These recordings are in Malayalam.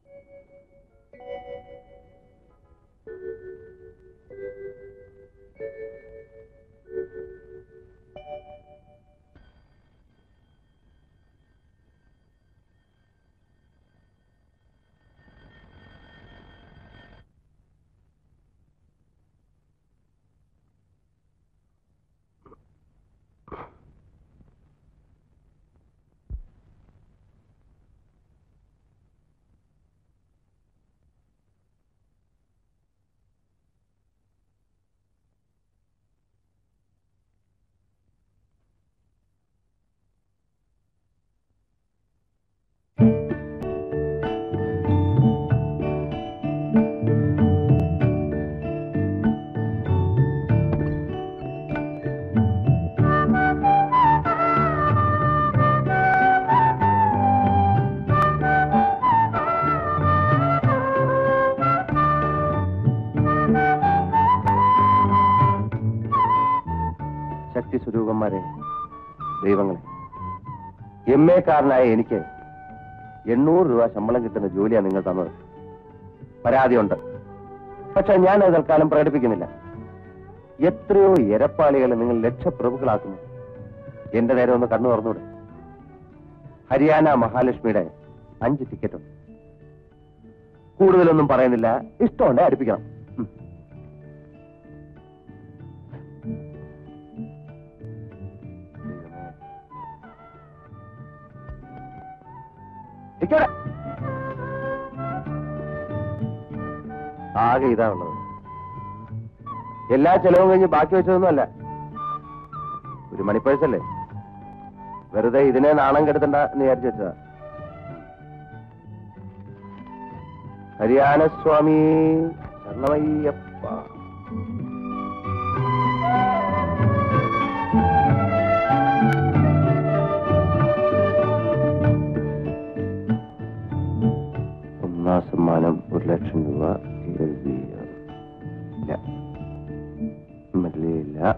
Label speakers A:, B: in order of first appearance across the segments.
A: സ്വരൂപന്മാരെ, ദൈവങ്ങളെ, MA കാരനായ എനിക്ക് 800 രൂപ ശമ്പളം കിട്ടുന്ന ജോലിയാണ് നിങ്ങൾ തന്നത്. പരാതിയുണ്ട്, പക്ഷെ ഞാനത് തൽക്കാലം പ്രകടിപ്പിക്കുന്നില്ല. എത്രയോ എരപ്പാളികളെ നിങ്ങൾ ലക്ഷപ്രഭുക്കളാക്കുന്നു. എന്റെ നേരെ ഒന്ന് കണ്ണു തുറന്നൂടെ? ഹരിയാന മഹാലക്ഷ്മിയുടെ 5 ടിക്കറ്റുണ്ട്. കൂടുതലൊന്നും പറയുന്നില്ല, ഇഷ്ടമുണ്ടെ അടുപ്പിക്കണം. ആകെ ഇതാ ഉള്ളത്. എല്ലാ ചെലവും കഴിഞ്ഞ് ബാക്കി വെച്ചതൊന്നുമല്ല. ഒരു മണിപ്പേഴ്സല്ലേ, വെറുതെ ഇതിനെ നാണം കെടുത്തണ്ട എന്ന് വിചാരിച്ചു വെച്ചതാ. ഹരിയാന സ്വാമി ശരണമയ്യപ്പ. ഒന്നാം സമ്മാനം 1 ലക്ഷം രൂപ. ഇല്ല,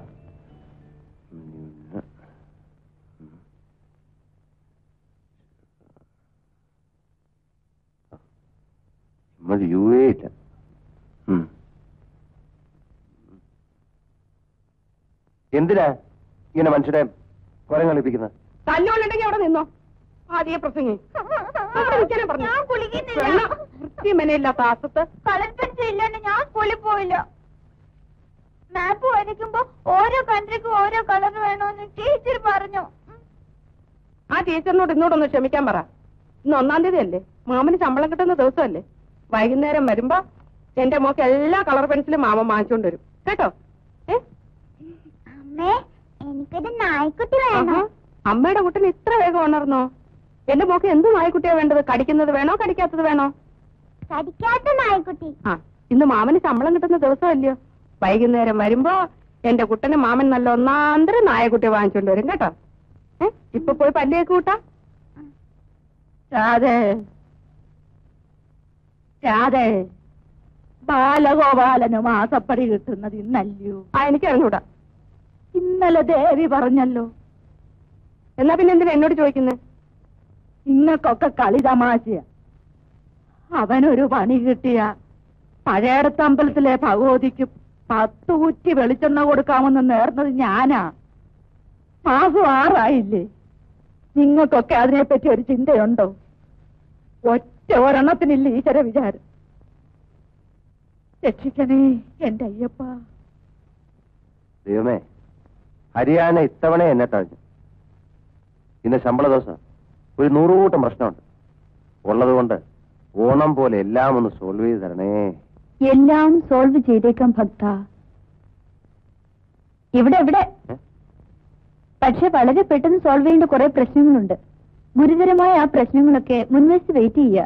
A: UA ഇല്ല. എന്തിനാ ഇങ്ങനെ മനുഷ്യരെ കുറെ കളിപ്പിക്കുന്നത്?
B: തല്ലുകൊള്ളുണ്ടെങ്കിൽ അവിടെ നിന്നോ. ആദ്യ പ്രസംഗി വൃത്തിമനയില്ലാത്ത ആസത്ത്.
C: കളർ പെൻസിൽ ഇല്ലാണ്ട് ഞാൻ സ്കൂളിൽ പോയില്ല. മാപ്പ് വരയ്ക്കുമ്പോ ഓരോ കൺട്രിക്കും ഓരോ കളർ വേണമെന്ന് ടീച്ചർ പറഞ്ഞു.
B: ആ ടീച്ചറിനോട് ഇന്നോടൊന്ന് ക്ഷമിക്കാൻ പറ. ഇന്ന് 1-ാം തീയതി അല്ലേ, മാമന് ശമ്പളം കിട്ടുന്ന ദിവസമല്ലേ. വൈകുന്നേരം വരുമ്പോ എന്റെ മോക്ക് എല്ലാ കളർ പെൻസിലും മാമൻ വാങ്ങിച്ചോണ്ട് വരും കേട്ടോ.
C: എനിക്കൊരു നായ്ക്കുട്ടി വേണം.
B: അമ്മയുടെ കുട്ടന് ഇത്ര വേഗം ഉണർന്നോ? എന്റെ മോക്ക് എന്ത് നായ്ക്കുട്ടിയാ വേണ്ടത്? കടിക്കുന്നത് വേണോ കടിക്കാത്തത് വേണോ?
C: കടിക്കാത്ത നായ്ക്കുട്ടി.
B: ഇന്ന് മാമന് ശമ്പളം കിട്ടുന്ന ദിവസമല്ലയോ. വൈകുന്നേരം വരുമ്പോ എന്റെ കുട്ടന് മാമൻ നല്ല 1-ാം തരം നായക്കുട്ടിയെ വാങ്ങിച്ചോണ്ട് വരും കേട്ടോ. ഇപ്പൊ പോയി പല്ലിയൊക്കെ കൂട്ടാ. രാധേ രാധേ, ബാലഗോപാലന് മാസപ്പടി കിട്ടുന്നത് ഇന്നല്ലയോ? എനിക്ക് അറിഞ്ഞൂടാ. ഇന്നലെ ദേവി പറഞ്ഞല്ലോ. എന്നാ പിന്നെ എന്തിനാ എന്നോട് ചോദിക്കുന്നത്? ഇങ്ങക്കൊക്കെ കളി തമാശയ. അവനൊരു പണി കിട്ടിയ പഴയടത്തമ്പലത്തിലെ ഭഗവതിക്ക് 10 കുറ്റി വെളിച്ചെണ്ണ കൊടുക്കാമെന്ന് നേർന്നത് ഞാനാ. മാസം 6 ആയില്ലേ. നിങ്ങൾക്കൊക്കെ അതിനെപ്പറ്റി ഒരു ചിന്തയുണ്ടോ? ഒറ്റ ഒരെണ്ണത്തിനില്ല ഈശ്വര വിചാരം. രക്ഷിക്കണേ എന്റെ അയ്യപ്പ.
A: ദൈവമേ, ഹരിയാന ഇത്തവണ എന്നെ തഴഞ്ഞു. ഇന്ന് ശമ്പള ദിവസം ഒരു 100 കൂട്ടം പ്രശ്നമുണ്ട്. ഉള്ളതുകൊണ്ട് ഓണം പോലെ എല്ലാം ഒന്ന് സോൾവ് ചെയ്ത് തരണേ.
C: എല്ലാം സോൾവ് ചെയ്തേക്കാം ഭക്ത. ഇവിടെ പക്ഷെ വളരെ പെട്ടെന്ന് സോൾവ് ചെയ്യേണ്ട കുറെ പ്രശ്നങ്ങളുണ്ട്. ഗുരുതരമായ ആ പ്രശ്നങ്ങളൊക്കെ മുൻവശത്ത് വെയിറ്റ് ചെയ്യുക.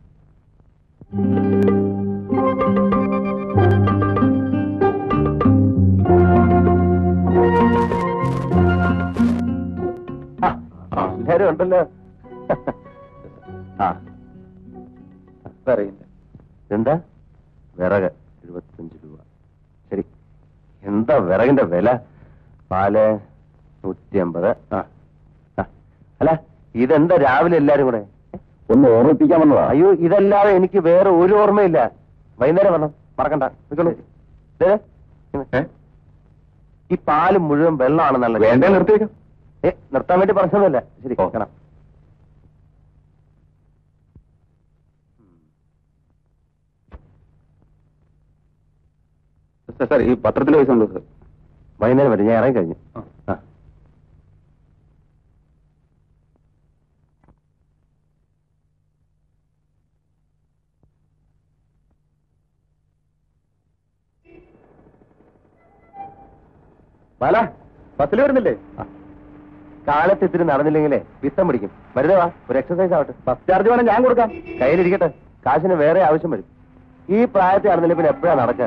A: എല്ലാരും ഉണ്ടല്ലോ. അറിയില്ല. എന്താ വിറക് 75 രൂപ. ശരി, എന്താ വിറകിന്റെ വില? പാല് 150. അല്ല, ഇതെന്താ രാവിലെ എല്ലാരും കൂടെ? ഒന്ന് ഓർമ്മിപ്പിക്കാൻ വന്നതാ. അയ്യോ, ഇതല്ലാതെ എനിക്ക് വേറെ ഒരു ഓർമ്മയില്ല. വൈകുന്നേരം വരണം, മറക്കണ്ട. ഈ പാല് മുഴുവൻ വെള്ളമാണെന്നല്ല. വേണ്ട, നിർത്തിയേക്കാം. നിർത്താൻ വേണ്ടി പറഞ്ഞതല്ല. ശരി, കാണാം. സാർ, ഈ പത്രത്തിന്റെ പൈസ ഉണ്ടോ സാർ? വൈകുന്നേരം വരും, ഞാൻ ഇറങ്ങി കഴിഞ്ഞു. ബാല, ബസ്സിൽ വരുന്നില്ലേ? കാലത്ത് ഇത്തിരി നടന്നില്ലെങ്കിലേ വിത്തം പിടിക്കും. വരുന്നേ വാ, ഒരു എക്സസൈസ് ആവട്ടെ. ബസ് ചാർജ് വേണം, ഞാൻ കൊടുക്കാം. കയ്യിലിരിക്കട്ടെ, കാശിന് വേറെ ആവശ്യം വരും. ഈ പ്രായത്തിൽ നടന്നില്ല പിന്നെ എപ്പോഴാ നടക്കുക?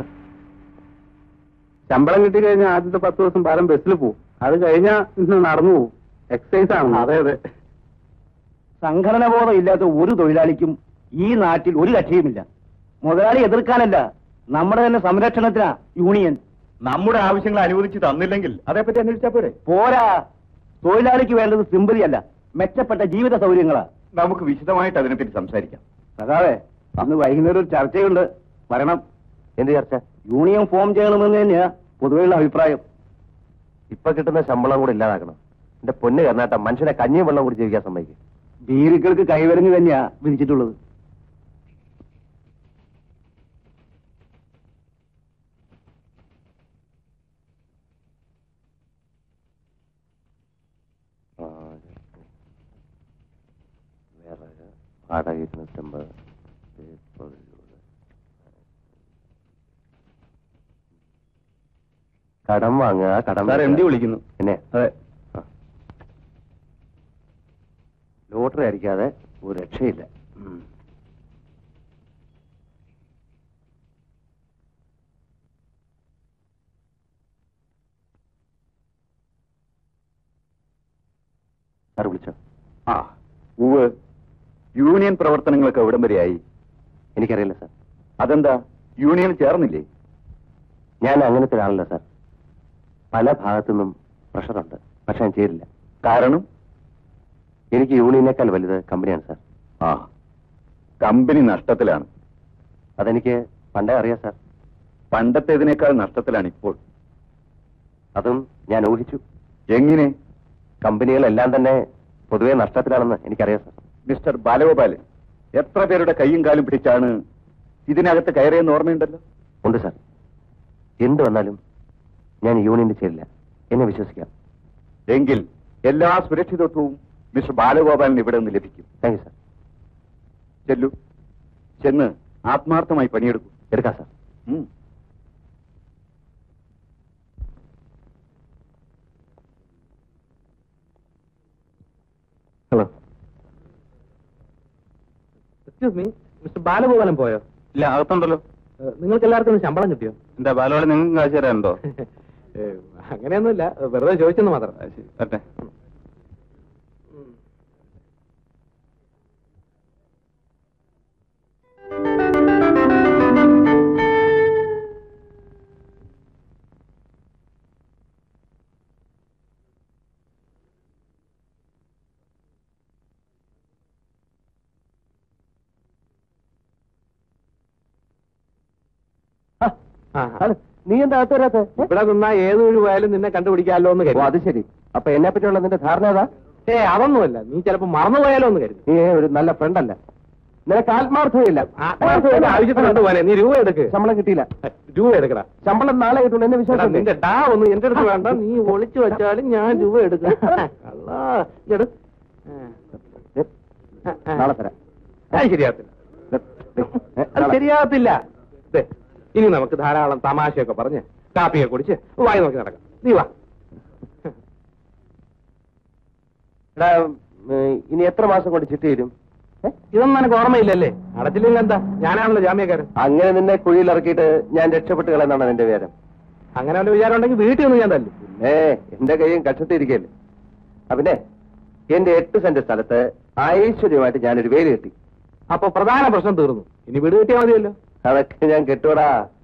A: ശമ്പളം കിട്ടി കഴിഞ്ഞാൽ ആദ്യത്തെ 10 ദിവസം ബാലം ബസ്സിൽ പോവും. അത് കഴിഞ്ഞാൽ ഇന്ന് നടന്നു പോവും. എക്സസൈസ് ആണ്. അതെ അതെ.
D: സംഘടന ബോധം ഇല്ലാത്ത ഒരു തൊഴിലാളിക്കും ഈ നാട്ടിൽ ഒരു കക്ഷിയുമില്ല. മുതലാളി എതിർക്കാനല്ല, നമ്മുടെ തന്നെ സംരക്ഷണത്തിനാ യൂണിയൻ.
A: നമ്മുടെ ആവശ്യങ്ങൾ അനുവദിച്ച് തന്നില്ലെങ്കിൽ അതേപ്പറ്റി അന്വേഷിച്ചാൽ പോരെ?
D: പോരാ, തൊഴിലാളിക്ക് വേണ്ടത് സിമ്പതിയല്ല, മെച്ചപ്പെട്ട ജീവിത സൗകര്യങ്ങളാ.
A: നമുക്ക് വിശദമായിട്ട് അതിനെപ്പറ്റി സംസാരിക്കാം.
D: അതാവേ, അന്ന് വൈകുന്നേരം ഒരു ചർച്ചയുണ്ട്, വരണം.
A: എന്ത് ചർച്ച?
D: യൂണിയൻ ഫോം ചെയ്യണമെന്ന് തന്നെയാ പൊതുവെയുള്ള അഭിപ്രായം.
A: ഇപ്പൊ കിട്ടുന്ന ശമ്പളം കൂടെ ഇല്ലാതാക്കണം. എന്റെ പൊന്ന് കർണാട്ട, മനുഷ്യനെ കഞ്ഞിയും വെള്ളം കൂടി ജീവിക്കാൻ സമ്മതിക്കും.
D: ഭീരുക്കൾക്ക് കൈവരങ്ങ് തന്നെയാ വിധിച്ചിട്ടുള്ളത്.
A: വാടക 250. കടം വാങ്ങുക. കടം എംഡി വിളിക്കുന്നു. പിന്നെ അതെ, ലോട്ടറി അടിക്കാതെ ഒരു രക്ഷയില്ല. സാർ വിളിച്ചോ?
E: ആ, ഉവ്വ്. യൂണിയൻ പ്രവർത്തനങ്ങളൊക്കെ എവിടം വരെയായി?
A: എനിക്കറിയില്ല സാർ.
E: അതെന്താ, യൂണിയൻ ചേർന്നില്ലേ?
A: ഞാൻ അങ്ങനത്തെ ഒരാളല്ല സാർ. പല ഭാഗത്തുനിന്നും പ്രഷറുണ്ട്, പക്ഷെ ഞാൻ ചേരില്ല.
E: കാരണം?
A: എനിക്ക് യൂണിയനേക്കാൾ വലുത് കമ്പനിയാണ് സാർ.
E: ആ, കമ്പനി നഷ്ടത്തിലാണ്.
A: അതെനിക്ക് പണ്ടേ അറിയാം സാർ.
E: പണ്ടത്തേതിനേക്കാൾ നഷ്ടത്തിലാണ് ഇപ്പോൾ.
A: അതും ഞാൻ ഊഹിച്ചു.
E: എങ്ങനെ?
A: കമ്പനികളെല്ലാം തന്നെ പൊതുവെ നഷ്ടത്തിലാണെന്ന് എനിക്കറിയാം സാർ.
E: മിസ്റ്റർ ബാലഗോപാലൻ, എത്ര പേരുടെ കൈയും കാലും പിടിച്ചാണ് ഇതിനകത്ത് കയറിയെന്ന് ഓർമ്മയുണ്ടല്ലോ?
A: ഉണ്ട് സാർ. എന്ത് വന്നാലും ഞാൻ യൂണിയനിൽ ചേരില്ല, എന്നെ വിശ്വസിക്കാം.
E: എങ്കിൽ എല്ലാ സുരക്ഷിതത്വവും മിസ്റ്റർ ബാലഗോപാലിന് ഇവിടെ നിന്ന് ലഭിക്കും.
A: Thank you sir.
E: ചെല്ലു, ചെന്ന് ആത്മാർത്ഥമായി പണിയെടുക്കും.
A: എടുക്കാം sir. Hello.
D: Excuse me, mister Balagopalan പോയോ?
A: ഇല്ല, അകത്തുണ്ടല്ലോ.
D: നിങ്ങൾക്ക് എല്ലാവർക്കും ശമ്പളം കിട്ടിയോ?
A: എന്താ ബാലഗോപാലൻ, നിങ്ങൾക്ക് കാശ് തരാനുണ്ടോ?
D: അങ്ങനെയൊന്നുമില്ല, വെറുതെ ചോദിച്ചെന്ന് മാത്രം.
A: വരട്ടെ. നീ എന്താ അകത്ത് വരാത്ത?
D: ഇവിടെ നിന്നാ ഏതൊരു പോയാലും നിന്നെ കണ്ടുപിടിക്കാമല്ലോ എന്ന് കരുതി.
A: അത് ശരി. അപ്പൊ എന്നെ പറ്റിയുള്ള നിന്റെ ധാരണ ഏതാ?
D: അതൊന്നുമല്ല, നീ ചിലപ്പോ മറന്നുപോയാലോ എന്ന് കരുതി.
A: നീ ഒരു നല്ല ഫ്രണ്ടല്ല, നിനക്ക് ആത്മാർത്ഥതയില്ല.
D: ആവശ്യത്തിനുണ്ട് പോലെ നീ രൂപ എടുക്ക്.
A: ശമ്പളം കിട്ടിയില്ല,
D: രൂപ എടുക്കടാ.
A: ശമ്പളം നാളെ കിട്ടുള്ളൂ, എന്നെ വിശ്വാസം.
D: നിന്റെ ഡാ ഒന്നും എന്റെ അടുത്ത് വേണ്ട, നീ ഒളിച്ചു വെച്ചാലും ഞാൻ രൂപ എടുക്കാം.
A: നാളെ തരാം.
D: ശരിയാകത്തില്ല, ശരിയാകത്തില്ല. ഇനി നമുക്ക് ധാരാളം തമാശയൊക്കെ പറഞ്ഞ് കാപ്പിയെ കുടിച്ച് വായി നോക്കി നടക്കാം. നീ വാ.
A: ഇനി എത്ര മാസം കൊണ്ട് ചിട്ടി തരും?
D: ഇതൊന്നും എനിക്ക് ഓർമ്മയില്ലല്ലേ? അടച്ചില്ലെങ്കിൽ എന്താ, ഞാനാണല്ലോ ജാമ്യക്കാരൻ.
A: അങ്ങനെ നിന്നെ കുഴിയിൽ ഇറക്കിയിട്ട് ഞാൻ രക്ഷപ്പെട്ട് കളയെന്നാണ് നിന്റെ വിചാരം?
D: അങ്ങനെ വല്ല വിചാരം ഉണ്ടെങ്കിൽ വീട്ടിൽ ഒന്ന് ഞാൻ തല്ലും.
A: എന്റെ കൈയും കക്ഷത്തിരിക്കല്ലേ. പിന്നെ എന്റെ 8 സെന്റ് സ്ഥലത്ത് ഐശ്വര്യമായിട്ട് ഞാനൊരു വേലി കെട്ടി.
D: അപ്പൊ പ്രധാന പ്രശ്നം തീർന്നു. ഇനി വീട് കിട്ടിയാൽ മതിയല്ലോ.
A: അതൊക്കെ ഞാൻ കെട്ടൂടാ.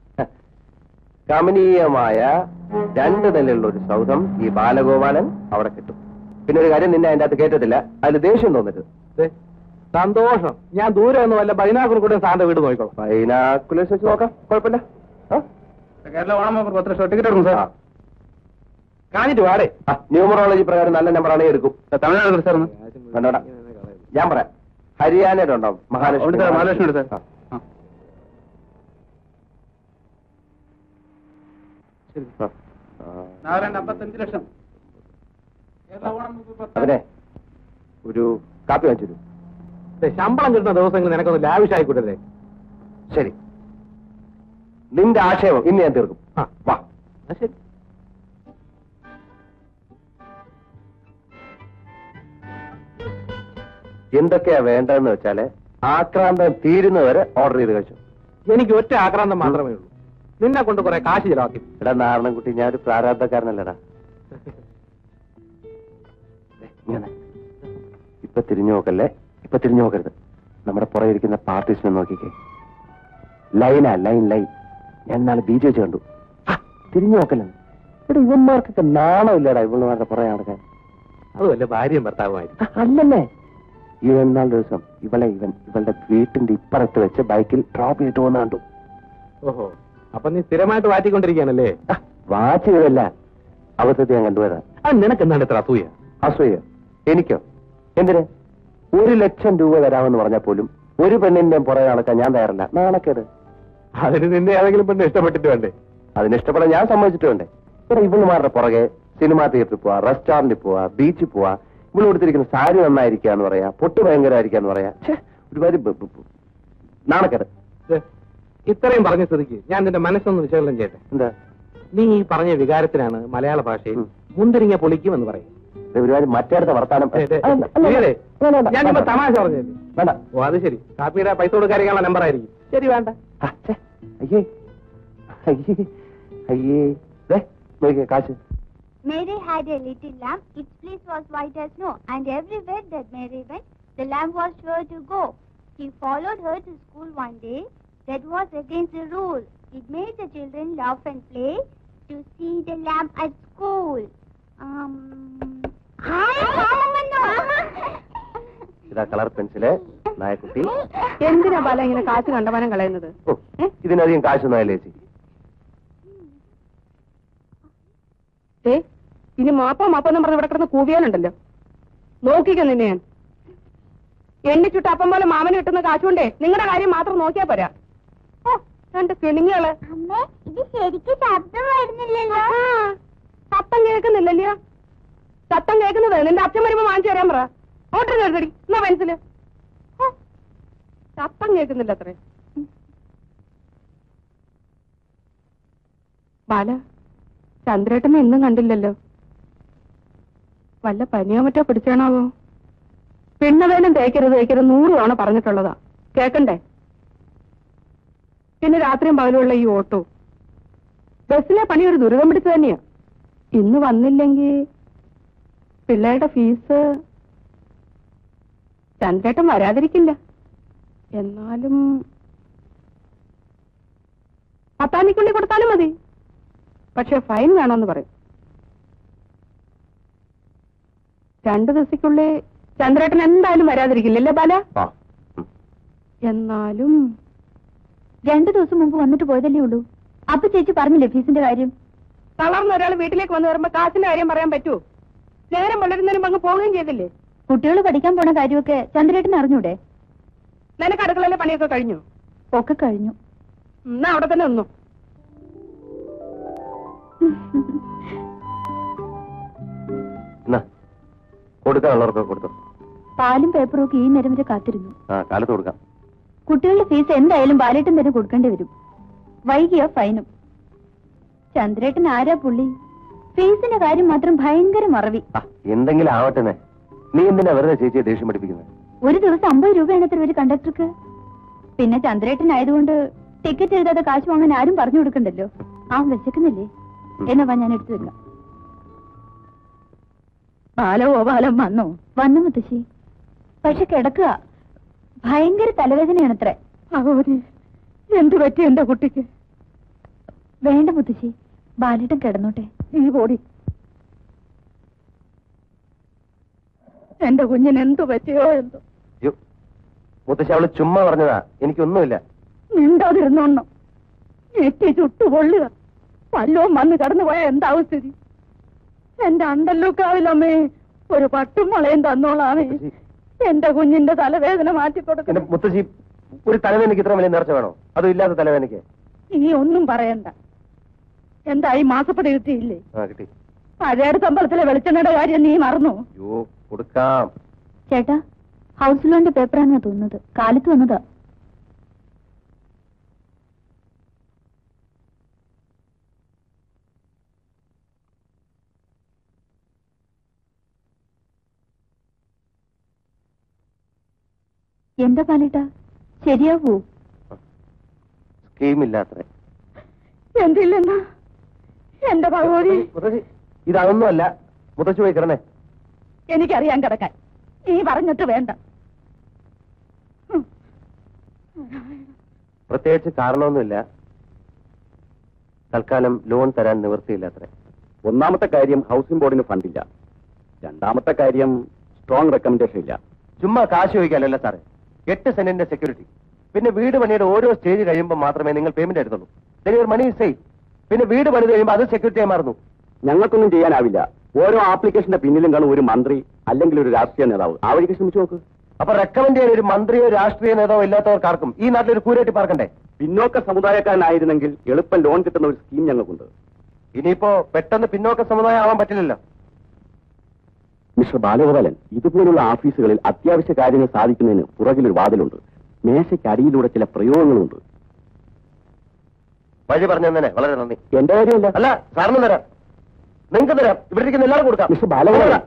A: കമനീയമായ 2 നിലയുള്ള ഒരു സൗധം ഈ ബാലഗോപാലൻ അവിടെ കിട്ടും. പിന്നെ ഒരു കാര്യം, നിന്നെ അതിന്റെ അകത്ത് കയറ്റത്തില്ല, അതിൽ ദേഷ്യം തോന്നരുത്. സന്തോഷം. ഞാൻ ദൂരെ ഒന്നും വല്ല ബൈനാക്കുലർ കൂടെ സാറിന്റെ വീട് നോക്കിക്കോളാം. ബൈനാക്കുലേഴ്സ് വെച്ച് നോക്കാം, കുഴപ്പമില്ല. കേരള ഓണം 10 ലക്ഷം ടിക്കറ്റ് എടുക്കും സാർ. കാണിട്ട് വാടേ. ന്യൂമറോളജി പ്രകാരം നല്ല നമ്പറാണ് എടുക്കും. തമിഴ്നാട് സാർ വേണ്ട, ഞാൻ പറയാം. ഹരിയാനയുടെ ഉണ്ടാവും. മഹാലക്ഷ്മി സാർ. ശരി സാർ. 55 ലക്ഷം. അതിനെ ഒരു കാപ്പി വാങ്ങിച്ചു. ശമ്പളം കിട്ടുന്ന ദിവസങ്ങൾ നിനക്കൊന്ന് ലാവിഷായിക്കൂട്ടല്ലേ? ശരി, നിന്റെ ആക്ഷേപം ഇന്ന് ഞാൻ തീർക്കും. വാ. ശരി. എന്തൊക്കെയാ വേണ്ടതെന്ന് വെച്ചാല് ആക്രാന്തം തീരുന്നവരെ ഓർഡർ ചെയ്ത് കഴിച്ചു. എനിക്ക് ഒറ്റ ആക്രാന്തം മാത്രമേ ഉള്ളൂ. നിന്നെ കൊണ്ട് കുറെ കാശ് ചിലവാക്കി. എടാ നാരണൻകുട്ടി, ഞാൻ ഒരു പ്രാരാബ്ധക്കാരനല്ലടാ. ഇപ്പൊ തിരിഞ്ഞു നോക്കല്ലേ, ഇപ്പൊ തിരിഞ്ഞു നോക്കരുത്. നമ്മുടെ പുറകെ ഇരിക്കുന്ന പാർട്ടീസിനെ നോക്കിക്കേ. ലൈനാ, ലൈൻ ലൈൻ. ഞാൻ നാളെ ബീച്ച് വെച്ച് കണ്ടു. തിരിഞ്ഞു നോക്കല്ലേ. ഇവിടെ ഇവന്മാർക്കൊക്കെ നാണമില്ലടാ ഇവന്മാരുടെ പുറകെ നടക്കാൻ. അത് വല്ല ഭാര്യയും ഭർത്താവുമായിരുന്നു. അല്ലല്ലേ, ഇവന്നാൾ ദിവസം ഇവളുടെ വീട്ടിന്റെ ഇപ്പുറത്ത് വെച്ച് ബൈക്കിൽ ഡ്രോപ്പ് ചെയ്തിട്ട് പോകുന്ന കണ്ടു. ഓഹോ, അപ്പൊ നീ സ്ഥിരമായിട്ട് വാറ്റിക്കൊണ്ടിരിക്കുകയാണല്ലേ? വാച്ച് ചെയ്തല്ല, അബദ്ധത്തെ ഞാൻ കണ്ടുപോയതാ. അത് നിനക്ക് എന്താണ് ഇത്ര അസൂയ? അസൂയ എനിക്കോ? എന്തിന്? 1 ലക്ഷം രൂപ തരാമെന്ന് പറഞ്ഞാൽ പോലും ഒരു പെണ്ണിന്റെ പുറകെ നടക്കാൻ ഞാൻ തയ്യാറല്ല. നാണക്കേട്. അതിന് നിന്നെ ഏതെങ്കിലും പെണ്ണ് ഇഷ്ടപ്പെട്ടിട്ട് വേണ്ടേ? അതിന് ഇഷ്ടപ്പെടാൻ ഞാൻ സമ്മതിച്ചിട്ട് വേണ്ടേ? ഇവിടെ ഇവളുമാരുടെ പുറകെ സിനിമാ തിയേറ്ററിൽ പോവാ, റെസ്റ്റോറന്റിൽ പോവാ, ബീച്ചിൽ പോവാ. ഇവിടെ കൊടുത്തിരിക്കുന്ന സാരി നന്നായിരിക്കാന്ന് പറയാ, പൊട്ട് ഭയങ്കരമായിരിക്കാന്ന് പറയാ. ഒരുപാട് നാണക്കേട്. ഇത്രയും പറഞ്ഞ സ്ഥിതിക്ക് ഞാൻ നിന്റെ മനസ്സൊന്ന് വിശകലനം ചെയ്യട്ടെ. എന്താ? നീ ഈ പറഞ്ഞ വികാരത്തിനാണ് മലയാള ഭാഷയിൽ മുന്തിരിങ്ങ പൊളിക്കുമെന്ന് പറയും. ഒരുപാട് മറ്റേടത്തെ വർത്താനം. ഞാനിപ്പോ തമാശ പറഞ്ഞല്ലേ? വേണ്ട. ഓ അത് ശരി. കാപ്പിയുടെ പൈസ കൊടുക്കാനുള്ള നമ്പർ ആയിരിക്കും. ശരി, വേണ്ട. അയ്യേ അയ്യേ അയ്യേ, നോക്കിയേ കാശ്.
C: Mary had a little lamb. Its fleece was white as snow, and everywhere that Mary went, the lamb was sure to go. He followed her to school one day. That was against the rule. It made the children laugh and play to see the lamb at school.
A: ഇതാ കളർ പെൻസില്, നായക്കുട്ടി.
B: എന്തിനാ ബാല ഇങ്ങനെ കാശ് കണ്ടമാനം കളയുന്നത്?
A: ഇതിനധികം കാശൊന്നും ആയില്ലേ ചേച്ചി?
B: ഇനി മാപ്പെന്നും പറഞ്ഞ് ഇവിടെ കിടന്ന് കൂവിയാലുണ്ടല്ലോ. നോക്കിക്കോ നിന്നെ ഞാൻ. എണ്ണിച്ചുട്ട് അപ്പം പോലെ മാമന് കിട്ടുന്ന കാശുകൊണ്ടേ നിങ്ങളുടെ കാര്യം മാത്രം നോക്കിയാ പോരാ. രണ്ട് കിണിങ്ങള്. ശബ്ദം കേൾക്കുന്നില്ലല്ലോ. ശബ്ദം കേൾക്കുന്നത് നിന്റെ അച്ഛൻ വരുമ്പോ വാങ്ങിച്ചു തരാൻ പറ. ഓട്ടർ എടുത്തടി എന്നാ പെൻസില്. ശബ്ദം കേൾക്കുന്നില്ല അത്രേ. ബാല, ചന്ദ്രേട്ടനെ ഇന്നും കണ്ടില്ലല്ലോ. വല്ല പനിയോ മറ്റോ പിടിച്ചാണാവോ? പിണ്ണവേലും തേക്കരുത് 100 തവണ പറഞ്ഞിട്ടുള്ളതാ. കേക്കണ്ടേ? പിന്നെ രാത്രിയും പകലുള്ള ഈ ഓട്ടോ ബസ്സിലെ പണി ഒരു ദുരിതം പിടിച്ചു തന്നെയാ. ഇന്ന് വന്നില്ലെങ്കിൽ പിള്ളേരുടെ ഫീസ് ചന്ദ്രേട്ടൻ വരാതിരിക്കില്ല. എന്നാലും 10 കൊടുത്താലും മതി. പക്ഷെ ഫൈൻ വേണമെന്ന് പറയും. 2 ദിവസത്തിനുള്ളിൽ ചന്ദ്രേട്ടൻ എന്തായാലും വരാതിരിക്കില്ലല്ലേ ബാല? എന്നാലും
C: 2 ദിവസം മുമ്പ് വന്നിട്ട് പോയതല്ലേ ഉള്ളൂ. അപ്പൊ ചേച്ചി പറഞ്ഞില്ലേ ഫീസിന്റെ കാര്യം?
B: തളർന്ന ഒരാൾ വീട്ടിലേക്ക് വന്നു വരുമ്പോ കാശിന്റെ കാര്യം പറയാൻ പറ്റുമോ? നേരം വളരുന്നതിനും അങ്ങ് പോവുകയും ചെയ്തില്ലേ?
C: കുട്ടികൾ പഠിക്കാൻ പോണ കാര്യമൊക്കെ ചന്ദ്രേട്ടൻ അറിഞ്ഞൂടെ?
B: നിനക്ക് അടുക്കളയിലെ പണിയൊക്കെ കഴിഞ്ഞു?
C: ഒക്കെ കഴിഞ്ഞു.
B: എന്നാ അവിടെ തന്നെ ഒന്നു.
A: കൊടുക്കാനുള്ളവർക്കൊക്കെ കൊടുത്തു.
C: പാലും പേപ്പറും ഒക്കെ ഈ നേരം വരെ കാത്തിരുന്നു.
A: കാലത്ത് കൊടുക്കാം.
C: കുട്ടികളുടെ ഫീസ് എന്തായാലും ബാലേട്ടൻ തന്നെ കൊടുക്കേണ്ടി വരും. വൈകിയോ ഫൈനും. ചന്ദ്രേട്ടൻ ആരാ പുള്ളി? ഫീസിന്റെ കാര്യം മാത്രം ഭയങ്കര മറവി.
A: എന്തെങ്കിലും ആവട്ടെ. നീ എന്തിനാ വെറുതെ ചേച്ചിയെ ദേഷ്യം പഠിപ്പിക്കുന്നത്?
C: ഒരു ദിവസം 50 രൂപയാണ് എത്ര ഒരു കണ്ടക്ടർക്ക്. പിന്നെ ചന്ദ്രേട്ടൻ ആയതുകൊണ്ട് ടിക്കറ്റ് എഴുതാതെ കാശ് വാങ്ങാൻ ആരും പറഞ്ഞു കൊടുക്കണ്ടല്ലോ. വിശക്കുന്നില്ലേ? എന്നാ ഞാൻ എടുത്തു വെക്കാം. ബാലഗോപാലം വന്നു മുത്തശ്ശി. പക്ഷെ കിടക്കുക. ഭയങ്കര തലവേദനയാണത്രേ.
B: എന്തു പറ്റി എന്റെ കുട്ടിക്ക്?
C: വേണ്ട മുത്തശ്ശി, ബാലേട്ടൻ കിടന്നോട്ടെ.
B: നീ പോടി. എന്റെ കുഞ്ഞിന് എന്തു പറ്റിയോ എന്തോ.
A: മുത്തശ്ശി അവള് ചുമ്മാ പറഞ്ഞതാ, എനിക്കൊന്നുമില്ല.
B: മിണ്ടാതിരുന്നോണം. ഞെട്ടി ചുട്ടുപൊള്ളുക. വല്ലവും വന്ന് കടന്നുപോയാ എന്താവും സ്ഥിതി? എന്റെ അണ്ടല്ലൂക്കാവിലമ്മേ ഒരു പട്ടും മുളയും തന്നോളാമേ. എന്റെ കുഞ്ഞിന്റെ തലവേദന മാറ്റിക്കൊടുക്കണം.
A: മുത്തശ്ശി, ഒരു തലവേദനയ്ക്ക് ഇത്ര വലിയ നേർച്ച വേണോ? അതും ഇല്ലാത്ത തലവേദനയ്ക്ക്?
B: ഇനി ഒന്നും പറയണ്ട. എന്തായി മാസപ്പടി കിട്ടിയില്ലേ?
A: കിട്ടി.
B: പഴയ അമ്പലത്തിലെ വെളിച്ചെണ്ണയുടെ കാര്യം നീ മറന്നു?
A: അയ്യോ, കൊടുക്കാം.
C: ചേട്ടാ, ഹൗസ് ലോണിന്റെ പേപ്പറാണെന്നാ തോന്നുന്നത്. കാലത്ത് വന്നതാ. എന്താ പാലേട്ടാ, ശരിയാവൂ?
A: സ്കീമില്ലാത്ര.
B: എന്തില്ലെന്നാ എന്റെ ഭഗവതി?
A: മുത്തശ്ശി, ഇതൊന്നുമല്ല. മുത്തശ്ശി പോയി കിടന്നേ.
B: എനിക്കറിയാൻ കിടക്കാൻ. നീ പറഞ്ഞിട്ട് വേണ്ട.
A: പ്രത്യേകിച്ച് കാരണമൊന്നുമില്ല. തൽക്കാലം ലോൺ തരാൻ നിവൃത്തിയില്ലാത്ര.
E: ഒന്നാമത്തെ കാര്യം ഹൗസിംഗ് ബോർഡിന് ഫണ്ടില്ല. രണ്ടാമത്തെ കാര്യം സ്ട്രോങ് റെക്കമെൻഡേഷൻ ഇല്ല.
A: ചുമ്മാ കാശ് ചോദിക്കാനല്ല സാറേ. 8 സെന്റിന്റെ സെക്യൂരിറ്റി. പിന്നെ വീട് പണിയുടെ ഓരോ സ്റ്റേജ് കഴിയുമ്പോൾ മാത്രമേ നിങ്ങൾ പേയ്മെന്റ് എടുത്തുള്ളൂ. മണി സേഫ്. പിന്നെ വീട് പണിത് കഴിയുമ്പോൾ അത് സെക്യൂരിറ്റിയായി മാറുന്നു.
E: ഞങ്ങൾക്കൊന്നും ചെയ്യാനാവില്ല. ഓരോ ആപ്ലിക്കേഷന്റെ പിന്നിലും കാണും ഒരു മന്ത്രി അല്ലെങ്കിൽ ഒരു രാഷ്ട്രീയ നേതാവ്. ആ വഴിക്ക് ശ്രമിച്ചു നോക്ക്.
A: അപ്പൊ റെക്കമെൻഡ് ചെയ്യാൻ ഒരു മന്ത്രിയോ രാഷ്ട്രീയ നേതാവോ ഇല്ലാത്തവർക്കാർക്കും ഈ നാട്ടിലൊരു കൂരേറ്റി പാർക്കണ്ടേ?
E: പിന്നോക്ക സമുദായക്കാരനായിരുന്നെങ്കിൽ എളുപ്പം ലോൺ കിട്ടുന്ന ഒരു സ്കീം ഞങ്ങൾക്കുണ്ട്.
A: ഇനിയിപ്പോ പെട്ടെന്ന് പിന്നോക്ക സമുദായം ആവാൻ പറ്റില്ലല്ലോ.
E: മിസ്റ്റർ ബാലഗോപാലൻ, ഇതുപോലുള്ള ഓഫീസുകളിൽ അത്യാവശ്യ കാര്യങ്ങൾ സാധിക്കുന്നതിന് പുറകിലൊരു വാതിലുണ്ട്. മേശയ്ക്ക് അടിയിലൂടെ ചില പ്രയോഗങ്ങളുണ്ട്.
A: വഴി പറഞ്ഞു തന്നെ വളരെ നന്ദി.
E: എന്റെ കാര്യമല്ല.
A: അല്ല, സാറിന് തരാം, നിങ്ങൾക്ക് തരാം, ഇവിടെ ഇരിക്കുന്ന എല്ലാവരും കൊടുക്കാം.
E: മിസ്റ്റർ ബാലഗോപാലൻ,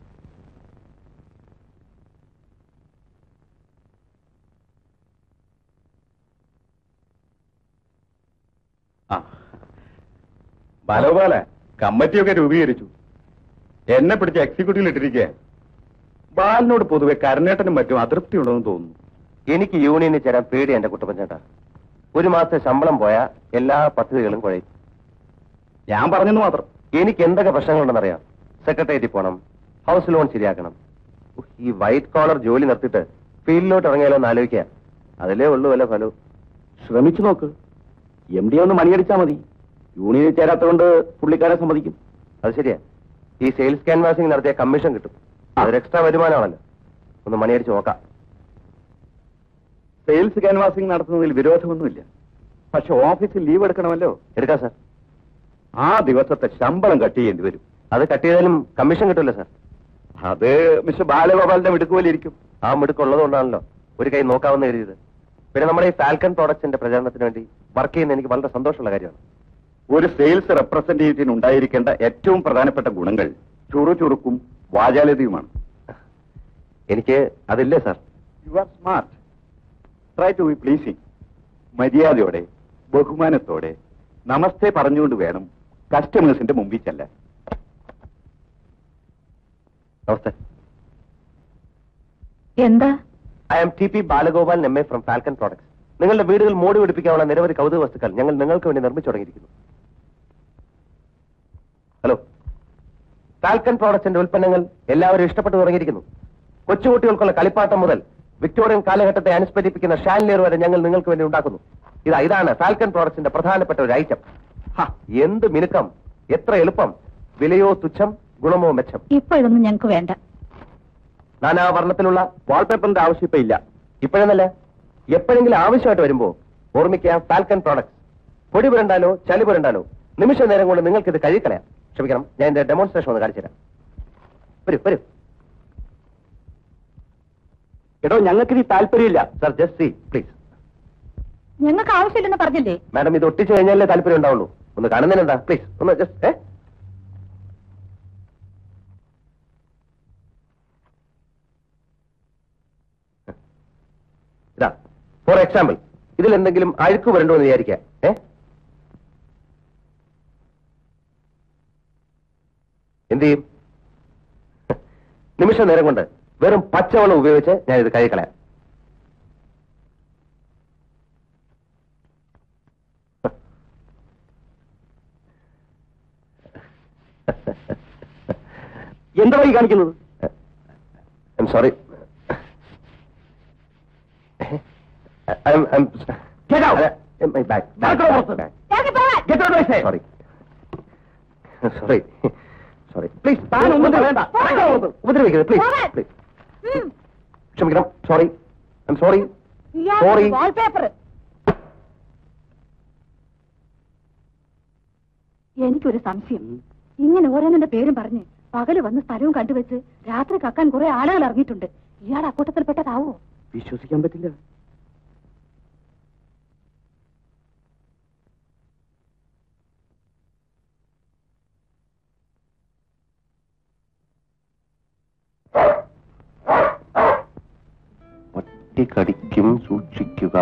F: ബാലഗോപാല, കമ്മിറ്റിയൊക്കെ രൂപീകരിച്ചു. എന്നെ പിടിച്ച് എക്സിക്യൂട്ടീവിൽ ഇട്ടിരിക്കുക. ബാലിനോട് പൊതുവെ കരുണേട്ടനും മറ്റും അതൃപ്തി ഉണ്ടെന്ന് തോന്നുന്നു.
A: എനിക്ക് യൂണിയനിൽ ചേരാൻ പേടി എന്റെ കുട്ടപ്പഞ്ചേട്ടാ. ഒരു മാസത്തെ ശമ്പളം പോയാ എല്ലാ പദ്ധതികളും കുഴയും.
F: ഞാൻ പറഞ്ഞെന്ന് മാത്രം.
A: എനിക്ക് എന്തൊക്കെ പ്രശ്നങ്ങളുണ്ടെന്നറിയാം. സെക്രട്ടേറിയറ്റിൽ പോകണം, ഹൗസ് ലോൺ ശരിയാക്കണം. ഈ വൈറ്റ് കോളർ ജോലി നിർത്തിയിട്ട് ഫീൽഡിലോട്ട് ഇറങ്ങിയാലോ എന്ന് ആലോചിക്കുക. അതിലേ ഉള്ളൂ വല്ല ഫലവും.
E: ശ്രമിച്ചു നോക്ക്. MD ഒന്ന് മണിയടിച്ചാൽ മതി. യൂണിയനിൽ ചേരാത്തതുകൊണ്ട് പുള്ളിക്കാരെ സമ്മതിക്കും.
A: അത് ശരിയാ. ഈ സെയിൽസ് ക്യാൻവാസിംഗ് നടത്തിയ കമ്മീഷൻ കിട്ടും. അതൊരു എക്സ്ട്രാ വരുമാനമാണല്ലോ. ഒന്ന് മണിയടിച്ച് നോക്കാം.
F: സെയിൽസ് ക്യാൻവാസിംഗ് നടത്തുന്നതിൽ വിരോധമൊന്നുമില്ല. പക്ഷെ ഓഫീസിൽ ലീവ് എടുക്കണമല്ലോ.
A: എടുക്കാം സാർ.
F: ആ ദിവസത്തെ ശമ്പളം കട്ട് ചെയ്യേണ്ടി വരും.
A: അത് കട്ട് ചെയ്താലും കമ്മീഷൻ കിട്ടുമല്ലോ സാർ.
F: അത് മിസ്റ്റർ ബാലഗോപാലിന്റെ മിടുക്കുപോലിരിക്കും.
A: ആ മിടുക്കുള്ളത് കൊണ്ടാണല്ലോ ഒരു കൈ നോക്കാവുന്ന എഴുതിയത്. പിന്നെ നമ്മുടെ ഈ ഫാൽക്കൺ പ്രോഡക്ട്സിന്റെ പ്രചാരണത്തിന് വേണ്ടി വർക്ക് ചെയ്യുന്ന എനിക്ക് വളരെ സന്തോഷമുള്ള കാര്യമാണ്.
F: ഒരു സെയിൽസ് റെപ്രസെന്റേറ്റീവിന് ഉണ്ടായിരിക്കേണ്ട ഏറ്റവും പ്രധാനപ്പെട്ട ഗുണങ്ങൾ ചുറുചുറുക്കും വാചാലതയുമാണ്.
A: എനിക്ക് അതില്ലേ sir.
F: You are smart. Try to be pleasing. മര്യാദയോടെ ബഹുമാനത്തോടെ നമസ്തേ പറഞ്ഞുകൊണ്ട് വേണം കസ്റ്റമേഴ്സിന്റെ മുമ്പിൽ ചെല്ലാൻ.
A: നമസ്തേ.
C: എന്താ?
A: I am TP Balagopalan MA from Falcon products. നിങ്ങളുടെ വീടുകൾ മോടി പിടിപ്പിക്കാനുള്ള നിരവധി കൗതുക വസ്തുക്കൾ ഞങ്ങൾ നിങ്ങൾക്ക് വേണ്ടി നിർമ്മിച്ചു തുടങ്ങിയിരിക്കുന്നു. ഹലോ, ഫാൽക്കൺ പ്രോഡക്ട്സിന്റെ ഉൽപ്പന്നങ്ങൾ എല്ലാവരും ഇഷ്ടപ്പെട്ടു തുടങ്ങിയിരിക്കുന്നു. കൊച്ചുകുട്ടികൾക്കുള്ള കളിപ്പാട്ടം മുതൽ വിക്ടോറിയൻ കാലഘട്ടത്തെ അനുസ്മരിപ്പിക്കുന്ന ഷാൻലിയർ വരെ ഞങ്ങൾ നിങ്ങൾക്ക് വേണ്ടി ഉണ്ടാക്കുന്നു. ഇതാണ് ഫാൽക്കൺ പ്രോഡക്ട്സിന്റെ പ്രധാനപ്പെട്ട ഒരു ഐറ്റം. എന്ത് മിനുക്കം, എത്ര എളുപ്പം, വിലയോ തുച്ഛം, ഗുണമോ മെച്ചം.
C: ഇപ്പൊ ഇതൊന്നും ഞങ്ങൾക്ക് വേണ്ട.
A: നാനാവർണ്ണത്തിലുള്ള
E: വാൾപേപ്പറിന്റെ ആവശ്യം ഇപ്പൊ ഇല്ല.
A: ഇപ്പോഴെന്നല്ല, എപ്പോഴെങ്കിലും ആവശ്യമായിട്ട് വരുമ്പോ ഓർമ്മിക്കാം ഫാൽക്കൺ പ്രോഡക്ട്സ്. പൊടി പുരണ്ടാലോ ചളി പുരണ്ടാലോ നിമിഷ നേരം കൊണ്ട് നിങ്ങൾക്ക് ഇത് കഴുകിക്കളയാം. ക്ഷമിക്കണം, ഞാൻ എന്റെ ഡെമോൺസ്ട്രേഷൻ ഒന്ന് കാണിച്ചു തരാം. വരൂ വരൂ.
E: എടോ, ഞങ്ങൾക്ക് ഈ താല്പര്യമില്ല.
A: Sir, just see please.
C: ഞങ്ങൾക്ക് ആവശ്യമില്ലെന്ന് പറഞ്ഞില്ലേ?
A: മാഡം, ഇത് ഒട്ടിച്ചു കഴിഞ്ഞാലേ താല്പര്യം ഉണ്ടാവുള്ളൂ. ഒന്ന് കാണുന്നതിനെന്താ? പ്ലീസ് ഒന്ന് ജസ്റ്റ്. ഇതാ ഫോർ എക്സാമ്പിൾ, ഇതിൽ എന്തെങ്കിലും അഴുക്ക് വരണ്ടോ എന്ന് വിചാരിക്കാം. എന്ത് ചെയ്യും? നിമിഷ നേരം കൊണ്ട് വെറും പച്ചവെള്ളം ഉപയോഗിച്ച് ഞാൻ ഇത് കഴുകിക്കളയാം.
E: എന്താ ഈ കാണിക്കുന്നത്?
A: I am sorry. Get out! My bag. Get out! Sorry. Please. ഉപദ്രവിക്കരുത് പ്ലീസ്. ക്ഷമിക്കണം. സോറി. I'm sorry.
B: വാൾപേപ്പർ. എനിക്കൊരു സംശയം. ഇങ്ങനെ ഓരോന്നിന്റെ പേരും പറഞ്ഞ് പകല് വന്ന് സ്ഥലവും കണ്ടുവെച്ച് രാത്രി കക്കാൻ കുറെ ആളുകൾ ഇറങ്ങിയിട്ടുണ്ട്. ഇയാൾ അക്കൂട്ടത്തിൽപ്പെട്ടതാവോ?
E: വിശ്വസിക്കാൻ പറ്റില്ല.
A: പട്ടി കടിക്കും, സൂക്ഷിക്കുക.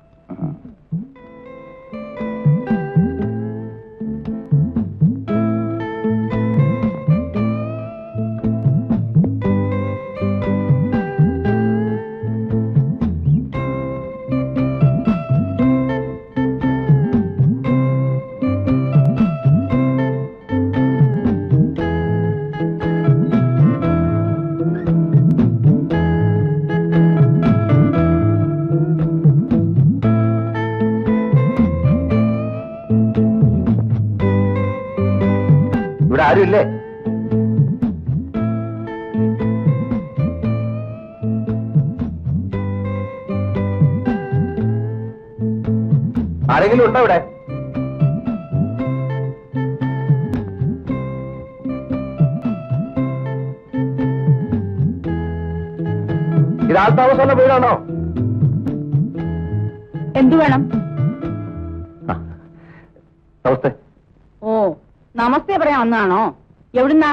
A: ആരുമില്ലേ? ആരെങ്കിലും ഉണ്ടോ ഇവിടെ? ഇത് ആൾത്താമസമുള്ള വീടാണോ?
B: എന്തു വേണം?
A: നമസ്തേ.
B: ഓ, നമസ്തേ പറയാൻ വന്നാണോ? എവിടുന്നാ?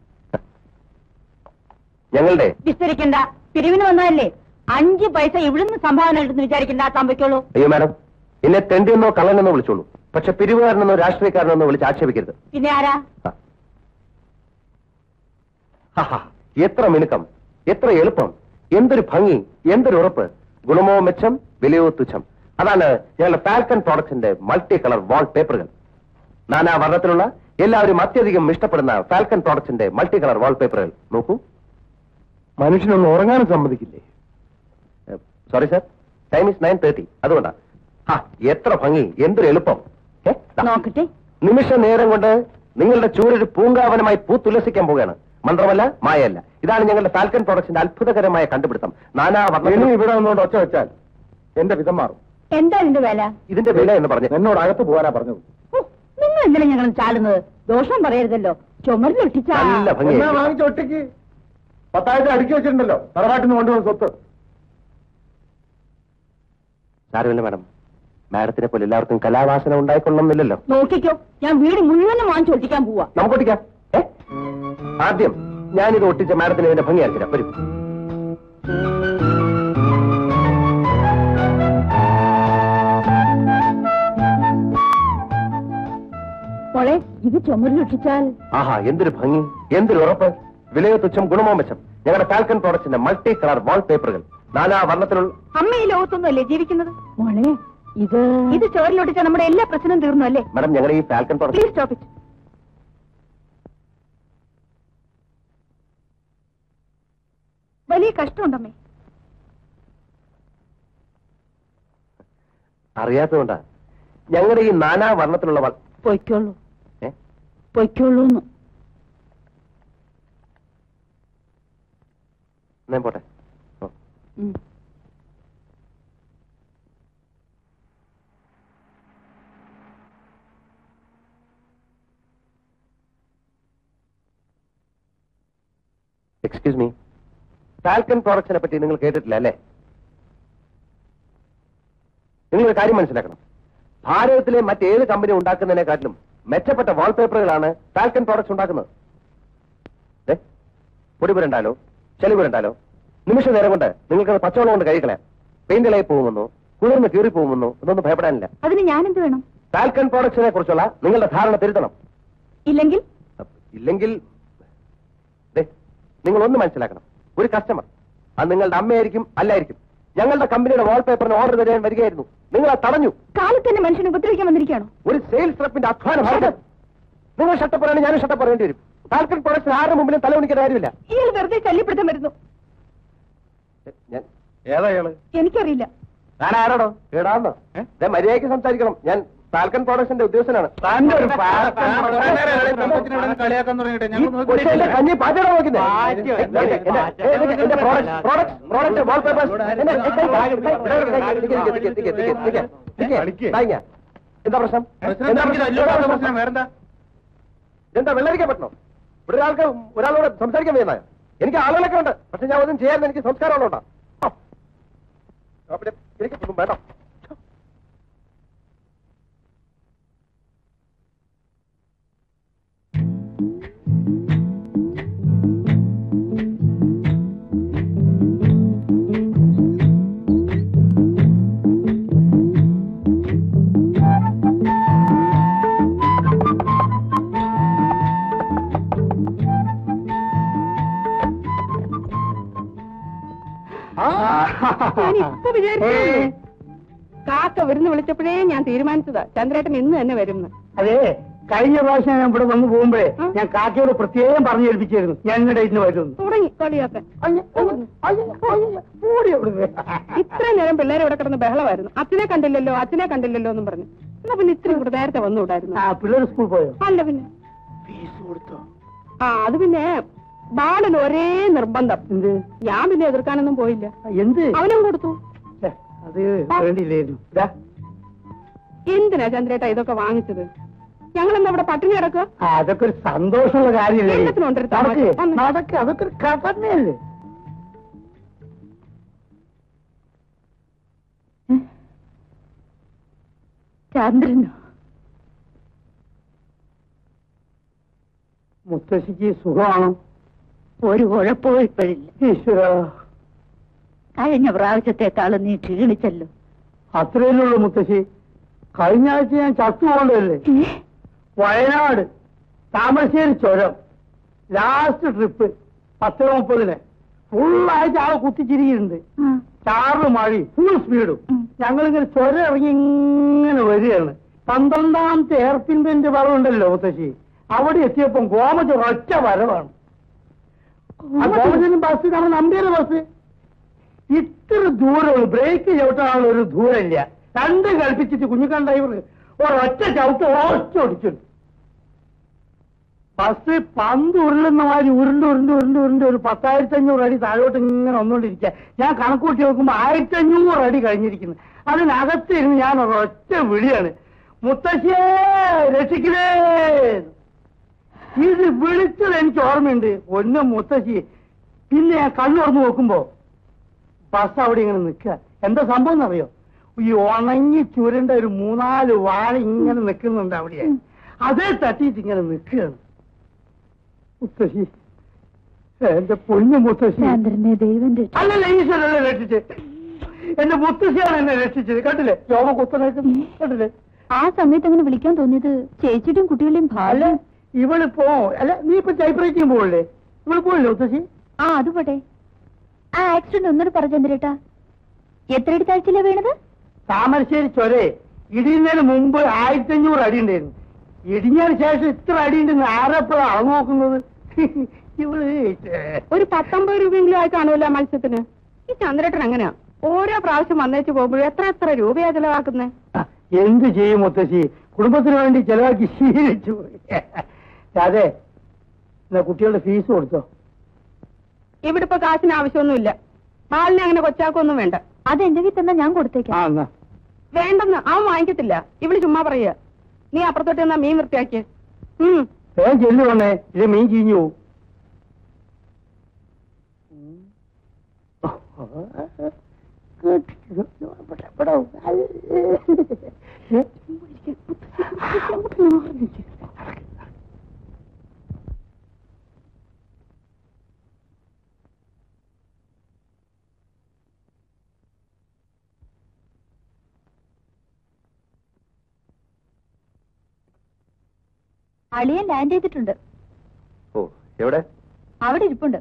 A: ഞങ്ങളുടെ.
B: വിസ്തരിക്കണ്ട. പിരിവിന് വന്നതല്ലേ. 5 പൈസ ഇവിടുന്ന് സംഭാവന ഉണ്ടെന്ന് വിചാരിക്കണ്ട. താമ്പയ്ക്കോളൂ.
A: അയ്യോ മാഡം, എന്നെ തെണ്ടിയെന്നോ കള്ളനെന്നോ വിളിച്ചോളൂ. പക്ഷെ പിരിവുകാരനെന്നോ രാഷ്ട്രീയക്കാരനെന്നോ വിളിച്ച് ആക്ഷേപിക്കരുത്.
B: പിന്നെ ആരാ?
A: എത്ര മിനുക്കം, എത്ര എളുപ്പം, എന്തൊരു ഭംഗി, എന്തൊരു ഉറപ്പ്. ഗുണമോ മെച്ചം, വിലയോ തുച്ഛം. അതാണ് ഞങ്ങളുടെ ഫാൽക്കൺ പ്രോഡക്ട്സിന്റെ മൾട്ടി കളർ വാൾ പേപ്പറുകൾ. നാനാ വർണ്ണത്തിലുള്ള എല്ലാവരും അത്യധികം ഇഷ്ടപ്പെടുന്ന ഫാൽക്കൺ പ്രോഡക്ട്സിന്റെ മൾട്ടി കളർ വാൾ പേപ്പറുകൾ നോക്കൂ. മനുഷ്യനൊന്ന് ഉറങ്ങാനും സമ്മതിക്കില്ലേ? Sorry sir, time is 9:30. അതുകൊണ്ടാ. എത്ര ഭംഗി, എന്തൊരു എളുപ്പം.
B: നോക്കട്ടെ.
A: നിമിഷ നേരം കൊണ്ട് നിങ്ങളുടെ ചൂരൊരു പൂങ്കാവനമായി പൂത്തുല്ലസിക്കാൻ പോവുകയാണ്. മന്ത്രമല്ല, മായല്ല. ഇതാണ് ഞങ്ങളുടെ ഫാൽക്കൺ പ്രോഡക്ട്സിന്റെ അത്ഭുതകരമായ കണ്ടുപിടുത്തം. നാനാ വർണ്ണ ഇവിടെ നിന്നുകൊണ്ട് ഒച്ച വെച്ചാൽ എന്റെ വിധം മാറും.
B: എന്താ ഇതിന്റെ വില?
A: ഇതിന്റെ വില എന്ന് പറഞ്ഞു എന്നോട് അകത്ത് പോകാനാ പറഞ്ഞത്.
B: നിങ്ങൾ എന്തിനാ ഞങ്ങൾ ചാടുന്നത്? ദോഷം പറയരുതല്ലോ. ചുമരിലൊട്ടിച്ച
A: നല്ല ഭംഗി
E: വാങ്ങിച്ച ഒറ്റയ്ക്ക് 10,000 അടുക്കി വെച്ചിട്ടുണ്ടല്ലോ തറവാട്ടിൽ നിന്ന് കൊണ്ടുവന്ന സ്വത്ത്.
A: സാരമില്ല മാഡം, മാഡത്തിനെ പോലെ എല്ലാവർക്കും കലാവാസന ഉണ്ടായിക്കൊള്ളണമെന്നില്ലല്ലോ.
B: നോക്കിക്കോ, ഞാൻ വീട് മുഴുവനും വാങ്ങിച്ച് ഒട്ടിക്കാൻ പോവാ.
A: നമുക്ക് ഒട്ടിക്കാം. ആദ്യം ഞാനിത് ഒട്ടിച്ച മാഡത്തിന് ഇതിന്റെ ഭംഗി അയച്ചിരാം. വരും.
B: മോളെ, ഇത് ചുമരിലൊട്ടിച്ചാൽ
A: എന്തൊരു ഭംഗി, എന്തൊരു ഉറപ്പ്. വിലയോ തുച്ഛം, ഗുണമോ മെച്ചം. ഞങ്ങളുടെ ഫാൽക്കൺ പ്രോഡക്ട്സിന്റെ മൾട്ടി കളർ വാൾ പേപ്പറുകൾ നാനാ വർണ്ണത്തിലുള്ള.
B: അമ്മ ഈ ലോകത്തൊന്നുമല്ലേ ജീവിക്കുന്നത്? മോളെ, ഇത് ചോരിലൊട്ടിച്ചാൽ നമ്മുടെ എല്ലാ പ്രശ്നവും തീർന്നു അല്ലേ?
A: മാഡം, ഞങ്ങളുടെ ഈ Falcon product.
B: Please stop it. വലിയ കഷ്ടമുണ്ടമ്മേ.
A: അറിയാത്തതുകൊണ്ടാ. ഞങ്ങളുടെ ഈ നാനാ വർണ്ണത്തിലുള്ള
B: പൊയ്ക്കോളൂ, പൊയ്ക്കോളൂന്ന്.
A: ഞാൻ പോട്ടെ. എക്സ്ക്യൂസ് മീ, ഫാൽക്കൺ പ്രോഡക്ട്സിനെ പറ്റി നിങ്ങൾ കേട്ടിട്ടില്ല അല്ലേ? നിങ്ങളൊരു കാര്യം മനസ്സിലാക്കണം. ഭാരതത്തിലെ മറ്റേത് കമ്പനി ഉണ്ടാക്കുന്നതിനെക്കാട്ടിലും മെച്ചപ്പെട്ട വാൾപേപ്പറുകളാണ് ഫാൽക്കൺ പ്രോഡക്ട്സ് ഉണ്ടാക്കുന്നത്. പൊടി പുരണ്ടാലോ ചെളി പുരണ്ടാലോ നിമിഷ നേരം കൊണ്ട് നിങ്ങൾക്കത് പച്ചവെള്ളം കൊണ്ട് കഴിക്കളയാം. പെയിന്റിലായി പോകുമെന്നോ കുളിർന്ന് കീറി പോകുമെന്നോ ഇതൊന്നും ഭയപ്പെടാനില്ല.
B: അതിന് ഞാനെന്ത് വേണം?
A: ഫാൽക്കൺ പ്രോഡക്ട്സിനെ കുറിച്ചുള്ള നിങ്ങളുടെ ധാരണ തിരുത്തണം.
B: ഇല്ലെങ്കിൽ
A: നിങ്ങൾ ഒന്ന് മനസ്സിലാക്കണം. ഒരു കസ്റ്റമർ, അത് നിങ്ങളുടെ അമ്മയായിരിക്കും അല്ലായിരിക്കും, ഞങ്ങളുടെ കമ്പനിയുടെ വാൾപേപ്പറിന് ഓർഡർ തരാൻ വരികയായിരുന്നു. നിങ്ങൾ അത് തടഞ്ഞു.
B: കാലത്ത് തന്നെ മനുഷ്യനെ ഉപദ്രവിക്കാൻ വന്നിരിക്കുകയാണോ?
A: ഒരു സെയിൽസ് റെപ്പിന്റെ അധ്വാനം. നിങ്ങൾ ഷട്ടപ്പറയാണ്, ഞാനും ഷട്ടപ്പറയേണ്ടി വരും. ഫാൽക്കൺ പ്രോഡക്ട്സ് ആരുടെ മുമ്പിലും തലവണിക്കേണ്ട കാര്യമില്ല.
B: ഇയാൾ വെറുതെ ശല്യപ്പെടുത്താൻ വരുന്നു.
A: ഏതാ ഇയാള്?
B: എനിക്കറിയില്ല.
A: ഞാൻ ആരാടോ? ഏടാന്നോ? മര്യാദയ്ക്ക് സംസാരിക്കണം. ഞാൻ ഫാൽക്കൺ പ്രൊഡക്ഷന്റെ ഉദ്യോഗസ്ഥനാണ്. കഞ്ഞി പാറ്റയുടെ നോക്കുന്നേ. എന്താ പ്രശ്നം? എന്താ വെള്ളരിക്കാൻ പറ്റണോ? ഇവിടെ ഒരാളോട് സംസാരിക്കാൻ വേണ്ട. എനിക്ക് ആളുകളൊക്കെ ഉണ്ട്, പക്ഷെ ഞാൻ ഒന്നും ചെയ്യാൻ എനിക്ക് സംസ്കാരമുള്ളോട്ടാ. എനിക്കൊന്നും വേണ്ട.
B: ഞാനിപ്പോ വിചാരിച്ചു കാക്ക വരുന്ന് വിളിച്ചപ്പോഴേ ഞാൻ തീരുമാനിച്ചതാ ചന്ദ്രേട്ടൻ ഇന്ന് തന്നെ വരുന്നു.
D: അതെ, കഴിഞ്ഞ പ്രാവശ്യം ഞാൻ ഇവിടെ വന്നു പോകുമ്പോഴേ ഞാൻ കാക്കയോട് പ്രത്യേകം പറഞ്ഞു ഏൽപ്പിച്ചായിരുന്നു ഞാൻ ഇങ്ങോട്ട് ഇന്ന് വരുന്നു.
B: തുടങ്ങി കളിയാക്കാൻ. ഇത്രയും നേരം പിള്ളേരെ ഇവിടെ കിടന്ന് ബഹളമായിരുന്നു. അച്ഛനെ കണ്ടില്ലല്ലോ എന്നും പറഞ്ഞു. എന്നാ പിന്നെ ഇത്രയും കൂടെ നേരത്തെ വന്നുകൂടായിരുന്നു.
D: പിള്ളേർ സ്കൂൾ പോയോ?
B: അല്ല പിന്നെ
D: ഫീസ് കൊടുത്തോ?
B: അത് പിന്നെ ബാലൻ ഒരേ നിർബന്ധം.
D: എന്ത്? ഞാൻ
B: പിന്നെ എതിർക്കാനൊന്നും പോയില്ല.
D: എന്ത്?
B: അവനും കൊടുത്തു.
D: അത് വേണ്ടിയില്ലായിരുന്നു.
B: എന്തിനാ ചന്ദ്രേട്ട ഇതൊക്കെ വാങ്ങിച്ചത്? ഞങ്ങളെന്താ ഇവിടെ പട്ടിണി കിടക്കുക?
D: അതൊക്കെ ഒരു സന്തോഷമുള്ള കാര്യമല്ലേ?
B: അതൊക്കെ
D: ഒരു കഥയല്ലേ?
B: ചന്ദ്രനോ?
D: മുത്തശ്ശിക്ക് സുഖമാണോ?
B: ഒരു കുഴപ്പവും ഇപ്പോഴില്ല.
D: ഈശ്വര,
B: കഴിഞ്ഞ പ്രാവശ്യത്തെക്കാളും നീ ക്ഷീണിച്ചല്ലോ.
D: അത്രയല്ലുള്ളൂ മുത്തശ്ശി. കഴിഞ്ഞ ആഴ്ച ഞാൻ ചത്തുപോകണ്ടല്ലേ? വയനാട് താമരശ്ശേരി ചുരം ലാസ്റ്റ് ട്രിപ്പ് 10:30 ഫുള്ളായിട്ട് ആളെ കുത്തിച്ചിരിക്കുന്നുണ്ട്. ചാറില് മഴയും ഫുൾ സ്പീഡും. ഞങ്ങളിങ്ങനെ ചുരം ഇറങ്ങി ഇങ്ങനെ വരികയാണ്. 12ാമത്തെ എയർപിൻ ബെന്റ് വളവുണ്ടല്ലോ മുത്തശ്ശി, അവിടെ എത്തിയപ്പം ഗോമതി ഒറ്റ വരവാണ്. ആ ഗോമതിന് ബസ് നമ്മുടെ നമ്പിയുടെ ബസ്. ഇത്ര ദൂരം ബ്രേക്ക് ചവിട്ടാനുള്ള ഒരു ദൂരമില്ല. രണ്ട് കൽപ്പിച്ചിട്ട് കുഞ്ഞിക്കാൻ ഡ്രൈവർ ഒരൊറ്റ ചവിട്ട് ഓടിച്ചിട്ടുണ്ട്. ബസ് പന്ത് ഉരുളുന്ന മാതിരി ഉരുണ്ട് ഒരു 10,500 അടി താഴോട്ട് ഇങ്ങനെ വന്നുകൊണ്ടിരിക്കുക. ഞാൻ കണക്കൂട്ടി നോക്കുമ്പോ 1,500 അടി കഴിഞ്ഞിരിക്കുന്നു. അതിനകത്ത് ഇരുന്ന് ഞാൻ ഒരൊറ്റ വിളിയാണ്, മുത്തശ്ശിയെ രക്ഷിക്കണേ. ഇത് വിളിച്ചത് എനിക്ക് ഓർമ്മയുണ്ട്. ഒന്നും മുത്തശ്ശി. പിന്നെ ഞാൻ കണ്ണുറന്ന് നോക്കുമ്പോ ബസ് അവിടെ ഇങ്ങനെ നിൽക്കുക. എന്താ സംഭവം എന്നറിയോ? ഈ ഉണങ്ങി ചുരുണ്ട ഒരു 3-4 വാഴ ഇങ്ങനെ നിൽക്കുന്നുണ്ട് അവിടെ. അതേ തട്ടിയിട്ട് ഇങ്ങനെ നിൽക്കുകയാണ്. മുത്തശ്ശി, എന്റെ പൊന്നു മുത്തശ്ശി. അല്ലല്ല, ഈശ്വരല്ലേ രക്ഷിച്ച്. എന്റെ മുത്തശ്ശിയാണ് എന്നെ രക്ഷിച്ചത്. കണ്ടില്ലേ യോഗ കുത്തനേക്ക്? കണ്ടില്ലേ?
C: ആ സമയത്ത് അങ്ങനെ വിളിക്കാൻ തോന്നിയത് ചേച്ചിയുടെയും കുട്ടികളുടെയും ഭാര്യ.
D: ഇവളിപ്പോ അല്ല, നീ ഇപ്പൊ ടൈപ്പ് റൈറ്റിംഗ് പോകല്ലേ? ഇവള് പോയില്ലേ മുത്തശ്ശി?
C: അത് പോട്ടെ. ആ ആക്സിഡന്റ് ഒന്നൂടെ പറഞ്ഞു ചന്ദ്രേട്ടാ. എത്ര അടി താഴ്ചയിലാ വീണത്?
D: താമരശ്ശേരി ചൊരേ ഇടിയുന്നതിന് മുമ്പ് 1,500 അടി ഉണ്ടായിരുന്നു. ഇടിഞ്ഞതിന് ശേഷം ഇത്ര അടി ഉണ്ടെന്ന് ആരെപ്പോഴാണ് അളവ് നോക്കുന്നത്? ഇവള്
B: ഒരു 19 രൂപയെങ്കിലും ആയി കാണുമല്ലോ മത്സ്യത്തിന്. ഈ ചന്ദ്രേട്ടൻ എങ്ങനെയാ ഓരോ പ്രാവശ്യം വന്നേച്ച് പോകുമ്പോഴും എത്ര രൂപയാ ചെലവാക്കുന്നേ?
D: എന്ത് ചെയ്യും മുത്തശ്ശി, കുടുംബത്തിന് വേണ്ടി ചെലവാക്കി ശീലിച്ചു. അതെ, എന്നാ കുട്ടികളുടെ ഫീസ് കൊടുത്തോ?
B: ഇവിടെ ഇപ്പൊ കാശിന് ആവശ്യമൊന്നുമില്ല. ബാലിനെ അങ്ങനെ കൊച്ചാക്കൊന്നും വേണ്ട.
C: അതെന്റെ വീട്ടിൽ തന്നെ ഞാൻ കൊടുത്തേക്കാം.
B: വേണ്ടെന്ന് അവൻ വാങ്ങിക്കത്തില്ല. ഇവിടെ ചുമ്മാ പറയുക. നീ അപ്പുറത്തോട്ട് എന്നാ മീൻ വൃത്തിയാക്കിയ.
D: ചെല്ലു വന്നേ, ഇത് മീൻ ചീഞ്ഞു പോവും.
C: അളിയൻ ലാൻഡ് ചെയ്തിട്ടുണ്ട്.
A: ഓ, എവിടെ?
C: അവിടെ ഇരിപ്പുണ്ട്.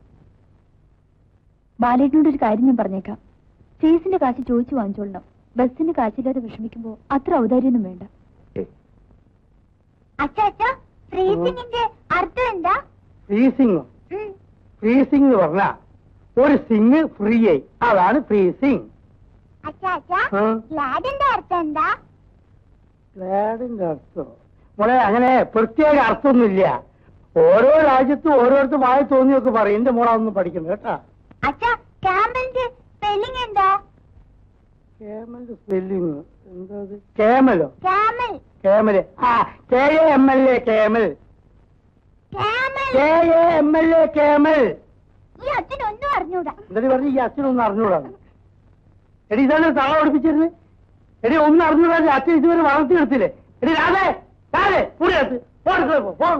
C: ബാലേട്ടനോട് ഒരു കാര്യം ഞാൻ പറഞ്ഞേക്കാം. ഫീസിന്റെ കാശ് ചോദിച്ചു വാങ്ങിച്ചോളണം. ബസ്സിന്റെ കാശില്ലാതെ വിഷമിക്കുമ്പോ അത്ര ഔദാര്യൊന്നും വേണ്ട.
D: ഫ്രീസിംഗ് ഫ്രീസിംഗ് എന്ന് പറഞ്ഞാ ഒരു സിംഗ് ഫ്രീ ആയി, അതാണ് ഫ്രീസിംഗ്.
C: ഗ്ലാഡിന്റെ അർത്ഥം എന്താ?
D: ഗ്ലാഡിന്റെ അർത്ഥം മോളെ അങ്ങനെ പ്രത്യേക അർത്ഥമൊന്നുമില്ല. ഓരോ രാജ്യത്തും ഓരോരുത്തർ വായി തോന്നിയൊക്കെ പറയും. എന്റെ മോളെ ഒന്നും പഠിക്കണം കേട്ടാ.
C: അച്ഛാ, ക്യാമലിന്റെ സ്പെല്ലിംഗ് എന്താ?
D: കേമലിന്റെ സ്പെല്ലിങ് എന്താ? കേമലോ?
C: ക്യാമൽ.
D: കേമല്. ആ, KAML കേമൽ. KAML camel.
C: ഈ അച്ഛനൊന്നും അറിഞ്ഞൂടാ.
D: എന്നിട്ട് പറഞ്ഞു ഈ അച്ഛനൊന്നും അറിഞ്ഞൂടാ. എടി ഇതാണ് തള പഠിപ്പിച്ചിരുന്നത്. എടി ഒന്നും അറിഞ്ഞൂടാ. അച്ഛൻ ഇതുവരെ വളർത്തിയെടുത്തില്ലേ? എടി രാധേ രാധേ കൂടിയടുത്ത് ഫോൺ.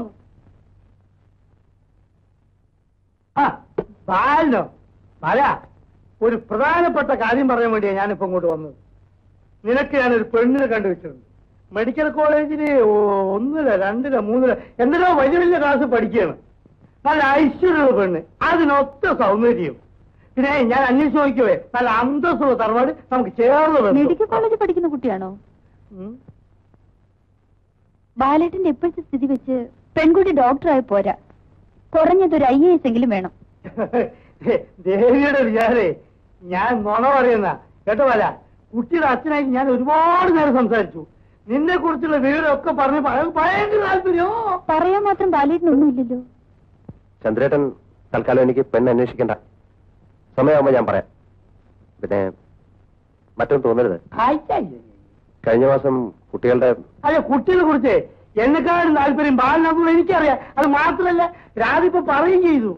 D: ആ ബാലനോ? ബാല, ഒരു പ്രധാനപ്പെട്ട കാര്യം പറയാൻ വേണ്ടിയാണ് ഞാനിപ്പോ ഇങ്ങോട്ട് വന്നത്. നിനക്ക് ഞാനൊരു പെണ്ണിനെ കണ്ടുവച്ചിട്ടുണ്ട്. മെഡിക്കൽ കോളേജില് 1, 2, 3 എന്തിനോ വലിയ വലിയ ക്ലാസ് പഠിക്കുകയാണ്. നല്ല ഐശ്വര്യമുള്ള പെണ്ണ്, അതിനൊത്ത സൗന്ദര്യം. പിന്നെ ഞാൻ അന്വേഷിച്ച് നോക്കിയവേ നല്ല അന്തസ്സുള്ള തറവാട് നമുക്ക് ചേർന്ന്.
G: മെഡിക്കൽ കോളേജിൽ പഠിക്കുന്ന കുട്ടിയാണോ? ബാലേട്ടന്റെ ഇപ്പോഴത്തെ സ്ഥിതി വെച്ച് പെൺകുട്ടി ഡോക്ടറായി പോരാ, കുറഞ്ഞതൊരു IAS എങ്കിലും വേണം.
D: ദേവിയുടെ വിചാരേ ഞാൻ നുണ പറയുന്ന കേട്ടോ. അല്ല, കുട്ടിയുടെ അച്ഛനായിട്ട് ഞാൻ ഒരുപാട് നേരം സംസാരിച്ചു. നിന്നെ കുറിച്ചുള്ള വിവരമൊക്കെ പറഞ്ഞ് ഭയങ്കര താല്പര്യോ.
G: പറയാൻ മാത്രം ബാലേട്ടനൊന്നുമില്ലല്ലോ.
A: ചന്ദ്രേട്ടൻ തൽക്കാലം എനിക്ക് പെണ്ണ് അന്വേഷിക്കണ്ട. സമയമാകുമ്പോ ഞാൻ പറയാം. പിന്നെ മറ്റൊന്നും തോന്നരുത്. കഴിഞ്ഞ മാസം കുട്ടികളുടെ
D: അല്ല, കുട്ടികളെ കുറിച്ച് എന്നെക്കാളും താല്പര്യം ബാലനാണെന്ന് എനിക്കറിയാം. അത് മാത്രമല്ല രാധിപ്പോ പറയുകയും ചെയ്തു.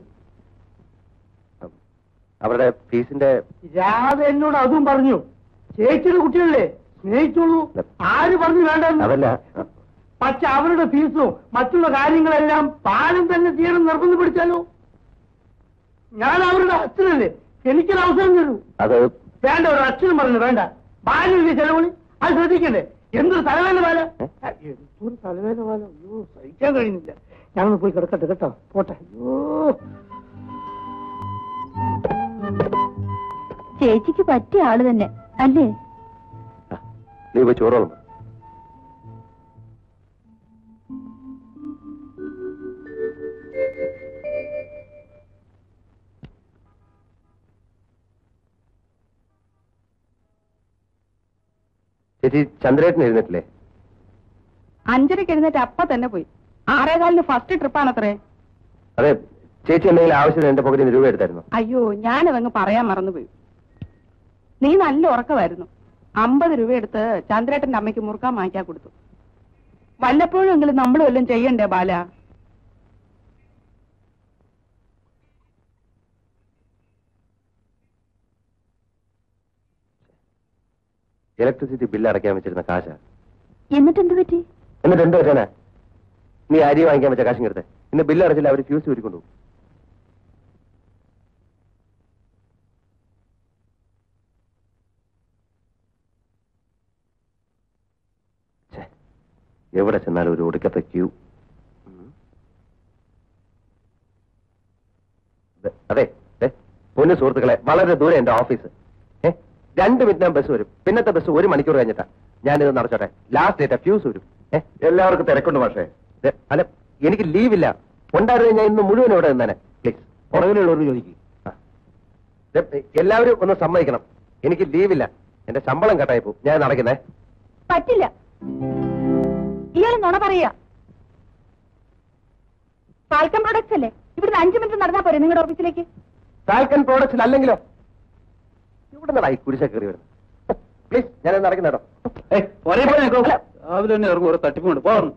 A: അവരുടെ ഫീസിന്റെ
D: രാധ എന്നോട് അതും പറഞ്ഞു. ചേച്ചിയുടെ കുട്ടികളല്ലേ, സ്നേഹിച്ചോളൂ. ആര് പറഞ്ഞു വേണ്ടെന്ന്?
A: അതല്ല,
D: പക്ഷെ അവരുടെ ഫീസും മറ്റുള്ള കാര്യങ്ങളെല്ലാം ബാലൻ തന്നെ ചെയ്യണം നിർബന്ധപ്പെടുത്താലോ? ഞാൻ അവരുടെ അച്ഛനല്ലേ, എനിക്കൊരു അവസരം തരൂ.
A: അത്
D: വേണ്ട, ഒരു അച്ഛനും പറഞ്ഞു വേണ്ട. ബാലിന്റെ ചെലവുകൾ അത് ശ്രദ്ധിക്കണ്ടേ? എന്തൊരു തലവേദന ബാല, എന്തൊരു തലവേദന ബാല. അയ്യോ, സഹിക്കാൻ കഴിയുന്നില്ല. ഞാനൊന്ന് പോയി കിടക്കട്ടെ കേട്ടോ. പോട്ടെ. അയ്യോ,
G: ചേച്ചിക്ക് പറ്റിയ ആള് തന്നെ അല്ലേ?
A: നീ പോയി ചോറോളും. ചേച്ചി, ചന്ദ്രേട്ടൻ എഴുന്നേറ്റില്ലേ?
B: 5:30 എഴുന്നേറ്റ് അപ്പ തന്നെ പോയി. 6:15 ഫസ്റ്റ് ട്രിപ്പാണത്രേ.
A: അതെ, ചേച്ചി എന്തെങ്കിലും ആവശ്യത്തിന് എന്റെ പോക്കറ്റിൽ രൂപ എടുത്തായിരുന്നു?
B: അയ്യോ, ഞാനതങ്ങ് പറയാൻ മറന്നുപോയി. നീ നല്ല ഉറക്കമായിരുന്നു. 50 രൂപ എടുത്ത് ചന്ദ്രേട്ടന്റെ അമ്മയ്ക്ക് മുറുക്കാൻ വാങ്ങിക്കാൻ കൊടുത്തു. വല്ലപ്പോഴും എങ്കിലും നമ്മൾ വല്ലതും ചെയ്യണ്ടേ ബാല?
A: ഇലക്ട്രിസിറ്റി ബില്ല് അടയ്ക്കാൻ വെച്ചിരുന്ന കാശ.
G: എന്നിട്ട് എന്ത് പറ്റി?
A: എന്നിട്ട് എന്ത് പറ്റാനാ? നീ അരി വാങ്ങിക്കാൻ വെച്ച കാശും എടുത്തേ. ഇന്ന് ബില്ല് അടച്ചില്ല, അവർ ഫ്യൂസ് ഊരിക്കൊണ്ടു. എവിടെ ചെന്നാലും ഒരു ഒടുക്കത്തെ ക്യൂ. അതെ, പൊന്നു സുഹൃത്തുക്കളെ, വളരെ ദൂരെ എന്റെ ഓഫീസ്. 2 മിനിറ്റിനാകും ബസ് വരും. പിന്നത്തെ ബസ് 1 മണിക്കൂർ കഴിഞ്ഞിട്ടാ. ഞാനിത് നടച്ചോട്ടെ. ലാസ്റ്റ് ഡേറ്റ് ഫ്യൂസ് വരും.
F: എല്ലാവർക്കും തിരക്കുണ്ട് പക്ഷേ.
A: അല്ല, എനിക്ക് ലീവില്ല. ഉണ്ടായിരുന്നു ഞാൻ ഇന്ന് മുഴുവൻ ഇവിടെ നിന്നേനെ. പ്ലീസ്, പുറകിലുള്ളവർ ചോദിക്കും. എല്ലാവരും ഒന്ന് സമ്മതിക്കണം, എനിക്ക് ലീവില്ല. എന്റെ ശമ്പളം കട്ടായി പോകും. ഞാൻ നടക്കുന്നേ.
G: പറ്റില്ല, ഇയാൾ നുണ പറയാ. ഫാൽക്കൺ പ്രൊഡക്ട്സ് അല്ലേ? ഇവിടുന്ന് 5 മിനിറ്റ് നടന്നാ പോരെ നിങ്ങളുടെ ഓഫീസിലേക്ക്?
A: ഫാൽക്കൺ പ്രോഡക്ട്സിൽ അല്ലെങ്കിലോ? ഇവിടെ നിന്നായി കുരിശ കയറി വരുന്നത്. പ്ലീസ്, ഞാൻ നടക്കുന്നേട്ടോ.
D: രാവിലെ തന്നെ ഇറങ്ങും. ഒരു തട്ടിപ്പുണ്ട് പോകണം.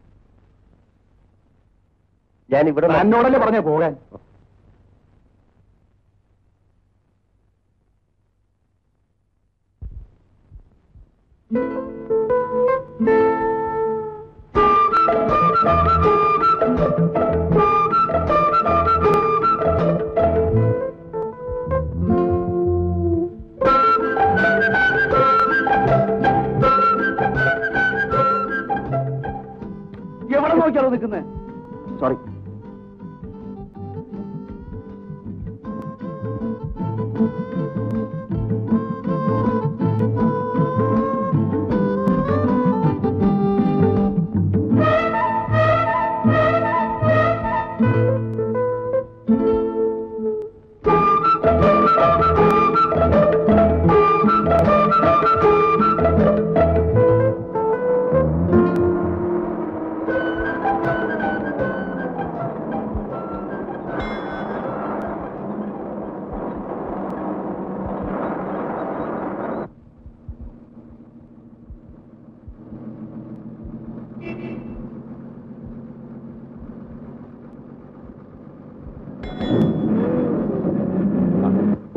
A: ഞാൻ ഇവിടെ
D: എന്നോടല്ലേ പറഞ്ഞേ പോകാൻ. എവിടെ നോക്കിയാലോ നിൽക്കുന്നേ?
A: സോറി.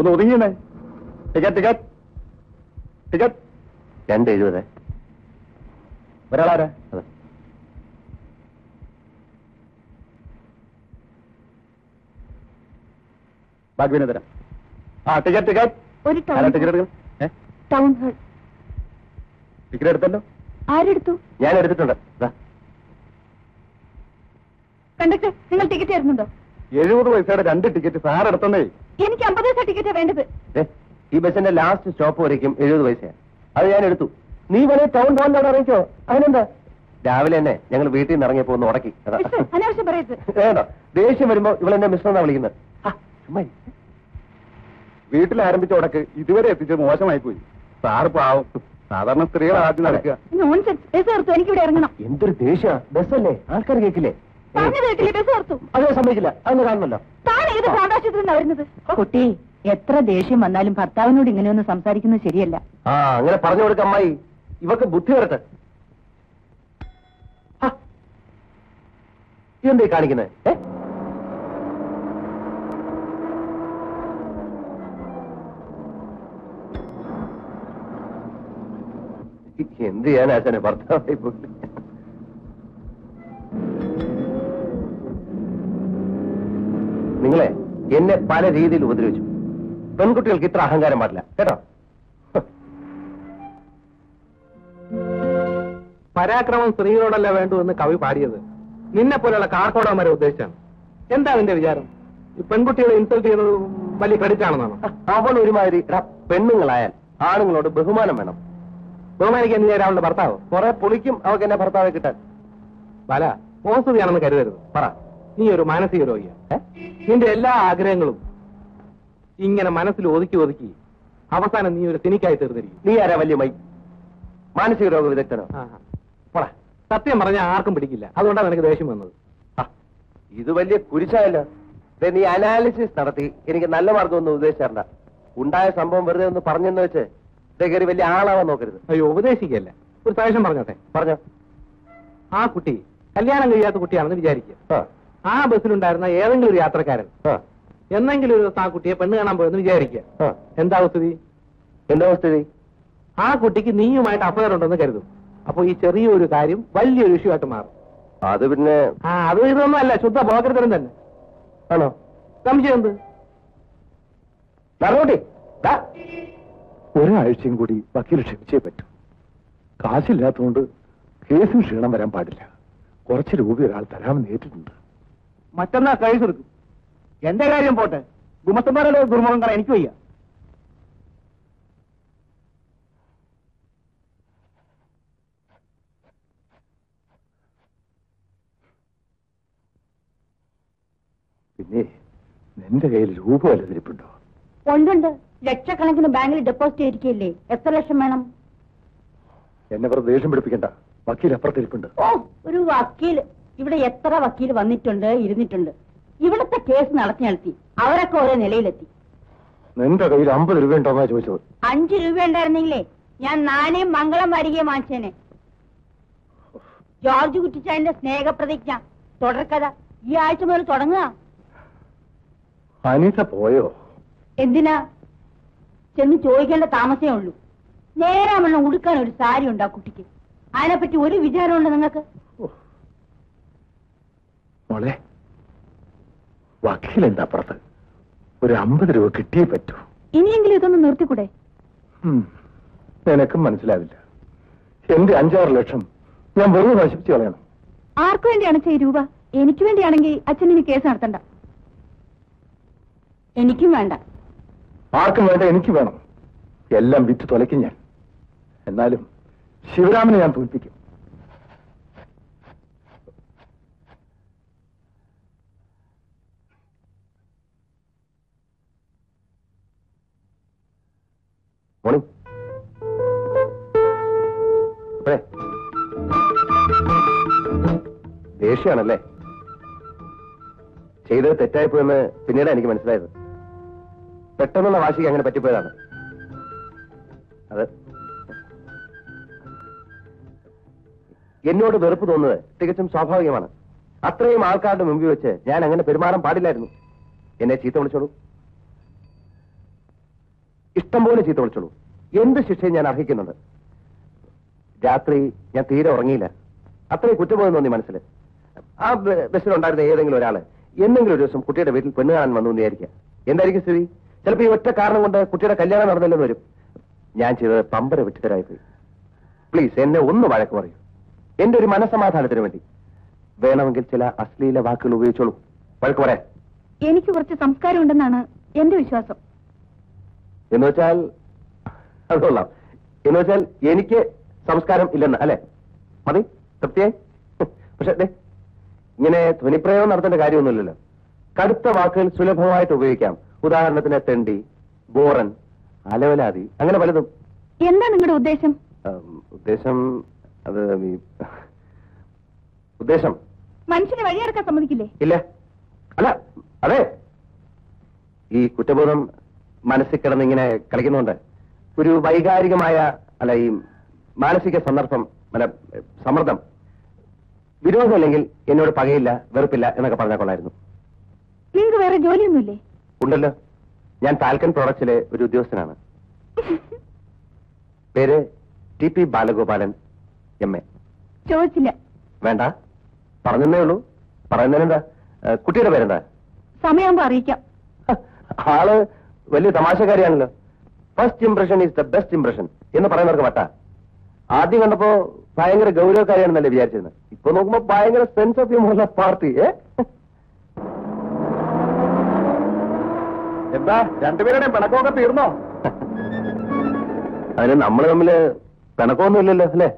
F: ഒന്ന് ഒതുങ്ങിയേ. Ticket ticket ticket
A: 2.70. ഒരാളാരാ? അതെ.
F: ബാക്കി പിന്നെ തരാം. ടിക്കറ്റ് ടിക്കറ്റ്
G: ഒരു
F: ടിക്കറ്റ് എടുക്കണം.
G: Town hall.
F: ടിക്കറ്റ് എടുത്തല്ലോ.
G: ആരെടുത്തു?
A: ഞാൻ എടുത്തിട്ടുണ്ട്.
G: കണ്ടക്ടർ, നിങ്ങൾ ടിക്കറ്റ് തരുന്നുണ്ടോ?
F: 70 പൈസയുടെ 2 ടിക്കറ്റ് സാർ എടുത്തണ്ടേ.
G: എനിക്ക് 50 പൈസ ടിക്കറ്റാ വേണ്ടത്.
A: ഈ ബസ്സിന്റെ ലാസ്റ്റ് സ്റ്റോപ്പ് വരയ്ക്കും 70 പൈസയാണ്. അത് ഞാൻ എടുത്തു. നീ വേണേ ടൗൺ ഹാളിൽ അവിടെ അറിയിച്ചോ. അതിനെന്താ? രാവിലെ തന്നെ ഞങ്ങൾ വീട്ടിൽ നിന്ന് ഇറങ്ങിയപ്പോ ഒന്ന് ഉടക്കി.
G: അനാവശ്യം പറയരുത്.
A: വേണ്ട, ദേഷ്യം വരുമ്പോ ഇവളെന്നെ മിസ്റ്റർ എന്നാ വിളിക്കുന്നത്.
F: വീട്ടിൽ ആരംഭിച്ച ഉടക്ക് ഇതുവരെ എത്തിച്ചത് മോശമായി പോയി. സാറ് പാവം. സാധാരണ സ്ത്രീകൾ ആദ്യം നടക്കുക.
G: എനിക്കിവിടെ ഇറങ്ങണം.
A: എന്തൊരു ദേഷ്യ ബസ്സല്ലേ, ആൾക്കാർ കേൾക്കില്ലേ?
G: പറഞ്ഞത് കേട്ടില്ലേ? ബസ് ഓർത്തു.
A: അതേ സമ്മതിക്കില്ല. അതൊന്ന് കാണണല്ലോ.
G: താൻ ഏത് പ്രാദേശത്തിൽ നിന്നാ വരുന്നത്? കുട്ടി, എത്ര ദേഷ്യം വന്നാലും ഭർത്താവിനോട് ഇങ്ങനെയൊന്നും സംസാരിക്കുന്നത് ശരിയല്ല.
A: അങ്ങനെ പറഞ്ഞു കൊടുക്ക അമ്മായി. ഇവക്ക് ബുദ്ധി വരട്ടെ. ഇതെന്തേ കാണിക്കുന്നത്? എന്ത് ചെയ്യാൻ ആശാനെ, ഭർത്താവായി പോയി. നിങ്ങളെ എന്നെ പല രീതിയിൽ ഉപദ്രവിച്ചു. പെൺകുട്ടികൾക്ക് ഇത്ര അഹങ്കാരം പാടില്ല കേട്ടോ.
H: പരാക്രമം സ്ത്രീകളോടല്ല വേണ്ടു എന്ന് കവി പാടിയത് നിന്നെ പോലെയുള്ള കാർക്കോടന്മാരെ ഉദ്ദേശിച്ചാണ്. എന്താ നിന്റെ വിചാരം? ഈ പെൺകുട്ടികളെ ഇൻസൾട്ട് ചെയ്യുന്നത് വലിയ ക്രെഡിറ്റ് ആണെന്നാണോ?
A: അവൾ ഒരുമാതിരി പെണ്ണുങ്ങളായാൽ ആണുങ്ങളോട് ബഹുമാനം വേണം.
H: ബഹുമാനിക്കാൻ നീ അവളുടെ ഭർത്താവ്
A: കുറെ പൊളിക്കും അവൾക്ക് എന്നെ ഭർത്താവെ കിട്ടാൻ.
H: പല മോശതയാണെന്ന് കരുതരുത്. പറ, നീ ഒരു മാനസിക രോഗിയാണ്. നിന്റെ എല്ലാ ആഗ്രഹങ്ങളും ഇങ്ങനെ മനസ്സിൽ ഒതുക്കി ഒതുക്കി അവസാനം നീ ഒരു സിനിക്കായി തീർന്നിരിക്കും.
A: നീ ആരാ വലിയ മൈ? മാനസിക രോഗ വിദഗ്ധനോ?
H: സത്യം പറഞ്ഞാൽ ആർക്കും പിടിക്കില്ല. അതുകൊണ്ടാണ് നിനക്ക് ദേഷ്യം വന്നത്.
A: ഇത് വലിയ കുരിശായല്ലോ. നീ അനാലിസിസ് നടത്തി എനിക്ക് നല്ല മാർഗമൊന്നും ഉദ്ദേശിച്ചാറണ്ട. ഉണ്ടായ സംഭവം വെറുതെ ഒന്ന് പറഞ്ഞെന്ന് വെച്ച് കയറി വലിയ ആളാവാൻ നോക്കരുത്.
H: അയ്യോ, ഉപദേശിക്കല്ല. ഒരു സജഷൻ പറഞ്ഞോട്ടെ.
A: പറഞ്ഞോ.
H: ആ കുട്ടി കല്യാണം കഴിയാത്ത കുട്ടിയാണെന്ന് വിചാരിക്കുക. ആ ബസ്സിലുണ്ടായിരുന്ന ഏതെങ്കിലും ഒരു യാത്രക്കാരൻ എന്നെങ്കിലും ഒരു ദിവസം ആ കുട്ടിയെ പെണ്ണ് കാണാൻ പോയെന്ന് വിചാരിക്കുക. എന്താ സ്ഥിതി?
A: എന്താ സ്ഥിതി?
H: ആ കുട്ടിക്ക് നീയുമായിട്ട് അഫയർ ഉണ്ടെന്ന് കരുതും. അപ്പൊ ഈ ചെറിയൊരു കാര്യം വലിയൊരു ഇഷ്യൂ ആയിട്ട് മാറും.
A: അത് പിന്നെ
H: അത് ഇതൊന്നും അല്ല, ശുദ്ധ പോക്കരുത്തരം തന്നെ.
A: ആണോ?
H: സംശയം എന്ത്?
A: നടന്നോട്ടെ.
F: ഒരാഴ്ചയും കൂടി വക്കീൽ ക്ഷമിച്ചേ പറ്റൂ. കാശില്ലാത്തതുകൊണ്ട് കേസിന് ക്ഷീണം വരാൻ പാടില്ല. കുറച്ച് രൂപ ഒരാൾ തരാമെന്ന് ഏറ്റിട്ടുണ്ട്.
H: മറ്റന്നാ കേസ് എടുക്കും. എന്റെ കാര്യം പോട്ടെ, ഗുമസ്തന്മാരുടെ ദുർമുഖം കാണാൻ എനിക്ക് വയ്യ.
F: പിന്നെ നിന്റെ കയ്യിൽ രൂപ വല്ലതിരിപ്പുണ്ടോ?
G: ഉണ്ടുണ്ട്. ലക്ഷക്കണക്കിന് ബാങ്കിൽ ഡെപ്പോസിറ്റ് ചെയ്തിരിക്കല്ലേ. എത്ര ലക്ഷം വേണം?
F: എന്നെ വെറുതെ ദേഷ്യം പിടിപ്പിക്കണ്ട. വക്കീൽ അപ്പുറത്തിരിപ്പുണ്ട്.
G: ഓ, ഒരു വക്കീൽ. ഇവിടെ എത്ര വക്കീൽ വന്നിട്ടുണ്ട്, ഇരുന്നിട്ടുണ്ട്. ഇവിടുത്തെ കേസ് നടത്തി അവരൊക്കെ ഓരോ നിലയിലെത്തി.
F: നിന്റെ കയ്യിൽ 50 രൂപ ഉണ്ടോന്നാ ചോദിച്ചത്.
G: 5 രൂപ ഉണ്ടായിരുന്നെങ്കിലേ ഞാൻ നാണയം മംഗളം വരികയും വാങ്ങിച്ചേനെ. ജോർജ് കുറ്റിച്ചായന്റെ സ്നേഹപ്രതിജ്ഞ തുടർക്കഥ ഈ ആഴ്ച മുതൽ തുടങ്ങുക.
F: അനീത പോയോ?
G: എന്തിനാ? ചെന്ന് ചോദിക്കേണ്ട താമസേ ഉള്ളൂ. നേരാമണ്ണം ഉടുക്കാൻ ഒരു സാരി ഉണ്ട് ആ കുട്ടിക്ക്. അതിനെപ്പറ്റി ഒരു വിചാരമുണ്ട് നിങ്ങൾക്ക്?
F: മോളെ, വക്കീലെന്താ അപ്പുറത്ത്? ഒരു 50 രൂപ കിട്ടിയേ പറ്റൂ.
G: ഇനിയെങ്കിലും ഇതൊന്ന് നിർത്തിക്കൂടെ?
F: നിനക്കും മനസ്സിലാവില്ല. എന്റെ 5-6 ലക്ഷം ഞാൻ വെറുതെ നശിപ്പിച്ചു കളയണം.
G: ആർക്കു വേണ്ടിയാണ് ഈ രൂപ? എനിക്ക് വേണ്ടിയാണെങ്കിൽ അച്ഛനിന് കേസ് നടത്തണ്ട. എനിക്കും വേണ്ട.
F: ആർക്കും വേണ്ട, എനിക്ക് വേണം. എല്ലാം വിറ്റ് തുലയ്ക്കും ഞാൻ. എന്നാലും ശിവരാമനെ ഞാൻ തോൽപ്പിക്കും.
A: മോർണിംഗ്. ദേഷ്യാണല്ലേ? ചെയ്തത് തെറ്റായിപ്പോയെന്ന് പിന്നീട് എനിക്ക് മനസ്സിലായത്. പെട്ടെന്നുള്ള വാശിക്ക് അങ്ങനെ പറ്റിപ്പോയതാണ്. അത് എന്നോട് വെറുപ്പ് തോന്നുന്നത് തികച്ചും സ്വാഭാവികമാണ്. അത്രയും ആൾക്കാരുടെ മുമ്പിൽ വെച്ച് ഞാൻ അങ്ങനെ പെരുമാറാൻ പാടില്ലായിരുന്നു. എന്നെ ചീത്ത വിളിച്ചോളൂ. ഇഷ്ടം പോലെ ചീത്ത വിളിച്ചോളൂ. എന്ത് ശിക്ഷയും ഞാൻ അർഹിക്കുന്നുണ്ട്. രാത്രി ഞാൻ തീരെ ഉറങ്ങിയില്ല. അത്രയും കുറ്റബോധം തോന്നി മനസ്സിൽ. ആ ബസ്സിലുണ്ടായിരുന്ന ഏതെങ്കിലും ഒരാള് എന്തെങ്കിലും ഒരു ദിവസം കുട്ടിയുടെ വീട്ടിൽ പെണ്ണ് കാണാൻ വന്നു എന്ന് വിചാരിക്കുക. എന്തായിരിക്കും സ്ഥിതി? ചിലപ്പോൾ ഈ ഒറ്റ കാരണം കൊണ്ട് കുട്ടിയുടെ കല്യാണം നടന്നില്ലെന്ന് വരും. ഞാൻ ചെയ്തത് പമ്പര വിട്ടുതരായിപ്പോയി. പ്ലീസ് എന്നെ ഒന്ന് വഴക്ക് പറയൂ. എന്റെ ഒരു മനസ്സമാധാനത്തിന് വേണ്ടി. വേണമെങ്കിൽ ചില അശ്ലീല വാക്കുകൾ ഉപയോഗിച്ചോളൂ. വഴക്ക് പറയാൻ
G: എനിക്ക് കുറച്ച് സംസ്കാരം ഉണ്ടെന്നാണ് എന്റെ വിശ്വാസം.
A: എന്ന് വെച്ചാൽ അത് കൊള്ളാം. എന്ന് വെച്ചാൽ എനിക്ക് സംസ്കാരം ഇല്ലെന്ന് അല്ലെ? മതി, തൃപ്തിയായി. പക്ഷെ ഇങ്ങനെ ധ്വനിപ്രയോഗം നടത്തേണ്ട കാര്യമൊന്നുമില്ലല്ലോ. കടുത്ത വാക്കുകൾ സുലഭമായിട്ട് ഉപയോഗിക്കാം. ഉദാഹരണത്തിന് തെണ്ടി, ബോറൻ, അലവലാതി, അങ്ങനെ പലതും.
G: എന്താ നിങ്ങളുടെ ഉദ്ദേശം?
A: ഉദ്ദേശം അത് ഉദ്ദേശം
G: മനുഷ്യനെ വഴിയെടുക്കാൻ സമ്മതിക്കില്ലേ?
A: ഇല്ല. അല്ല, അതെ, ഈ കുറ്റബോധം മനസ്സിൽ കിടന്നിങ്ങനെ കളിക്കുന്നുണ്ട്. ഒരു വൈകാരികമായ അല്ല ഈ മാനസിക സന്ദർഭം അല്ല സമ്മർദ്ദം, വിരോധമില്ലെങ്കിൽ എന്നോട് പകയില്ല, വെറുപ്പില്ല എന്നൊക്കെ പറഞ്ഞാൽ കൊള്ളായിരുന്നു.
G: നിങ്ങൾക്ക് വേറെ ജോലിയൊന്നുമില്ലേ?
A: ഉണ്ടല്ലോ. ഞാൻ ഫാൽക്കൺ പ്രോഡക്ട്സിലെ ഒരു ഉദ്യോഗസ്ഥനാണ്. പേര് ടി. ബാലഗോപാലൻ M.
G: ചോദിച്ചില്ല.
A: വേണ്ട, പറഞ്ഞേ ഉള്ളൂ. പറയുന്നതിനെന്താ? കുട്ടിയുടെ പേരെന്താ?
G: സമയമാകുമ്പോ അറിയിക്കാം.
A: ആള് വലിയ തമാശക്കാരിയാണല്ലോ. First impression is the best impression എന്ന് പറയുന്നവർക്ക് വട്ട. ആദ്യം കണ്ടപ്പോ ഭയങ്കര ഗൗരവക്കാരിയാണെന്നല്ലേ വിചാരിച്ചിരുന്നത്. ഇപ്പൊ നോക്കുമ്പോ ഭയങ്കര സെൻസ് ഓഫ് ഹ്യൂമർ ഉള്ള പാർട്ടി. എന്താ രണ്ടുപേരുടെയും പിണക്കമൊക്കെ തീർന്നോ? അതിന് നമ്മൾ തമ്മില് പിണക്കമൊന്നും ഇല്ലല്ലോ അല്ലേ?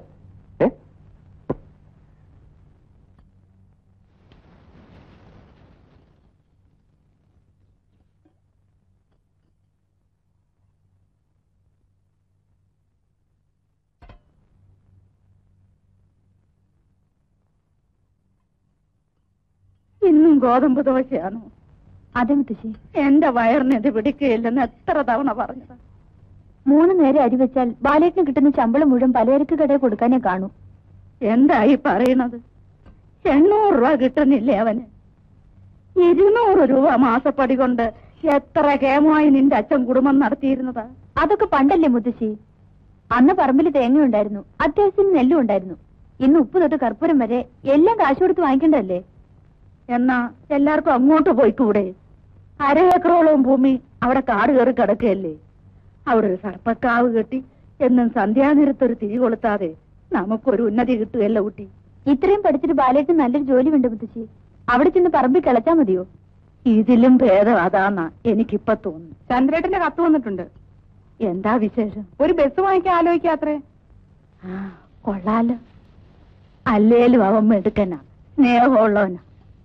B: ഇന്നും ഗോതമ്പ് ദോശയാണോ?
G: അതെ മുത്തശ്ശി.
B: എന്റെ വയറിന് ഇത് പിടിക്കുകയില്ലെന്ന് എത്ര തവണ പറഞ്ഞത്.
G: 3 നേരം അരി വെച്ചാൽ ബാലേട്ടിന് കിട്ടുന്ന ശമ്പളം മുഴുവൻ പലചരക്ക് കടയിൽ കൊടുക്കാനേ കാണൂ.
B: എന്തായി പറയണത്? 800 രൂപ കിട്ടുന്നില്ലേ അവന്? 200 രൂപ മാസപ്പടി കൊണ്ട് എത്ര കേമമായി നിന്റെ അച്ഛൻ കുടുംബം നടത്തിയിരുന്നത്?
G: അതൊക്കെ പണ്ടല്ലേ മുത്തശ്ശി. അന്ന് പറമ്പിൽ തേങ്ങയുണ്ടായിരുന്നു, അത്യാവശ്യത്തിന് നെല്ലും ഉണ്ടായിരുന്നു. ഇന്ന് ഉപ്പ് തൊട്ട് കർപ്പൂരം വരെ എല്ലാം കാശ് കൊടുത്ത് വാങ്ങിക്കണ്ടല്ലേ?
B: എന്നാ എല്ലാവർക്കും അങ്ങോട്ട് പോയിക്കൂടെ? 1/2 ഏക്കറോളം ഭൂമി അവിടെ കാട് കയറി കിടക്കുകയല്ലേ? അവിടെ ഒരു സർപ്പക്കാവ് കെട്ടി എന്നും സന്ധ്യാനേരത്തൊരു തിരി കൊളുത്താതെ നമുക്കൊരു ഉന്നതി കിട്ടുകയല്ല കുട്ടി.
G: ഇത്രയും പഠിച്ചിട്ട് ബാലേട്ടിന് നല്ലൊരു ജോലി ഉണ്ട് മുത്തശ്ശി. അവിടെ ചെന്ന് പറമ്പിൽ കിളച്ചാ മതിയോ?
B: ഇതിലും ഭേദം അതാന്നാ എനിക്കിപ്പൊ തോന്നുന്നു. ചന്ദ്രേട്ടന്റെ കത്ത് വന്നിട്ടുണ്ട്. എന്താ വിശേഷം? ഒരു ബസ് വാങ്ങിക്കാൻ ആലോചിക്കാത്രേ. കൊള്ളാലോ. അല്ലേലും അവൻ എടുക്കനാ, സ്നേഹമുള്ളവനാ.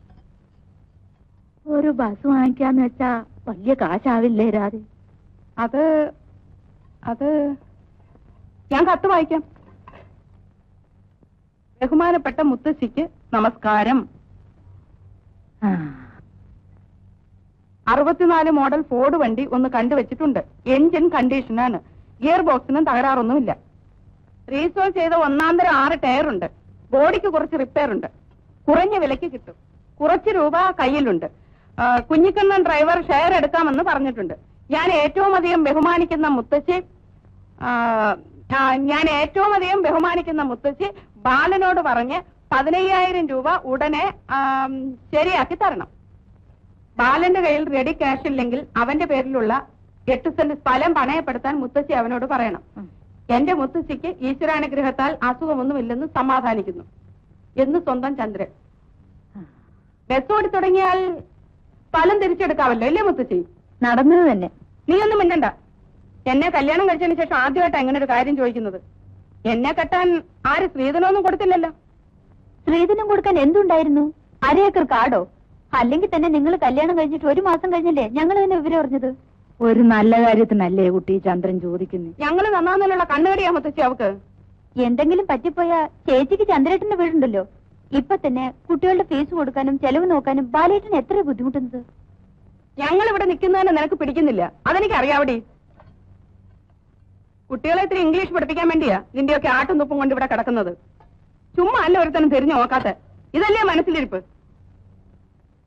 B: ഒരു ബസ് വാങ്ങിക്കാന്ന് വെച്ചാ വലിയ കാശാവില്ലേ രാധേ? അത് ഞാൻ കത്ത് വായിക്കാം. ബഹുമാനപ്പെട്ട മുത്തശ്ശിക്ക് നമസ്കാരം. 64 മോഡൽ ഫോർഡ് വണ്ടി ഒന്ന് കണ്ടുവച്ചിട്ടുണ്ട്. എഞ്ചിൻ കണ്ടീഷനാണ്. ഗിയർ ബോക്സിനും തകരാറൊന്നുമില്ല. റീസ്റ്റോർ ചെയ്ത 1-തരം 6 ടയറുണ്ട്. ബോഡിക്ക് കുറച്ച് റിപ്പയർ ഉണ്ട്. കുറഞ്ഞ വിലയ്ക്ക് കിട്ടും. കുറച്ച് രൂപ കയ്യിലുണ്ട്. കുഞ്ഞിക്കണ്ണൻ ഡ്രൈവർ ഷെയർ എടുക്കാമെന്ന് പറഞ്ഞിട്ടുണ്ട്. ഞാൻ ഏറ്റവും അധികം ബഹുമാനിക്കുന്ന മുത്തശ്ശി ബാലനോട് പറഞ്ഞ് 15,000 രൂപ ഉടനെ ശരിയാക്കി തരണം. ബാലന്റെ കയ്യിൽ റെഡി ക്യാഷ് ഇല്ലെങ്കിൽ അവന്റെ പേരിലുള്ള 8 സെന്റ് സ്ഥലം പണയപ്പെടുത്താൻ മുത്തശ്ശി അവനോട് പറയണം. എന്റെ മുത്തശ്ശിക്ക് ഈശ്വരാനുഗ്രഹത്താൽ അസുഖമൊന്നുമില്ലെന്ന് സമാധാനിക്കുന്നു എന്ന് സ്വന്തം ചന്ദ്രൻ. ബസ് ഓടി തുടങ്ങിയാൽ സ്ഥലം തിരിച്ചെടുക്കാമല്ലോ അല്ലേ മുത്തശ്ശി?
G: നടന്നത് തന്നെ.
B: നീ ഒന്നും മിണ്ടണ്ട. എന്നെ കല്യാണം കഴിച്ചതിന് ശേഷം ആദ്യമായിട്ടാണ് ഇങ്ങനെ ഒരു കാര്യം ചോദിക്കുന്നത്. എന്നെ കെട്ടാൻ ആര് സ്ത്രീധനമൊന്നും കൊടുത്തില്ലല്ലോ.
G: സ്ത്രീധനം കൊടുക്കാൻ എന്തുണ്ടായിരുന്നു? 1/2 ഏക്കർ കാടോ? അല്ലെങ്കിൽ തന്നെ നിങ്ങൾ കല്യാണം കഴിഞ്ഞിട്ട് 1 മാസം കഴിഞ്ഞല്ലേ ഞങ്ങൾ തന്നെ വിവരം അറിഞ്ഞത്?
B: ഒരു നല്ല കാര്യത്തിനല്ലേ കുട്ടി ചന്ദ്രൻ ചോദിക്കുന്നു. ഞങ്ങൾ നന്നാന്നുള്ള കണ്ണുകടിയാ മുത്തശ്ശി അവക്ക്.
G: എന്തെങ്കിലും പറ്റിപ്പോയാ ചേച്ചിക്ക് ചന്ദ്രേട്ടന്റെ വീടുണ്ടല്ലോ. ഇപ്പൊ തന്നെ കുട്ടികളുടെ ഫീസ് കൊടുക്കാനും ചെലവ് നോക്കാനും ബാലേട്ടന് എത്ര ബുദ്ധിമുട്ടുന്നത്.
B: ഞങ്ങൾ ഇവിടെ നിൽക്കുന്നതിന് നിനക്ക് പിടിക്കുന്നില്ല, അതെനിക്ക് അറിയാവടി. കുട്ടികളെ ഇത്തിരി ഇംഗ്ലീഷ് പഠിപ്പിക്കാൻ വേണ്ടിയാ നിന്റെയൊക്കെ ആട്ടും തുപ്പും കൊണ്ട് ഇവിടെ കിടക്കുന്നത്. ചുമ്മാ അല്ല ഒരുത്തനും തിരിഞ്ഞു നോക്കാത്ത. ഇതല്ലേ മനസ്സിലിരിപ്പ്?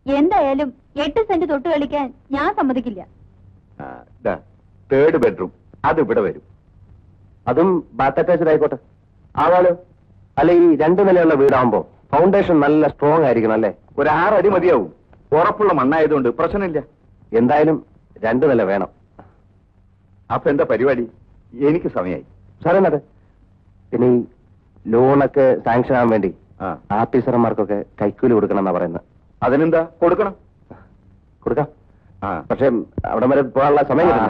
G: എന്തായാലും 8 സെന്റ് തൊട്ട് കളിക്കാൻ ഞാൻ സമ്മതിക്കില്ല.
F: 3rd ബെഡ്റൂം അതിവിടെ വരും.
A: അതും ബാത്ത് അറ്റാച്ച്ഡ് ആയിക്കോട്ടെ. ആവാലോ. അല്ല, ഈ 2 നിലയുള്ള വീടാകുമ്പോ ഫൗണ്ടേഷൻ നല്ല സ്ട്രോങ് ആയിരിക്കണം അല്ലേ?
F: ഒരു 6 അടി മതിയാവും. ഉറപ്പുള്ള മണ്ണായതുകൊണ്ട് പ്രശ്നമില്ല.
A: എന്തായാലും 2 നില വേണം.
F: അപ്പൊ എന്താ പരിപാടി? എനിക്ക് സമയമായി.
A: സാറേ, നത് പിന്നെ ഈ ലോണൊക്കെ സാങ്ഷൻ ആവാൻ വേണ്ടി
F: ആ,
A: ആഫീസർമാർക്കൊക്കെ കൈക്കൂലി കൊടുക്കണം എന്നാ പറയുന്നത്.
F: അതിനെന്താ കൊടുക്കണം?
A: കൊടുക്കാം.
F: ആ,
A: പക്ഷെ അവിടെ വരെ പോകാനുള്ള സമയം കിട്ടില്ല.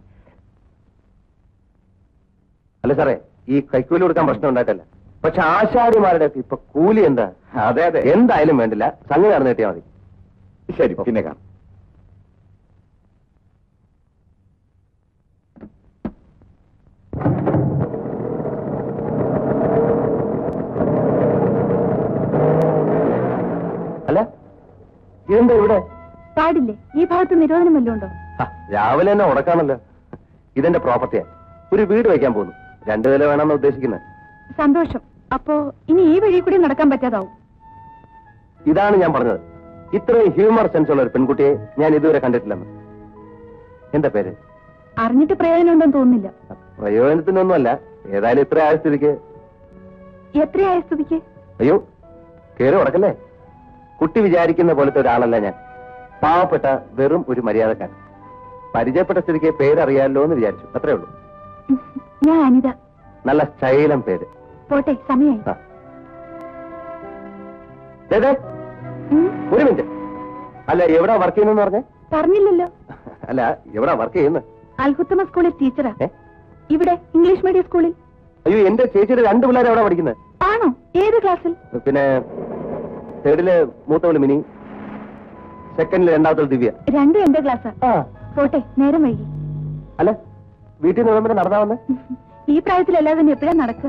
A: അല്ല സാറേ, ഈ കൈക്കൂലി കൊടുക്കാൻ പ്രശ്നം ഉണ്ടായിട്ടല്ല. പക്ഷെ ആശാരിമാരുടെ ഒക്കെ ഇപ്പൊ കൂലി എന്താ?
F: അതെ അതെ,
A: എന്തായാലും വേണ്ടില്ല, സംഗതി നടന്നു കിട്ടിയാൽ മതി.
F: ശരി, പിന്നെ കാണാം.
A: അല്ല, ഇതെന്താ ഇവിടെ?
G: പാടില്ലേ? ഈ ഭാഗത്ത് നിരോധനം വല്ലതും ഉണ്ടോ?
A: രാവിലെ തന്നെ ഉടക്കാണല്ലോ. ഇതെന്റെ പ്രോപ്പർട്ടിയാ. ഒരു വീട് വയ്ക്കാൻ പോകുന്നു. 2 നില വേണമെന്ന് ഉദ്ദേശിക്കുന്നത്.
G: സന്തോഷം. അപ്പോ ഇനി ഈ വഴി കൂടി നടക്കാൻ പറ്റാതാവും.
A: ഇതാണ് ഞാൻ പറഞ്ഞത്. ഇത്രയും ഹ്യൂമർ സെൻസ് ഉള്ള ഒരു പെൺകുട്ടിയെ ഞാൻ ഇതുവരെ കണ്ടിട്ടില്ലെന്ന്. എന്താ പേര്?
G: അറിഞ്ഞിട്ട് പ്രയോജനം ഉണ്ടെന്ന് തോന്നുന്നില്ല.
A: പ്രയോജനത്തിനൊന്നുമല്ല, ഏതായാലും ഇത്ര ആയ സ്ഥിതിക്ക്.
G: എത്രയായ സ്ഥിതിക്ക്?
A: അയ്യോ, കേറി ഉടക്കല്ലേ. കുട്ടി വിചാരിക്കുന്ന പോലത്തെ ഒരാളല്ല ഞാൻ. പാവപ്പെട്ട വെറും ഒരു മര്യാദക്കാരൻ. പരിചയപ്പെട്ട സ്ഥിതിക്ക് പേരറിയാമല്ലോ എന്ന് വിചാരിച്ചു, അത്രേ ഉള്ളൂ.
G: ഞാൻ അനിത.
A: നല്ല സ്റ്റൈലം പേര്.
G: പോട്ടെ, സമയായി.
A: ഒരു മിനിറ്റ്. അല്ല, എവിടാ വർക്ക് ചെയ്യുന്നെന്ന് പറഞ്ഞേ?
G: പറഞ്ഞില്ലല്ലോ.
A: അല്ല, എവിടാ വർക്ക് ചെയ്യുന്നത്?
G: അൽഹുത്തമ സ്കൂളിൽ ടീച്ചറാ. ഇവിടെ ഇംഗ്ലീഷ് മീഡിയം സ്കൂളിൽ.
A: അയ്യോ, എന്റെ ചേച്ചിയുടെ 2 പിള്ളേർ എവിടെ പഠിക്കുന്നത്?
G: ആണോ? ഏത് ക്ലാസ്സിൽ?
A: പിന്നെ 3rd മൂത്തവള് മിനി, 2nd രണ്ടാമത്തെ ദിവ്യ.
G: 2 എന്റെ ക്ലാസ്സാ. പോട്ടെ, നേരം വൈകി.
A: അല്ല, വീട്ടിൽ നിന്ന് വിളമ്പരം നടന്നാ വന്ന്?
G: ഈ പ്രായത്തിലല്ലാതെ തന്നെ എപ്പോഴാ നടക്കുക?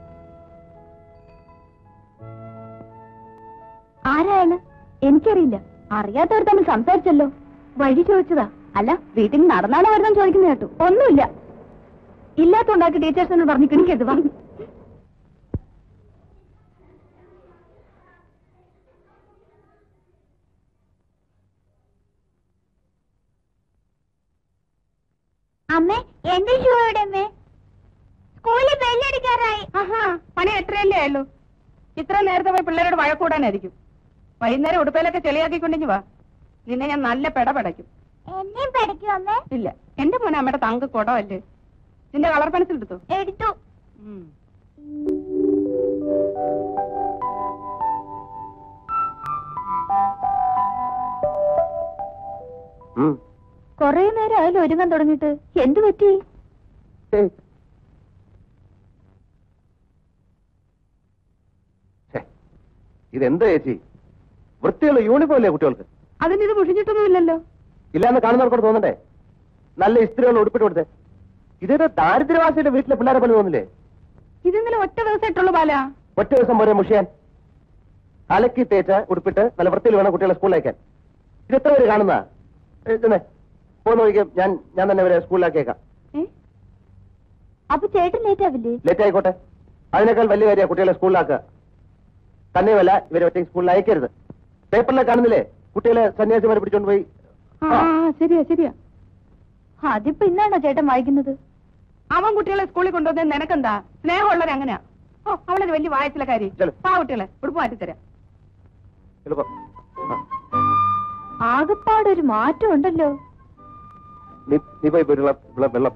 G: ആരായാല്? എനിക്കറിയില്ല. അറിയാത്തവർ തമ്മിൽ സംസാരിച്ചല്ലോ. വഴി ചോദിച്ചതാ. അല്ല, വീട്ടിൽ നടന്നാണോ വരുന്ന ചോദിക്കുന്ന കേട്ടു. ഒന്നുമില്ല. ഇല്ലാത്തോണ്ടാക്കി ടീച്ചേഴ്സിനോട് പറഞ്ഞു കിണിക്കരുത്. വാ.
C: അമ്മേ, എന്റെ ഷൂ എവിടെ അമ്മേ? സ്കൂളിൽ ബെല്ലടിക്കാറായി.
B: പണി 8:30 ആയുള്ളൂ. ഇത്ര നേരത്തെ പോയി പിള്ളേരോട് വഴക്കൂടാനായിരിക്കും. വൈകുന്നേരം ഉടുപ്പയിലൊക്കെ ചെളിയാക്കിക്കൊണ്ടെങ്കിൽ വാ. നിന്നെ ഞാൻ നല്ല പെടപെടയ്ക്കും.
C: എന്നെയും പഠിക്കും അമ്മേ?
B: ഇല്ല, എന്റെ മോനെ അമ്മയുടെ തങ്ക കുടമല്ലേ. നിന്റെ കളർ പെൻസിൽ എടുത്തു?
C: എടുത്തു.
G: കൊറേ നേരം ആയാലും ഒരുങ്ങാൻ തുടങ്ങിയിട്ട്. എന്തു പറ്റി?
A: ഇതെന്താ ചേച്ചി? വൃത്തിയുള്ള യൂണിഫോം അല്ലേ കുട്ടികൾക്ക്?
B: അതിന് ഇത് മുഷിഞ്ഞിട്ടൊന്നുമില്ലല്ലോ.
A: ഇല്ലാന്ന് കാണുന്നവർക്കോട് തോന്നണ്ടേ? നല്ല ഇസ്ത്രീയുള്ള ഉടുപ്പിട്ട് കൊടുത്തേ. ഇതൊരു ദാരിദ്ര്യവാസിയുടെ വീട്ടിലെ പിള്ളേരെ പോലെ തോന്നില്ലേ?
B: ഇതിന്നലെ ഒറ്റ ദിവസമായിട്ടുള്ളൂ ബാല.
A: ഒറ്റ ദിവസം പോരെ മുഷിയാൻ? അലക്കി തേച്ച ഉടുപ്പിട്ട് നല്ല വൃത്തിയിൽ വേണം കുട്ടികളെ സ്കൂളിലേക്കാൻ. ഇത് എത്ര പേര് കാണുന്ന? പോകുന്ന വഴിക്ക് ഞാൻ തന്നെ ഇവരെ സ്കൂളിലാക്കിയേക്കാം.
G: അപ്പൊ ചേട്ടൻ ലേറ്റ് ആവില്ലേ?
A: ലേറ്റ് ആയിക്കോട്ടെ, അതിനേക്കാൾ വലിയ കാര്യ കുട്ടികളെ സ്കൂളിലാക്കുക. തന്നെയുമല്ല, ഇവരെ ഒറ്റ സ്കൂളിൽ അയക്കരുത്. പേപ്പറിലെ കാണുന്നില്ലേ കുട്ടികളെ സന്യാസിമാരെ പിടിച്ചോണ്ട് പോയി?
B: ശരിയാ ശരിയാ.
G: അതിപ്പോ ഇന്നാണോ ചേട്ടൻ വായിക്കുന്നത്?
B: അവൻ കുട്ടികളെ സ്കൂളിൽ കൊണ്ടുവന്നത് നിനക്കെന്താ? സ്നേഹമുള്ളവരങ്ങനെയാ. അവളൊരു വലിയ വായച്ചിലെ കാര്യം. കുട്ടികളെ ഉടുപ്പ് മാറ്റിത്തരാം.
G: ആകപ്പാടൊരു മാറ്റം ഉണ്ടല്ലോ.
A: നീ പോയി വെള്ളം.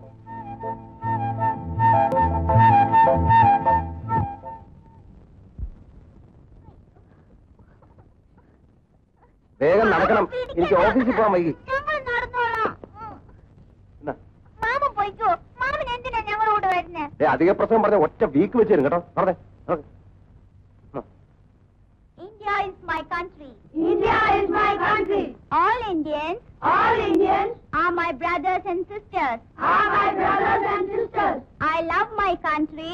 A: വേഗം നടക്കണം, എനിക്ക് ഓഫീസിൽ പോകാൻ വൈകി.
C: ഞങ്ങൾ നടന്നോളാം. മാമ പോയിക്കോ. മാമൻ എന്തിനാ ഞങ്ങളോട് വരുന്നത്?
A: അധിക പ്രസംഗം പറഞ്ഞ ഒറ്റ വീക്ക് വെച്ച് തരും കേട്ടോ. പറഞ്ഞേ.
C: India is my country.
G: India is my country.
C: All Indians are my brothers and sisters. I love my country.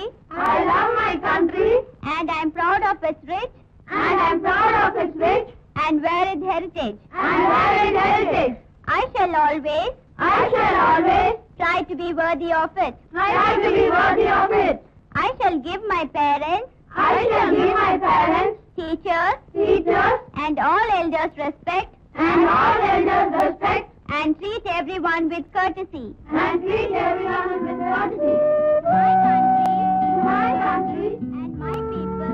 C: And I am proud of its rich and varied heritage. I shall always try to be worthy of it. I shall give my parents, teachers, and all elders respect, and treat everyone with courtesy. And treat everyone with courtesy. My country, and my people,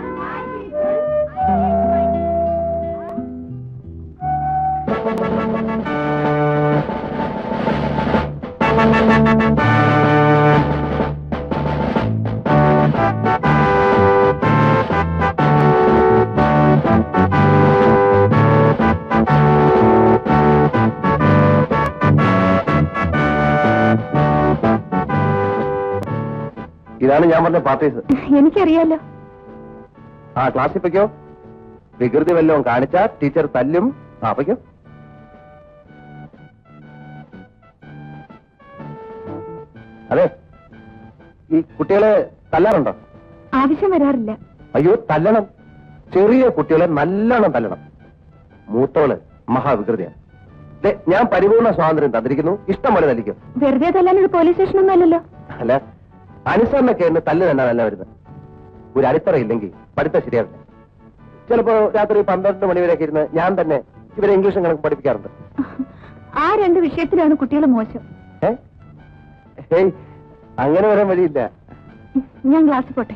A: ഇതാണ് ഞാൻ പറഞ്ഞ പാർട്ടീസ്.
G: എനിക്കറിയാലോ.
A: ആ ക്ലാസ്സിൽ പൊയ്ക്കോ. വികൃതി വല്ലതും കാണിച്ചാ ടീച്ചർ തല്ലും. ആ പൊയ്ക്കോ. അതെ, ഈ കുട്ടികളെ തല്ലാറുണ്ടോ?
G: ആവശ്യം വരാറില്ല.
A: അയ്യോ, തല്ലണം. ചെറിയ കുട്ടികളെ നല്ലോണം തല്ലണം. മൂത്തോള് മഹാവികൃതിയാണ്. ഞാൻ പരിപൂർണ സ്വാതന്ത്ര്യം തന്നിരിക്കുന്നു. ഇഷ്ടം പോലെ തല്ലിക്കും.
G: വെറുതെ തല്ലാനൊരു പോലീസ് സ്റ്റേഷനൊന്നും അല്ലല്ലോ.
A: അല്ല, അനുസരണൊക്കെ എന്ന് തല്ല് തന്നെ നല്ല വരുന്നത്. ഒരു അടിത്തറ ഇല്ലെങ്കിൽ പഠിത്തം ശരിയാവില്ല. ചിലപ്പോ രാത്രി 12 മണിവരെയൊക്കെ ഇരുന്ന് ഞാൻ തന്നെ ഇവരെ ഇംഗ്ലീഷും കണക്ക് പഠിപ്പിക്കാറുണ്ട്.
G: ആ 2 വിഷയത്തിലാണ് കുട്ടികൾ മോശം.
A: അങ്ങനെ വരാൻ വഴിയില്ല.
G: ഞാൻ ക്ലാസ്സിൽ പോട്ടെ.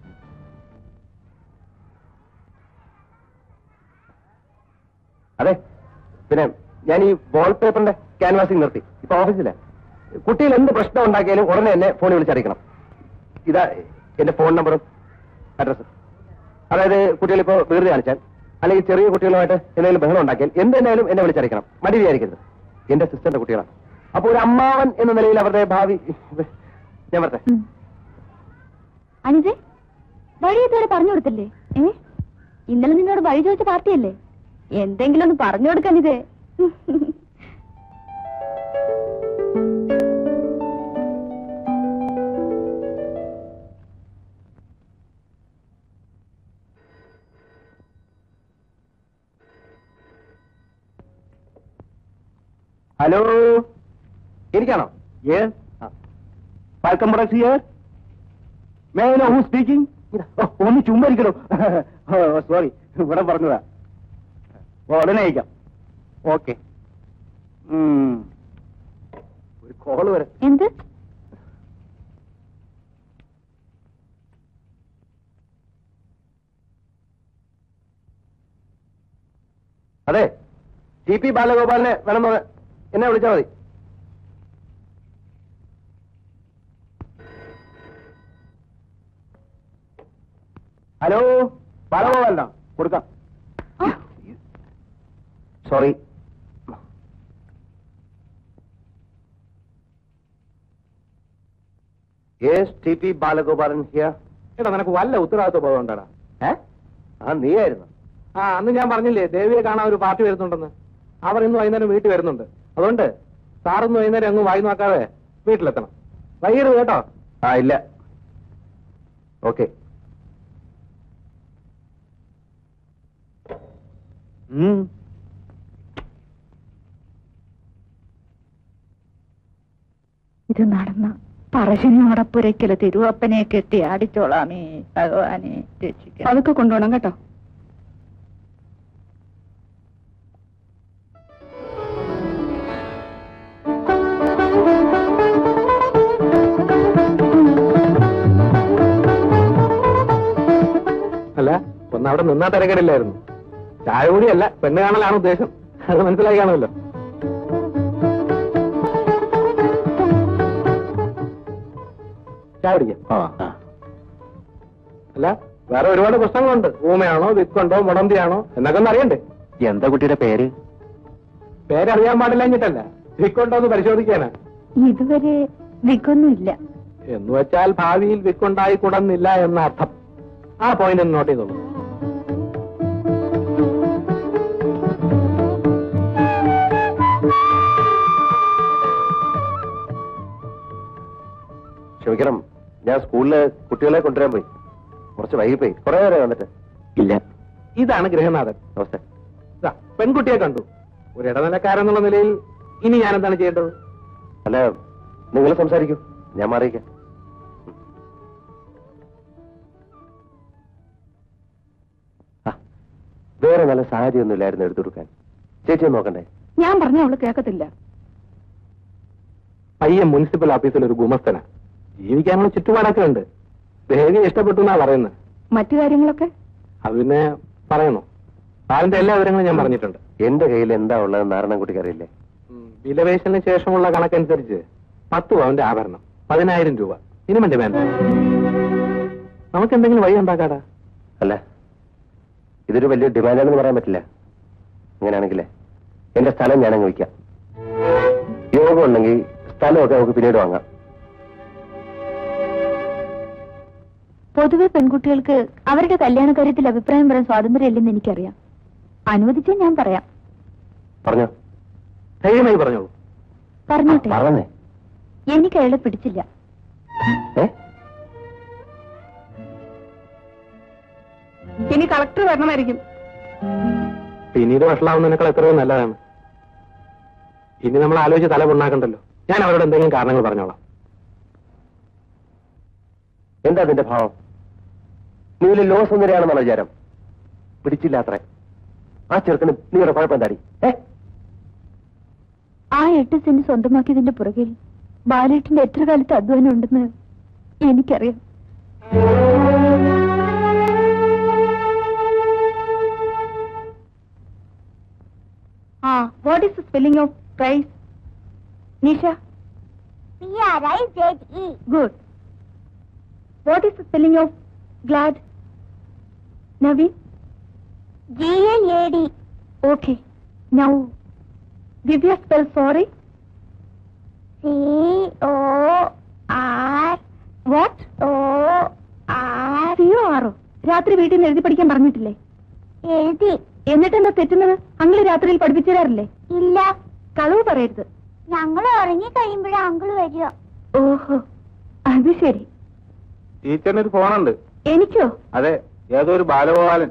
A: അതെ, പിന്നെ ഞാൻ ഈ വാൾ പേപ്പറിന്റെ ക്യാൻവാസിംഗ് നിർത്തി. ഇപ്പൊ ഓഫീസിലെ കുട്ടികൾ എന്ത് പ്രശ്നം ഉണ്ടാക്കിയാലും ഉടനെ എന്നെ ഫോണിൽ വിളിച്ചറിയിക്കണം. ഇതാ എന്റെ ഫോൺ നമ്പറും അഡ്രസ്സും. അതായത് കുട്ടികളിപ്പോ വികൃതി കാണിച്ചാൽ അല്ലെങ്കിൽ ചെറിയ കുട്ടികളുമായിട്ട് എന്തെങ്കിലും ബഹളം ഉണ്ടാക്കിയാൽ എന്തെന്നാലും എന്നെ വിളിച്ചറിയിക്കണം. മടി വിചാരിക്കരുത്. എന്റെ സിസ്റ്ററിന്റെ കുട്ടികളാണ്. അപ്പൊ ഒരു അമ്മാവൻ എന്ന നിലയിൽ അവരുടെ ഭാവി ഞാൻ പറട്ടെ.
G: അനിതേ, വഴി ഇതുവരെ പറഞ്ഞു കൊടുത്തില്ലേ? ഇന്നലെ നിന്നോട് വഴി ചോദിച്ച പാർട്ടിയല്ലേ? എന്തെങ്കിലും ഒന്ന് പറഞ്ഞു കൊടുക്കാനിതേ.
A: ഹലോ, എനിക്കാണോ? സ്പീക്കിംഗ്. ഒന്ന് ചുമ്മാരിക്കണോ? സോറി, ഇവിടെ പറഞ്ഞതാ. ഉടനെ അയക്കാം. ഓക്കെ. ഒരു കോള് വരെ.
G: എന്ത്?
A: അതെ, TP ബാലഗോപാലിനെ വേണമെന്ന് എന്നെ വിളിച്ചാൽ മതി. ഹലോ, ബാലഗോപാലിനാ? കൊടുക്കാം. Sorry. Yes, TP Balagopalan here.
H: എടാ, നിനക്ക് വല്ല ഉത്തരവാദിത്വ ബോധം ഉണ്ടാടാ?
A: നീയായിരുന്നു?
H: അന്ന് ഞാൻ പറഞ്ഞില്ലേ ദേവിയെ കാണാൻ ഒരു പാർട്ടി വരുന്നുണ്ടെന്ന്. അവർ ഇന്ന് വൈകുന്നേരം വീട്ടിൽ വരുന്നുണ്ട്. അതുകൊണ്ട് സാറിന്ന് വൈകുന്നേരം അങ്ങ് വായി നോക്കാതെ വീട്ടിലെത്തണം. വൈകിട്ട് കേട്ടോ?
A: ഇല്ല. ഓക്കെ.
G: ഇത് നടന്ന പറശ്ശിനിയോടപ്പുരയ്ക്കല് തിരുവപ്പനെ കെട്ടി അടിച്ചോളാമേ ഭഗവാനെ രക്ഷിക്കാം.
B: അതൊക്കെ കൊണ്ടുപോകണം കേട്ടോ.
H: അല്ല, ഒന്ന് അവിടെ നിന്നാ തിരക്കടില്ലായിരുന്നു. ചായ കൂടിയല്ല, പെണ്ണ് കാണലാണ് ഉദ്ദേശം. അത് മനസ്സിലായി കാണുമല്ലോ. ചായ കുടിക്കാം. അല്ല, വേറെ ഒരുപാട് പ്രശ്നങ്ങളുണ്ട്. ഊമയാണോ, വിക്കുണ്ടോ, മുടന്തിയാണോ എന്നൊക്കെ ഒന്ന് അറിയണ്ടേ?
A: എന്താ കുട്ടിയുടെ പേര്?
H: പേരറിയാൻ പാടില്ലഞ്ഞിട്ടല്ല, വിക്കുണ്ടോ എന്ന് പരിശോധിക്കാനാ.
G: ഇതുവരെ വിക്കൊന്നുമില്ല.
H: എന്ന് വെച്ചാൽ ഭാവിയിൽ വിക്കുണ്ടായി കൂടന്നില്ല എന്ന അർത്ഥം. ആ പോയിന്റ് ഒന്ന് നോട്ട് ചെയ്തോളൂ.
A: ക്ഷമിക്കണം, ഞാൻ സ്കൂളില് കുട്ടികളെ കൊണ്ടുവരാൻ പോയി. കുറച്ച് വൈകിപ്പോയി. കുറെ നേരം വന്നിട്ട്
E: ഇല്ല.
H: ഇതാണ് ഗൃഹനാഥൻ.
A: നമസ്തേ.
H: പെൺകുട്ടിയെ കണ്ടു. ഒരു ഇടനിലക്കാരെന്നുള്ള നിലയിൽ ഇനി ഞാൻ എന്താണ് ചെയ്യേണ്ടത്?
A: അല്ല, നിങ്ങൾ സംസാരിക്കൂ, ഞാൻ മാറിയിക്കാം. വേറെ നല്ല സാഹചര്യമൊന്നും ഇല്ലായിരുന്നു എടുത്തു കൊടുക്കാൻ. ചേച്ചിയെ നോക്കണ്ടേ?
B: ഞാൻ പറഞ്ഞ അവള് കേൾക്കത്തില്ല.
H: പയ്യൻ മുനിസിപ്പൽ ഓഫീസിൽ ഒരു ഗുമസ്തന, ജീവിക്കാനുള്ള ചുറ്റുപാടൊക്കെ ഉണ്ട്. ദേവിയെ ഇഷ്ടപ്പെട്ടു എന്നാ പറയുന്നത്.
B: മറ്റു കാര്യങ്ങളൊക്കെ
H: അത് പിന്നെ പറയുന്നു. ബാലന്റെ എല്ലാ വിവരങ്ങളും ഞാൻ പറഞ്ഞിട്ടുണ്ട്.
A: എന്റെ കയ്യിൽ എന്താ ഉള്ളത് നാരായണൻകുട്ടിക്ക് അറിയില്ലേ?
H: വിലപേശലിന് ശേഷമുള്ള കണക്കനുസരിച്ച് 10 പവന്റെ ആഭരണം, 10,000 രൂപ. ഇനി മറ്റേ വേണ്ട. നമുക്ക് എന്തെങ്കിലും വഴി ഉണ്ടാക്കാടാ.
A: അല്ല, ഇതൊരു വലിയ ഡിമാൻഡാണെന്ന് പറയാൻ പറ്റില്ല. അങ്ങനെയാണെങ്കിലേ എന്റെ സ്ഥലം ഞാനങ്ങ് വയ്ക്കാം. യോഗം ഉണ്ടെങ്കിൽ സ്ഥലമൊക്കെ നമുക്ക് പിന്നീട് വാങ്ങാം.
G: പൊതുവെ പെൺകുട്ടികൾക്ക് അവരുടെ കല്യാണ കാര്യത്തിൽ അഭിപ്രായം പറയാൻ സ്വാതന്ത്ര്യമില്ലെന്ന് എനിക്കറിയാം. അനുവദിച്ചാൽ ഞാൻ പറയാം.
A: പറഞ്ഞോ,
H: ധൈര്യമായി പറഞ്ഞോളൂ.
G: പറഞ്ഞോട്ടെ.
A: പറഞ്ഞേ.
G: എനിക്ക് അയാളെ പിടിച്ചില്ല.
B: ഇനി കളക്ടർ വരണമായിരിക്കും.
H: പിന്നീട് വഷളാവുന്നതിനേക്കാൾ എത്രയോ നല്ലതാണ്. ഇനി നമ്മൾ ആലോചിച്ച് തല പൊണ്ണാക്കണ്ടല്ലോ. ഞാൻ അവരോട് എന്തെങ്കിലും കാരണങ്ങൾ പറഞ്ഞോളാം.
A: എന്താ അതിന്റെ ഭാവം? നീ വലിയ ലോ സുന്ദരിയാണെന്നുള്ള വിചാരം? പിടിച്ചില്ല അത്രേ. ആ ചെറുക്കന് നിങ്ങളുടെ കുഴപ്പം എന്താടി?
G: ആ 8 സെന്റ് സ്വന്തമാക്കിയതിന്റെ പുറകിൽ ബാലേട്ടന്റെ എത്ര കാലത്ത് അധ്വാനം ഉണ്ടെന്ന് എനിക്കറിയാം. What is the spelling of price? Nisha?
C: Prize.
G: Good. What is the spelling of glad? Naveen?
C: GLAD.
G: Okay. Now, Divya spell sorry.
C: COR.
G: What? COR. രാത്രി വീട്ടിൽ നിന്ന് എഴുതി പഠിക്കാൻ പറഞ്ഞിട്ടില്ലേ?
C: എഴുതി.
G: എന്നിട്ടെന്താ തെറ്റുന്നത്? അങ്കിള് രാത്രിയിൽ പഠിപ്പിച്ചു തരാറില്ലേ?
C: ഇല്ല.
G: കളവ് പറയരുത്.
C: ഞങ്ങൾ ഉറങ്ങി കഴിയുമ്പോഴേ അങ്കിള് വരിക.
G: ഓഹോ, അത് ശരി.
H: ടീച്ചറിനൊരു ഫോണുണ്ട്.
G: എനിക്കോ?
H: അതെ, ഏതോ ഒരു ബാലഗോപാലൻ.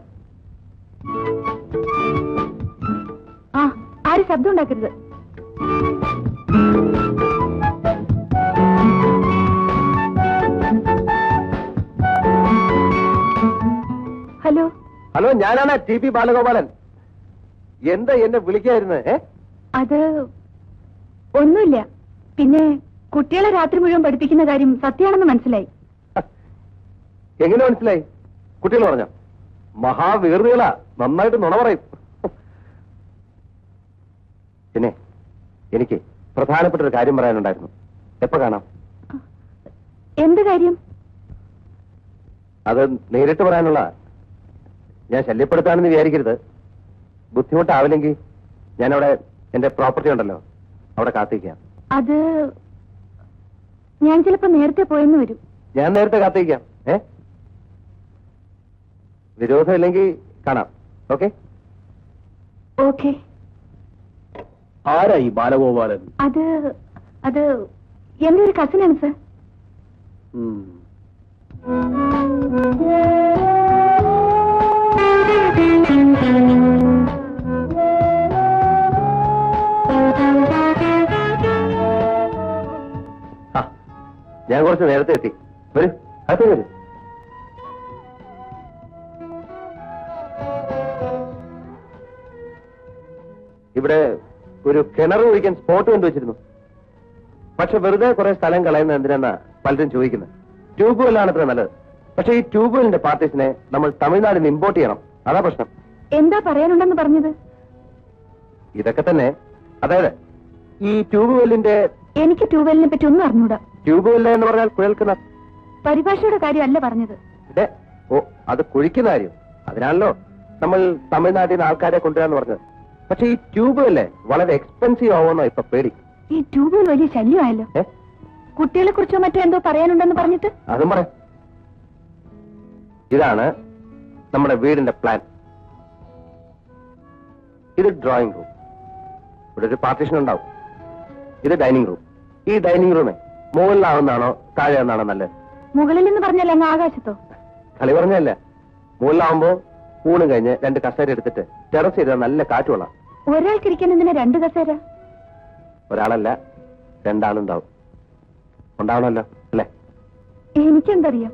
G: ആരും ശബ്ദം ഉണ്ടാക്കരുത്. ഹലോ.
A: ഹലോ, ഞാനാണ് TP ബാലഗോപാലൻ. എന്താ എന്നെ വിളിക്കായിരുന്നു?
G: അത് ഒന്നുമില്ല. പിന്നെ കുട്ടികളെ രാത്രി മുഴുവൻ പഠിപ്പിക്കുന്ന കാര്യം സത്യമാണെന്ന് മനസ്സിലായി.
A: എങ്ങനെ മനസ്സിലായി? കുട്ടികൾ പറഞ്ഞോ? മഹാവീർതികളാ, നന്നായിട്ട് നുണ പറയും. പിന്നെ എനിക്ക് പ്രധാനപ്പെട്ട ഒരു കാര്യം പറയാനുണ്ടായിരുന്നു. എപ്പോ കാണാം?
G: എന്ത് കാര്യം?
A: അത് നേരിട്ട് പറയാനുള്ള. ഞാൻ ശല്യപ്പെടുത്താണെന്ന് വിചാരിക്കരുത്. ബുദ്ധിമുട്ടാവില്ലെങ്കിൽ ഞാനവിടെ എന്റെ പ്രോപ്പർട്ടി ഉണ്ടല്ലോ, അവിടെ കാത്തിരിക്കാം.
G: അത് ഞാൻ ചിലപ്പോ നേരത്തെ പോയെന്ന് വരും.
A: ഞാൻ നേരത്തെ കാത്തിരിക്കാം. വിരോധമില്ലെങ്കിൽ കാണാം. ഓക്കെ?
G: ഓക്കെ.
A: ആരായി ബാലഗോപാലൻ?
G: അത് എന്റെ ഒരു കസിനാണ് സർ.
A: ഞാൻ കുറച്ച് നേരത്തെ എത്തി. വരൂ, അത് വരൂ. ഇവിടെ ഒരു കിണർ ഒഴിക്കാൻ സ്പോട്ട് കണ്ടുവച്ചിരുന്നു. പക്ഷെ വെറുതെ കുറെ സ്ഥലം കളയുന്ന എന്തിനാ പലരും ചോദിക്കുന്നത്. ട്യൂബ്വെല്ലാണ് അത്ര നല്ലത്. പക്ഷെ ഈ ട്യൂബ്വെല്ലിന്റെ പാർട്ടീസിനെ നമ്മൾ തമിഴ്നാടിൽ നിന്ന് ഇമ്പോർട്ട് ചെയ്യണം. അതാ പ്രശ്നം.
G: എന്താ പറയാനുണ്ടെന്ന് പറഞ്ഞത്?
A: ഇതൊക്കെ തന്നെ. അതായത് ഈ ട്യൂബ്വെല്ലിന്റെ...
G: എനിക്ക് ട്യൂബ്വെല്ലിനെ പറ്റി ഒന്നും അറിഞ്ഞൂടാ.
A: ട്യൂബ്വെല്ല് എന്ന് പറഞ്ഞാൽ കുഴൽക്കുന്ന
G: പരിഭാഷയുടെ കാര്യമല്ല പറഞ്ഞത്.
A: ഓ, അത് കുഴിക്കുന്ന കാര്യം. അതിനാണല്ലോ നമ്മൾ തമിഴ്നാട്ടിൽ നിന്ന് ആൾക്കാരെ കൊണ്ടുവരാന്ന് പറഞ്ഞത്. പക്ഷെ ഈ ട്യൂബ്വെല്ല് വളരെ എക്സ്പെൻസീവ് ആവുമെന്നോ ഇപ്പൊ പേടി.
G: ഈ ട്യൂബ്വെൽ വലിയ ശല്യമായല്ലോ. കുട്ടികളെ കുറിച്ചോ മറ്റോ എന്തോ പറയാനുണ്ടെന്ന് പറഞ്ഞിട്ട്.
A: അതും പറയാം. ഇതാണ് നമ്മുടെ വീടിന്റെ പ്ലാൻ. ഇത് ഡ്രോയിങ് റൂം. ഇവിടെ ഒരു പാർട്ടീഷൻ ഉണ്ടാവും. ഇത് ഡൈനിങ് റൂം. ഈ ഡൈനിങ് റൂമേ മുകളിലാവുന്നതാണോ താഴെയാവുന്നതാണോ നല്ലത്?
G: മുകളിൽ എന്ന് പറഞ്ഞാൽ അങ്ങ് ആകാശത്തോ?
A: കളി പറഞ്ഞല്ല. മുകളിലാവുമ്പോ ഊണും കഴിഞ്ഞ് 2 കസേര എടുത്തിട്ട് ടെറസ് ചെയ്താൽ നല്ല കാറ്റുകൊള്ളാം.
G: ഒരാൾക്കിരിക്കാൻ എന്തിനാ 2 കസേര?
A: ഒരാളല്ല, 2 ആളുണ്ടാവും. ഉണ്ടാവണമല്ലോ അല്ലേ?
G: എനിക്കെന്തറിയാം.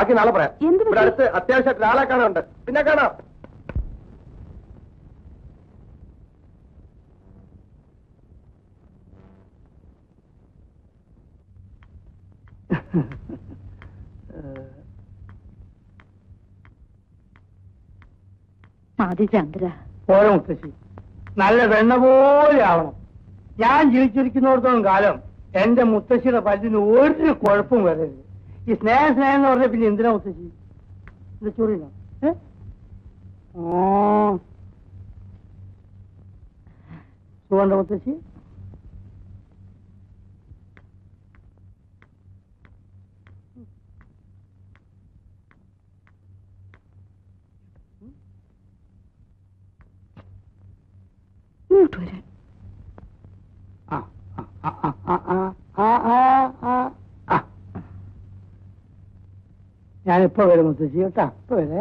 A: ബാക്കി നാളെ പറയാം.
G: എന്ത്
A: ഇവിടെ അടുത്ത് അത്യാവശ്യമായിട്ട് ഒരാളെ കാണാനുണ്ട്. പിന്നെ കാണാം.
G: മതി ചന്ദ്ര.
D: ഓരോ മുത്തശ്ശി നല്ല വെണ്ണ പോലെ ആവണം. ഞാൻ ജീവിച്ചിരിക്കുന്നിടത്തോളം കാലം എന്റെ മുത്തശ്ശിയുടെ പല്ലിന് ഒരു കുഴപ്പവും വരരുത്. ഈ സ്നേഹം എന്ന് പറഞ്ഞ പിന്നെ എന്തിനാ മുത്തശ്ശി? ഇത് ചൊറിയണം. സുഖണ്ട മുത്തശ്ശി?
G: ഇങ്ങോട്ട് വരാൻ.
D: ഞാനിപ്പോ വരും മുത്തശ്ശി കേട്ടാ. ഇപ്പൊ വരേ.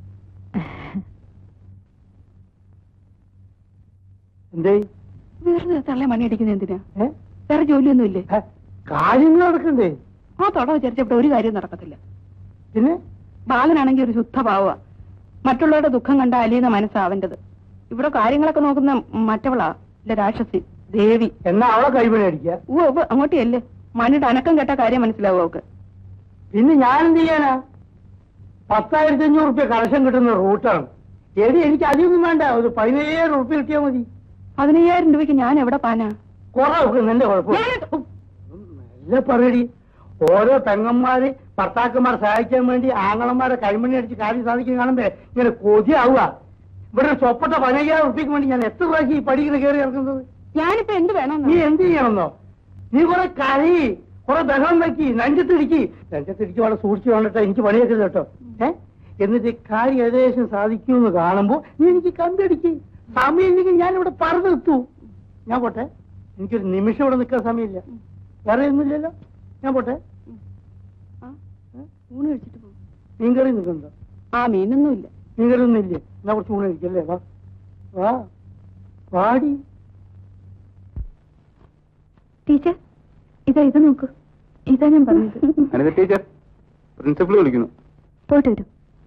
D: എന്തേ
B: വേറെ തള്ളെ മണി അടിക്കുന്ന എന്തിനാ? വേറെ ജോലിയൊന്നും ഇല്ലേ?
D: കാര്യങ്ങൾ നടക്കണ്ടേ?
B: ആ തൊട വിചാരിച്ചപ്പോൾ ഒരു കാര്യം നടക്കത്തില്ല.
D: പിന്നെ
B: ബാലനാണെങ്കിൽ ഒരു ശുദ്ധ പാവ. മറ്റുള്ളവരുടെ ദുഃഖം കണ്ട അലിയുന്ന മനസ്സാ അവന്റേത്. ഇവിടെ കാര്യങ്ങളൊക്കെ നോക്കുന്ന മറ്റവളാ, ഇല്ല രാക്ഷസി ദേവി.
D: എന്നാ അവളെ കൈമണി അടിക്കുക.
B: അങ്ങോട്ടല്ലേ മണിയുടെ അനക്കം കേട്ട കാര്യം മനസ്സിലാവും അവക്ക്.
D: പിന്നെ ഞാനെന്ത് ചെയ്യാനാ? 10,500 റുപ്യ കളക്ഷൻ കിട്ടുന്ന റൂട്ടാണ്. എനിക്ക് അധികമൊന്നും വേണ്ട, ഒരു 15,000 റുപ്യ കിട്ടിയാൽ മതി.
B: 15,000 രൂപയ്ക്ക് ഞാൻ എവിടെ പാനാ?
D: കുറെ എന്റെ കുഴപ്പം നല്ല പറയടി. ഓരോ പെങ്ങന്മാര് ഭർത്താക്കന്മാരെ സഹായിക്കാൻ വേണ്ടി ആങ്ങളന്മാരെ കൈമണി അടിച്ച് കാര്യം സാധിക്കാൻ കാണുമ്പോ ഇങ്ങനെ കൊതിയാവുക. ഇവിടെ സ്വപ്പെട്ട 15,000 റുപ്യക്ക് വേണ്ടി ഞാൻ എത്ര പ്രാവശ്യം ഈ പടിക്കുന്ന കയറി ഇറക്കുന്നത്?
B: ഞാനിപ്പോ എന്ത് വേണം?
D: നീ എന്ത് ചെയ്യണമെന്നോ? നീ കുറെ കരയി, കുറെ ബഹളം വെക്കി, നെഞ്ചത്തിടിക്ക് വളരെ സൂക്ഷിച്ചു വേണ്ടിട്ടോ. എനിക്ക് പണിയെടുക്കരുത് കേട്ടോ. എന്നിട്ട് കാര്യം ഏകദേശം സാധിക്കുമെന്ന് കാണുമ്പോ നീ എനിക്ക് കണ്ടടിക്ക്. സമയമില്ലെങ്കിൽ ഞാനിവിടെ പറഞ്ഞെത്തു. ഞാൻ പോട്ടെ. എനിക്കൊരു നിമിഷം ഇവിടെ നിൽക്കാൻ സമയമില്ല. വേറെ ഒന്നുമില്ലല്ലോ. ഞാൻ പോട്ടെ.
B: ഊണ് കഴിച്ചിട്ട് പോകും.
D: മീൻകറി നിൽക്കുന്നുണ്ടോ?
B: മീനൊന്നുമില്ല.
D: മീൻകറി ഒന്നും ഇല്ലേ? എന്നാ കുറച്ച് ഊണ് കഴിക്കല്ലേ? വാ വാ വാടി.
G: ടീച്ചർ ഇത് നോക്കൂ. ഇതാ ഞാൻ പറഞ്ഞത്.
H: അനിത ടീച്ചർ, പ്രിൻസിപ്പൽ വിളിക്കുന്നു.
G: പോയിട്ട് വരൂ.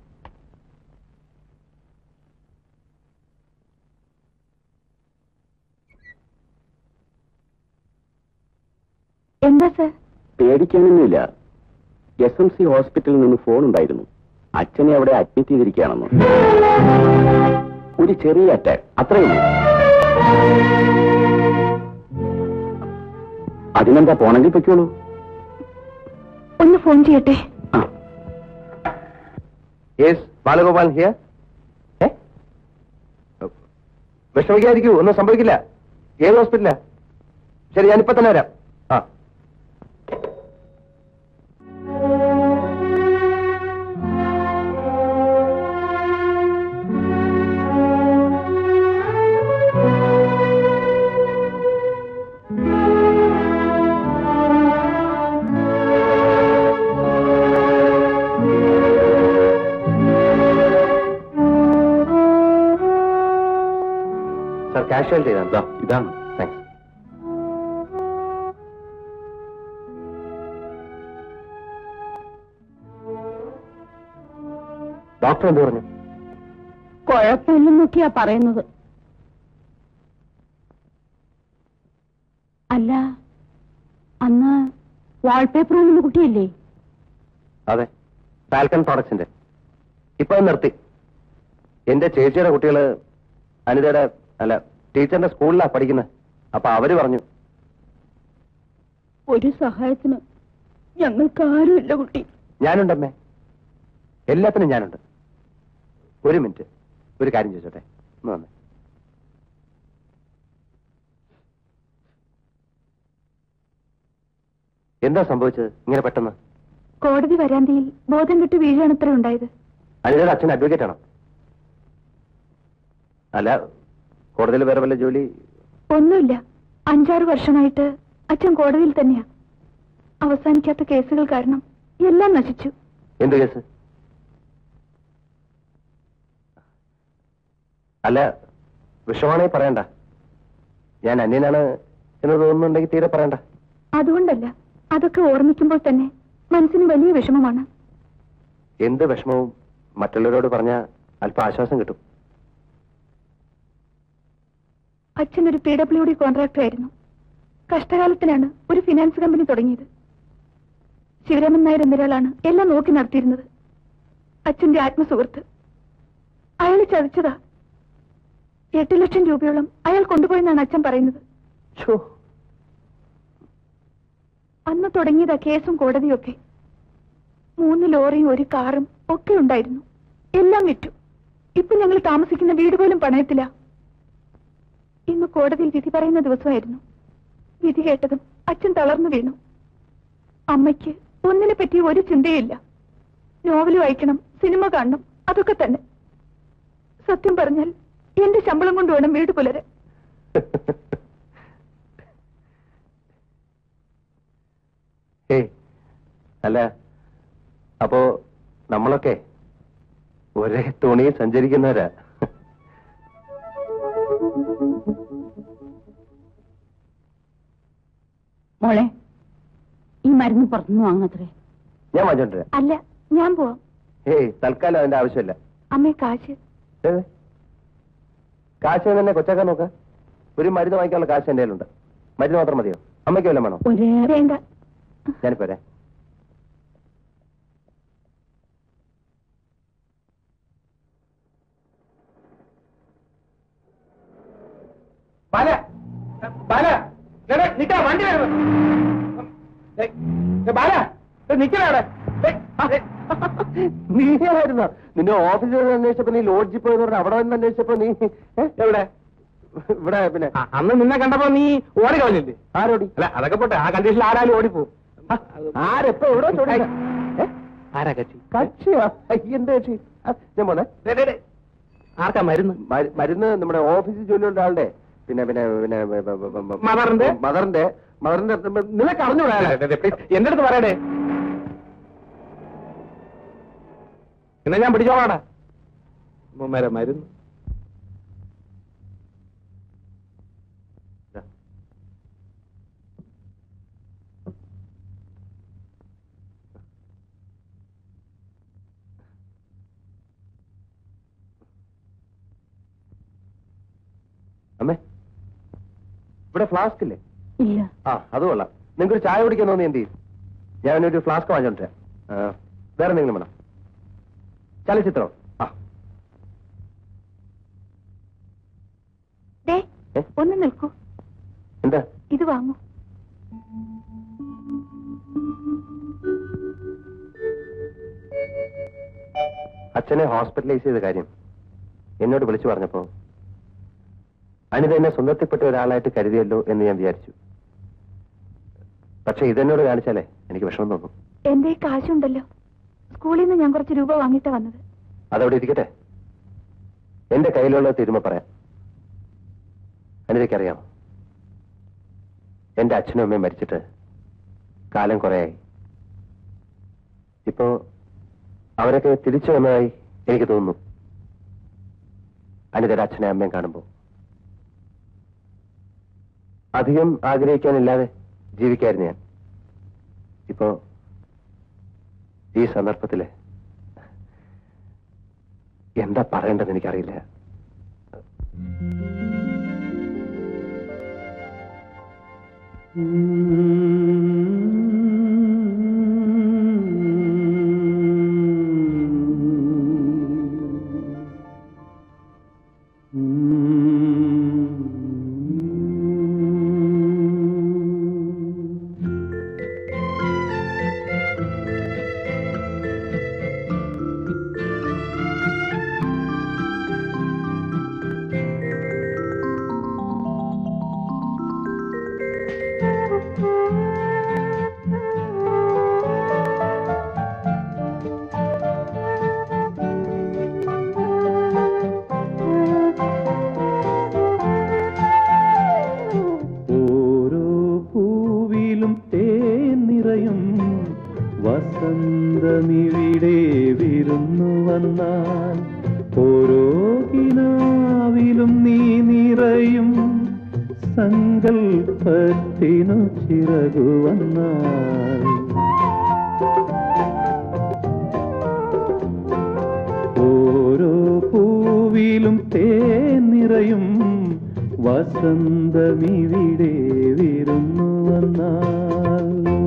G: എന്താ സാർ?
E: പേടിക്കാനൊന്നുമില്ല. SMC ഹോസ്പിറ്റലിൽ നിന്ന് ഫോൺ ഉണ്ടായിരുന്നു. അച്ഛനെ അവിടെ അഡ്മിറ്റ് ചെയ്തിരിക്കുകയാണെന്ന്. ഒരു ചെറിയ അറ്റാക്ക്, അത്രയുള്ളൂ. അതിനെന്താ, പോണെങ്കിൽ പൊയ്ക്കോളൂ.
G: ഒന്ന് ഫോൺ ചെയ്യട്ടെ.
A: ബാലഗോപാലൻ ഹിയർ. വിഷമിക്കാതിരിക്കൂ, ഒന്നും സംഭവിക്കില്ല. ഏത് ഹോസ്പിറ്റലാ? ശരി, ഞാനിപ്പോ തന്നെ വരാം. കാഷ്വാലിറ്റി ഇതാണ്. താങ്ക്സ്. ഡോക്ടർ എന്ത് പറഞ്ഞു?
G: കുഴപ്പമില്ലെന്നൊക്കെയാ പറയുന്നത്. അല്ല, അന്ന് വാൾപേപ്പർ ഒന്നും കുട്ടിയല്ലേ?
A: അതെ, ഫാൽക്കൺ പ്രോഡക്ട്സിന്റെ. ഇപ്പൊ നിർത്തി. എന്റെ ചേച്ചിയുടെ കുട്ടികള് അനിതയുടെ അല്ല ടീച്ചറിന്റെ സ്കൂളിലാ പഠിക്കുന്നത്. അപ്പൊ അവര് പറഞ്ഞു,
G: ഒരു സഹായത്തിന് ഞങ്ങൾക്കാരുമില്ല കുട്ടി.
A: ഞാനുണ്ടമ്മേ, എല്ലാത്തിനും ഞാനുണ്ട്. ഒരു മിനിറ്റ്, ഒരു കാര്യം ചോദിച്ചോട്ടെ. ഒന്ന് വന്നേ. എന്താ സംഭവിച്ചത് ഇങ്ങനെ പെട്ടെന്ന്?
G: കോടതി വരാന്തയിൽ ബോധം കെട്ട് വീഴാണ് അത്ര ഉണ്ടായത്.
A: അനിതയുടെ അച്ഛൻ അഡ്വക്കേറ്റ് ആണോ? അല്ല, കോടതിയിൽ വേറെ വല്ല ജോലി?
G: ഒന്നുമില്ല. 5-6 വർഷമായിട്ട് അച്ഛൻ കോടതിയിൽ തന്നെയാ. അവസാനിക്കാത്ത കേസുകൾ കാരണം എല്ലാം നശിച്ചു.
A: എന്ത് കേസ്? അല്ല, വിഷമാണേ പറയണ്ട. ഞാൻ അന്യനാണ് എന്ന് തോന്നുന്നുണ്ടെങ്കിൽ തീരെ പറയണ്ട.
G: അതുകൊണ്ടല്ല, അതൊക്കെ ഓർമ്മിക്കുമ്പോൾ തന്നെ മനസ്സിന് വലിയ വിഷമമാണ്.
A: എന്ത് വിഷമവും മറ്റുള്ളവരോട് പറഞ്ഞാൽ അല്പം ആശ്വാസം കിട്ടും.
G: അച്ഛൻ ഒരു PWD കോൺട്രാക്ടർ ആയിരുന്നു. കഷ്ടകാലത്തിലാണ് ഒരു ഫിനാൻസ് കമ്പനി തുടങ്ങിയത്. ശിവരാമൻ നായർ എന്നൊരാളാണ് എല്ലാം നോക്കി നടത്തിയിരുന്നത്. അച്ഛന്റെ ആത്മസുഹൃത്ത്. അയാൾ ചതിച്ചതാ. 8 ലക്ഷം രൂപയോളം അയാൾ കൊണ്ടുപോയെന്നാണ് അച്ഛൻ പറയുന്നത്. അന്ന് തുടങ്ങിയതാ കേസും കോടതിയും ഒക്കെ. 3 ലോറിയും 1 കാറും ഒക്കെ ഉണ്ടായിരുന്നു. എല്ലാം വിറ്റു. ഇപ്പൊ ഞങ്ങൾ താമസിക്കുന്ന വീട് പോലും പണയത്തില്ല. ഇന്ന് കോടതിയിൽ വിധി പറയുന്ന ദിവസമായിരുന്നു. വിധി കേട്ടതും അച്ഛൻ തളർന്നു വീണു. അമ്മയ്ക്ക് ഒന്നിനെ പറ്റി ഒരു ചിന്തയില്ല. നോവൽ വായിക്കണം, സിനിമ കാണണം, അതൊക്കെ തന്നെ. സത്യം പറഞ്ഞാൽ എന്റെ ശമ്പളം കൊണ്ട് വേണം വീട് പുലരാൻ.
A: അല്ല, അപ്പോ നമ്മളൊക്കെ ഒരേ തുണിയിൽ സഞ്ചരിക്കുന്നവരാ.
G: മോളെ, ഈ മരുന്ന് പുറത്തുനിന്ന് വാങ്ങണത്രേ.
A: ഞാൻ വാങ്ങിച്ചോണ്ടിരാ.
G: അല്ല, ഞാൻ പോവാം.
A: തൽക്കാലം അതിന്റെ ആവശ്യമില്ല.
G: അമ്മേ, കാശ്.
A: കാശ് തന്നെ കൊച്ചാക്കാൻ നോക്ക. ഒരു മരുന്ന് വാങ്ങിക്കാനുള്ള കാശ് എന്റെ കയ്യിലുണ്ട്. മരുന്ന് മാത്രം മതിയോ? അമ്മയ്ക്ക് വല്ലതും വേണോ?
G: വേണ്ട.
A: ഞാനിപ്പോ വരാം.
H: വണ്ടി
A: നീയായിരുന്നോ? നിന്നെ ഓഫീസിൽ അന്വേഷിച്ചപ്പോ നീ ലോഡ്ജിൽ പോയെന്ന് പറഞ്ഞ അവിടെ വന്ന് അന്വേഷിച്ചപ്പോ നീ എവിടെ? ഇവിടെ. പിന്നെ
H: അന്ന് നിന്നെ കണ്ടപ്പോ നീ ഓടി കളഞ്ഞില്ലേ?
A: ആരോടി?
H: അല്ല, അതൊക്കെ പോട്ടെ. ആ കണ്ടീഷനിൽ ആരാലും ഓടിപ്പോ.
A: ആരെപ്പോ എവിടെ ചോദിച്ച?
H: ആരാ കക്ഷി?
A: കക്ഷിയാ? എന്ത് കക്ഷി? ഞാൻ പോന്നെ.
H: ആർക്കാ മരുന്ന്?
A: മരുന്ന് നമ്മുടെ ഓഫീസിൽ ജോലിയുള്ള ആളുടെ. പിന്നെ പിന്നെ പിന്നെ
H: മദറിന്റെ
A: മദറിന്റെ മദറിന്റെ നിനക്ക് അറിഞ്ഞൂടാ?
H: എന്റെ അടുത്ത് പറയടേ. എന്നാ ഞാൻ പിടിച്ചോളാടാ. മരുന്ന്
A: അമ്മേ, ഇവിടെ ഫ്ലാസ്ക് ഇല്ലേ?
G: ഇല്ല.
A: അത് കൊള്ളാം. നിങ്ങൾക്കൊരു ചായ കുടിക്കാൻ തോന്നി എന്ത് ചെയ്യും? ഞാൻ ഒരു ഫ്ലാസ്ക് വാങ്ങിച്ചോണ്ടിരാ. വേറെ എന്തെങ്കിലും വേണം? ചലച്ചിത്രം?
G: ഒന്ന് നിൽക്കൂ.
A: എന്താ?
G: ഇത് വാങ്ങൂ.
A: അച്ഛനെ ഹോസ്പിറ്റലൈസ് ചെയ്ത കാര്യം എന്നോട് വിളിച്ചു പറഞ്ഞപ്പോ അനിത എന്നെ സ്വന്തത്തിൽപ്പെട്ട ഒരാളായിട്ട് കരുതിയല്ലോ എന്ന് ഞാൻ വിചാരിച്ചു. പക്ഷെ ഇതെന്നോട് കാണിച്ചാലേ എനിക്ക് വിഷമം തോന്നും.
G: എന്റെ കാശുണ്ടല്ലോ. സ്കൂളിൽ നിന്ന് ഞാൻ കുറച്ച് രൂപ വാങ്ങിയിട്ടാ വന്നത്.
A: അതവിടെ ഇരിക്കട്ടെ. എന്റെ കയ്യിലുള്ള തീരുമ പറയാം. അനിതയ്ക്കറിയാമോ, എന്റെ അച്ഛനും അമ്മയും മരിച്ചിട്ട് കാലം കുറേയായി. ഇപ്പോ അവരൊക്കെ തിരിച്ചു വന്നതായി എനിക്ക് തോന്നുന്നു. അനിതയുടെ അച്ഛനെ അമ്മയും കാണുമ്പോ അധികം ആഗ്രഹിക്കാനില്ലാതെ ജീവിക്കായിരുന്നു ഞാൻ. ഇപ്പോ ഈ സന്ദർഭത്തില് എന്താ പറയേണ്ടതെന്ന് എനിക്കറിയില്ല.
I: വസന്തമിവിടെ വിരുന്നു വന്നാൽ ഓരോ കിനാവിലും നീ നിറയും സങ്കൽപ്പത്തിനു ചിറകു വന്നാൽ പൂവിലും തേനിറയും വസന്തമിവിടെ വിരുന്നു വന്നാൽ.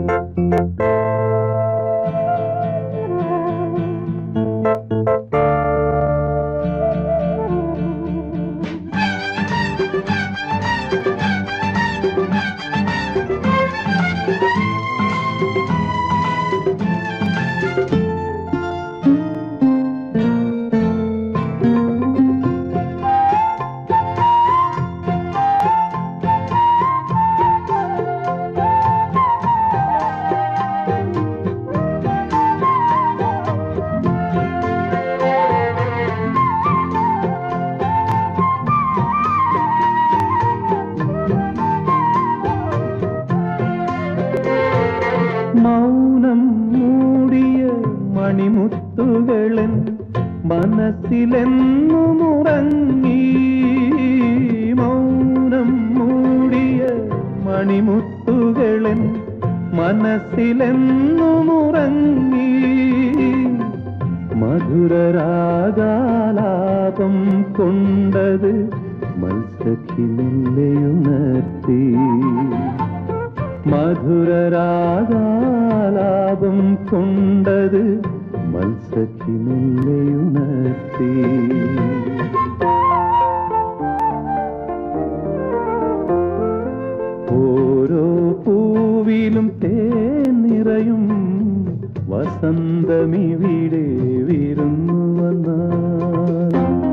I: മൗനം മൂടിയ മണിമുത്തുകളൻ മനസ്സിലെന്നും ഉറങ്ങി. മൗനം മൂടിയ മണിമുത്തുകളൻ മനസ്സിലെന്നും ഉറങ്ങി. മധുരരാഗാലാപം കൊണ്ടത് മത്സഖി മെല്ലെയുണർത്തി. മധുരരാഗാലാപം കൊണ്ടത് മത്സഖി മെല്ലെയുണർത്തി. ഓരോ പൂവിലും തേനിറയും വസന്തമിവിടെ വിരുന്നു വന്നാൽ.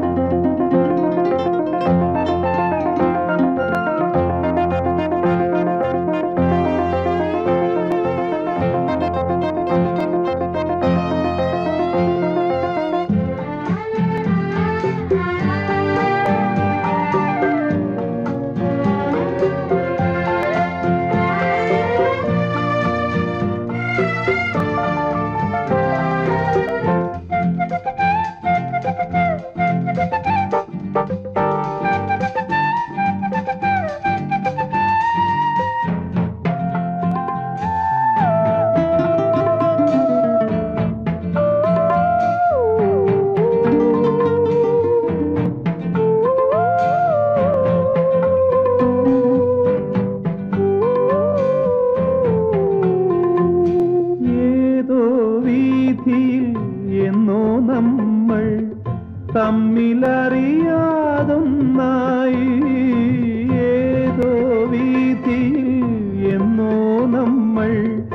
I: തമ്മിലറിയാതൊന്നായി ഏതോ വീതിയിൽ എന്നോ നമ്മൾ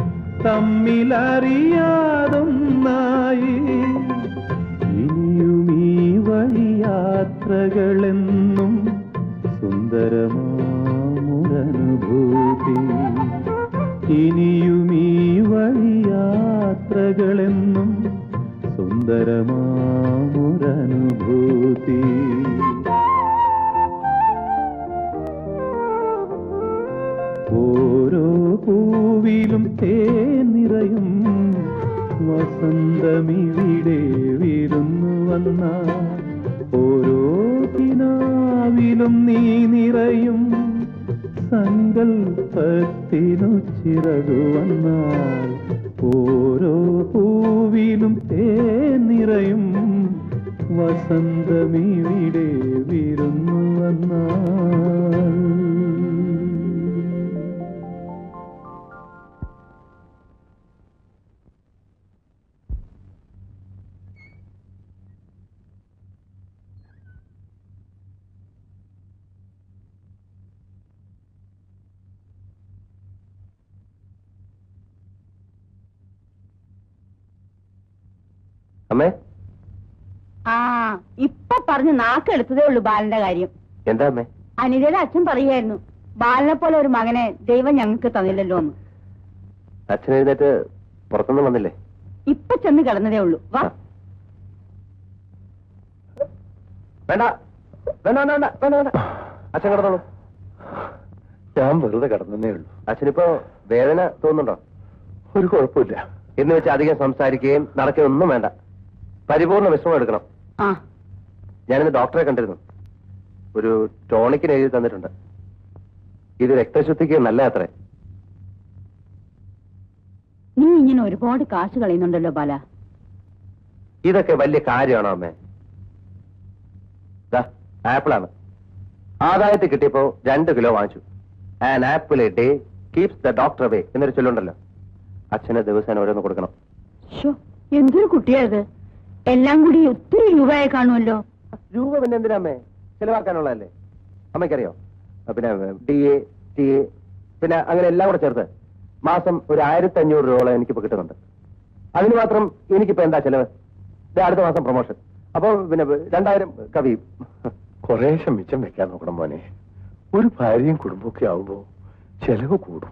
I: തമ്മിലറിയാതൊന്നായി. ഇനിയും ഈ വഴിയാത്രകളെന്നും സുന്ദരമാമൊരനുഭൂതി. ഇനിയും ഈ വഴിയാത്രകളെന്നും സുന്ദരമാമൊരനുഭൂതി. ഓരോ പൂവിലും തേനിറയും വസന്തമിവിടെ വിരുന്നു വന്നാൽ. ഓരോ കിനാവിലും നീ നിറയും സങ്കൽപ്പത്തിനു ചിറകു വന്നാൽ. ഓരോ പൂവിലും തേനിറയും വസന്തമിവിടെ വിരുന്നു വന്നാൽ.
A: അമ്മേ,
J: ആ ഇപ്പൊ പറഞ്ഞ് നാക്കെടുത്തതേ ഉള്ളൂ ബാലന്റെ കാര്യം.
A: എന്താ അമ്മേ?
J: അനിതയുടെ അച്ഛൻ പറയായിരുന്നു ബാലനെ പോലെ ഒരു മകനെ ദൈവം ഞങ്ങൾക്ക് തന്നില്ലല്ലോ എന്ന്.
A: അച്ഛൻ എഴുന്നേറ്റ് പുറത്തൊന്നും വന്നില്ലേ?
J: ഇപ്പൊ ചെന്ന് കിടന്നതേ ഉള്ളൂ. വാ.
A: വേണ്ട വേണ്ട വേണ്ട വേണ്ട വേണ്ട, അച്ഛൻ കിടന്നോളൂ.
I: ഞാൻ വെറുതെ കിടന്നേ ഉള്ളൂ.
A: അച്ഛനിപ്പോ വേദന തോന്നുന്നുണ്ടോ?
I: ഒരു കുഴപ്പമില്ല.
A: എന്ന് വെച്ച് അധികം സംസാരിക്കുകയും നടക്കുകയും ഒന്നും വേണ്ട. പരിപൂർണ്ണ വിശ്രമം എടുക്കണം. ഞാനിന്ന് ഡോക്ടറെ കണ്ടിരുന്നു. ഒരു ടോണിക്കിന് എഴുതി തന്നിട്ടുണ്ട്. ഇത് രക്തശുദ്ധിക്ക് നല്ല അത്രേ.
J: നീ ഇങ്ങനെ ഒരുപാട് കാശ് കളയുന്നുണ്ടല്ലോ ബാല.
A: ഇതൊക്കെ വലിയ കാര്യമാണോ അമ്മേ? ആപ്പിളാണ്. ആദായത്തിൽ കിട്ടിയപ്പോ 2 കിലോ വാങ്ങിച്ചു. An apple a day keeps the doctor away എന്നൊരു ചൊല്ലുണ്ടല്ലോ. അച്ഛന് ദിവസം ഓരോന്ന് കൊടുക്കണം.
J: എന്തൊരു കുട്ടിയായത്! എല്ലാം കൂടി ഒത്തിരി രൂപയായി കാണുമല്ലോ.
A: രൂപ പിന്നെ എന്തിനാ അമ്മേ? ചെലവാക്കാനുള്ളതല്ലേ. അമ്മയ്ക്കറിയോ? പിന്നെ DA TA പിന്നെ അങ്ങനെ എല്ലാം കൂടെ ചേർത്ത് മാസം ഒരു 1500 രൂപയോളം എനിക്കിപ്പോ കിട്ടുന്നുണ്ട്. അതിന് മാത്രം എനിക്കിപ്പോ എന്താ ചെലവ്? അടുത്ത മാസം പ്രൊമോഷൻ. അപ്പൊ പിന്നെ 2000 കവിയും.
I: കുറേശ്ശെ മിച്ചം വെക്കാൻ നോക്കണം മോനെ. ഒരു ഭാര്യയും കുടുംബമൊക്കെ ആവുമ്പോ ചെലവ് കൂടും.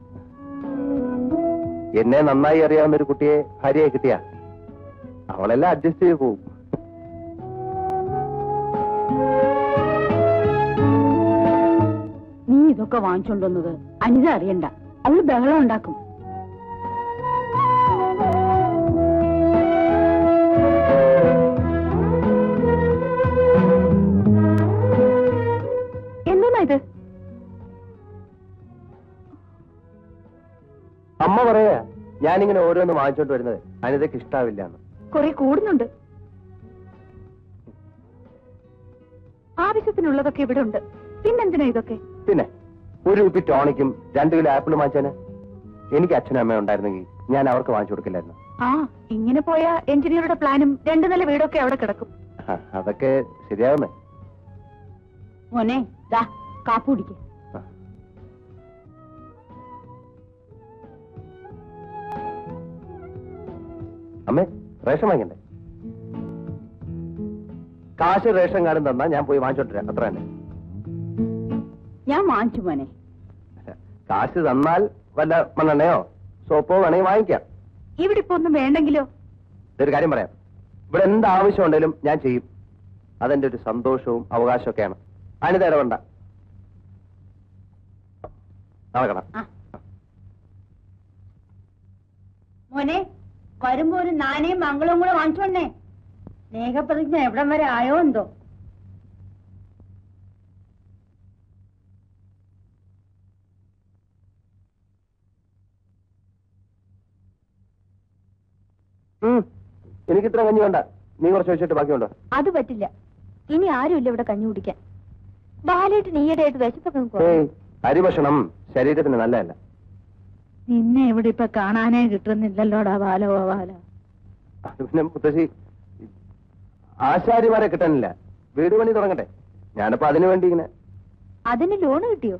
A: എന്നെ നന്നായി അറിയാവുന്ന ഒരു കുട്ടിയെ ഭാര്യയെ കിട്ടിയ അവളെല്ലാം അഡ്ജസ്റ്റ് ചെയ്ത് പോവും.
J: നീ ഇതൊക്കെ വാങ്ങിച്ചോണ്ടുവന്നത് അനിത അറിയണ്ട. അവള് ബഹളം ഉണ്ടാക്കും.
G: എന്താ ഇത്?
A: അമ്മ പറയാ ഞാനിങ്ങനെ ഓരോന്ന് വാങ്ങിച്ചോണ്ട് വരുന്നത് അനിതയ്ക്ക് ഇഷ്ടാവില്ല എന്ന്.
G: കുറെ കൂടുന്നുണ്ട്. ആവശ്യത്തിനുള്ളതൊക്കെ ഇവിടെ ഉണ്ട്. പിന്നെന്തിനാ ഇതൊക്കെ?
A: പിന്നെ ഒരു കുപ്പി ടോണിക്കും 2 കിലോ ആപ്പിൾ വാങ്ങിച്ചേനെ. എനിക്ക് അച്ഛനും അമ്മയും ഉണ്ടായിരുന്നെങ്കിൽ ഞാൻ അവർക്ക് വാങ്ങിച്ചു കൊടുക്കില്ലായിരുന്നു.
G: ആ, ഇങ്ങനെ പോയ എഞ്ചിനീയറുടെ പ്ലാനും 2 നില വീടൊക്കെ അവിടെ കിടക്കും.
A: അതൊക്കെ ശരിയാവുന്നേ.
J: മോനെ ദാ കാപ്പി കുടിക്ക്.
A: അമ്മേ, റേഷൻ വാങ്ങിക്കണ്ടേ? കാശ് റേഷൻ കാർഡും തന്നാ ഞാൻ പോയി വാങ്ങിച്ചോണ്ടിരാം. അത്ര തന്നെ.
J: ഞാൻ വാങ്ങിച്ചു മോനെ.
A: കാശ് തന്നാൽ വല്ല മണ്ണെണ്ണയോ സോപ്പോ വേണമെങ്കിൽ വാങ്ങിക്കാം.
G: ഇവിടെ ഇപ്പൊ ഒന്നും വേണ്ടെങ്കിലോ?
A: ഇതൊരു കാര്യം പറയാം, ഇവിടെ എന്ത് ആവശ്യം ഉണ്ടെങ്കിലും ഞാൻ ചെയ്യും. അതെന്റെ ഒരു സന്തോഷവും അവകാശമൊക്കെയാണ്. അനിത ഇടപെടണ്ട. നടക്കണം.
J: മോനെ, വരുമ്പോ ഒരു നാണയും മംഗളവും കൂടെ വാങ്ങിച്ചോണ്ടേ. സ്നേഹപ്രതിജ്ഞ എവിടം വരെ ആയോ എന്തോ.
A: എനിക്കിത്ര കഞ്ഞി വേണ്ട. നീ കുറച്ച് വെച്ചിട്ട് ബാക്കിയുണ്ടോ?
G: അത് പറ്റില്ല. ഇനി ആരുമില്ല ഇവിടെ കഞ്ഞി കുടിക്കാൻ. ബാലേട്ട് നീയടായിട്ട് വിശപ്പൊക്കെ.
A: അരി ഭക്ഷണം ശരീരത്തിന് നല്ലതല്ല.
J: നിന്നെ ഇവിടെ ഇപ്പൊ കാണാനേ കിട്ടുന്നില്ലല്ലോടാ ബാലോ ബാല.
A: അത് പിന്നെ മുത്തശ്ശി, ആശാരിമാരെ കിട്ടാനില്ല. വീട് പണി തുടങ്ങട്ടെ. ഞാനിപ്പോ അതിനു വേണ്ടി ഇങ്ങനെ.
G: അതിന് ലോണ് കിട്ടിയോ?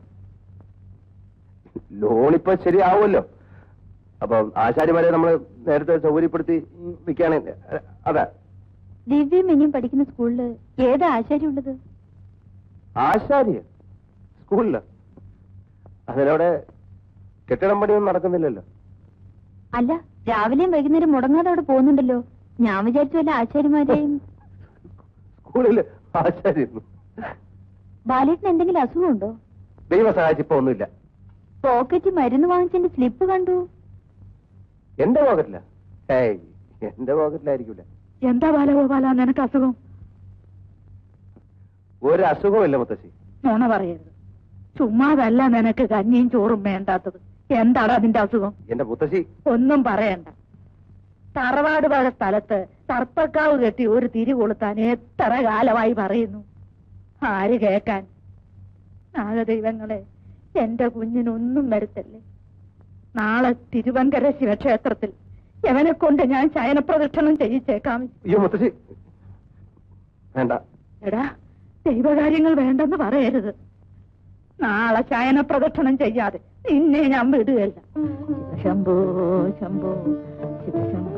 A: ലോണിപ്പോ ശരിയാവുമല്ലോ. അപ്പൊ ആശാരിമാരെ നമ്മൾ നേരത്തെ സൗകര്യപ്പെടുത്തി വിൽക്കുകയാണ്. അതാ
G: ദിവ്യം ഇനിയും പഠിക്കുന്ന സ്കൂളില് ഏതാ ആശാരി ഉള്ളത്?
A: ആശാരിയ സ്കൂളില്? അതിലവിടെ കെട്ടിടം പണിയൊന്നും നടക്കുന്നില്ലല്ലോ.
G: അല്ല, രാവിലെയും വൈകുന്നേരം മുടങ്ങാതെ അവിടെ പോകുന്നുണ്ടല്ലോ. ഞാൻ വിചാരിച്ചു വല്ല ആശാരിമാരെയും.
A: സ്കൂളില് ആശാരിയിരുന്നു.
G: ബാലേട്ടിന് എന്തെങ്കിലും അസുഖമുണ്ടോ?
A: ദൈവ സഹായിച്ച് ഇപ്പൊ ഒന്നുമില്ല.
G: പോക്കറ്റ് മരുന്ന് വാങ്ങിച്ചതിന്റെ സ്ലിപ്പ് കണ്ടു.
A: എന്റെ പോക്കറ്റില? ഏയ്, എന്റെ പോക്കറ്റിലായിരിക്കൂല.
J: എന്താ ബാലഗോപാല നിനക്ക് അസുഖം?
A: ഒരു അസുഖമില്ല മുത്തശ്ശി.
J: നോണ പറയരുത്. ചുമ്മാതല്ല നിനക്ക് കഞ്ഞിയും ചോറും വേണ്ടാത്തത്. എന്താണ് അതിന്റെ അസുഖം?
A: എന്റെ മുത്തശ്ശി
J: ഒന്നും പറയണ്ട. തറവാട് വക സ്ഥലത്ത് സർപ്പക്കാവ് കെട്ടി ഒരു തിരി കൊളുത്താൻ എത്ര കാലമായി പറയുന്നു. ആര് കേക്കാൻ? നാഗദൈവങ്ങളെ, എന്റെ കുഞ്ഞിനൊന്നും വരുത്തല്ലേ. നാളെ തിരുവങ്കര ശിവക്ഷേത്രത്തിൽ എവനെ കൊണ്ട് ഞാൻ ശയനപ്രദക്ഷിണം ചെയ്യിച്ചേക്കാം.
A: അയ്യോ മുത്തശ്ശി, വേണ്ട.
J: എടാ, ദൈവകാര്യങ്ങൾ വേണ്ടെന്ന് പറയരുത്. നാളെ ശയനപ്രദക്ഷിണം ചെയ്യാതെ നിന്നെ ഞാൻ വിടുകയല്ല. ശംഭോ ശംഭോ ശിവശംഭോ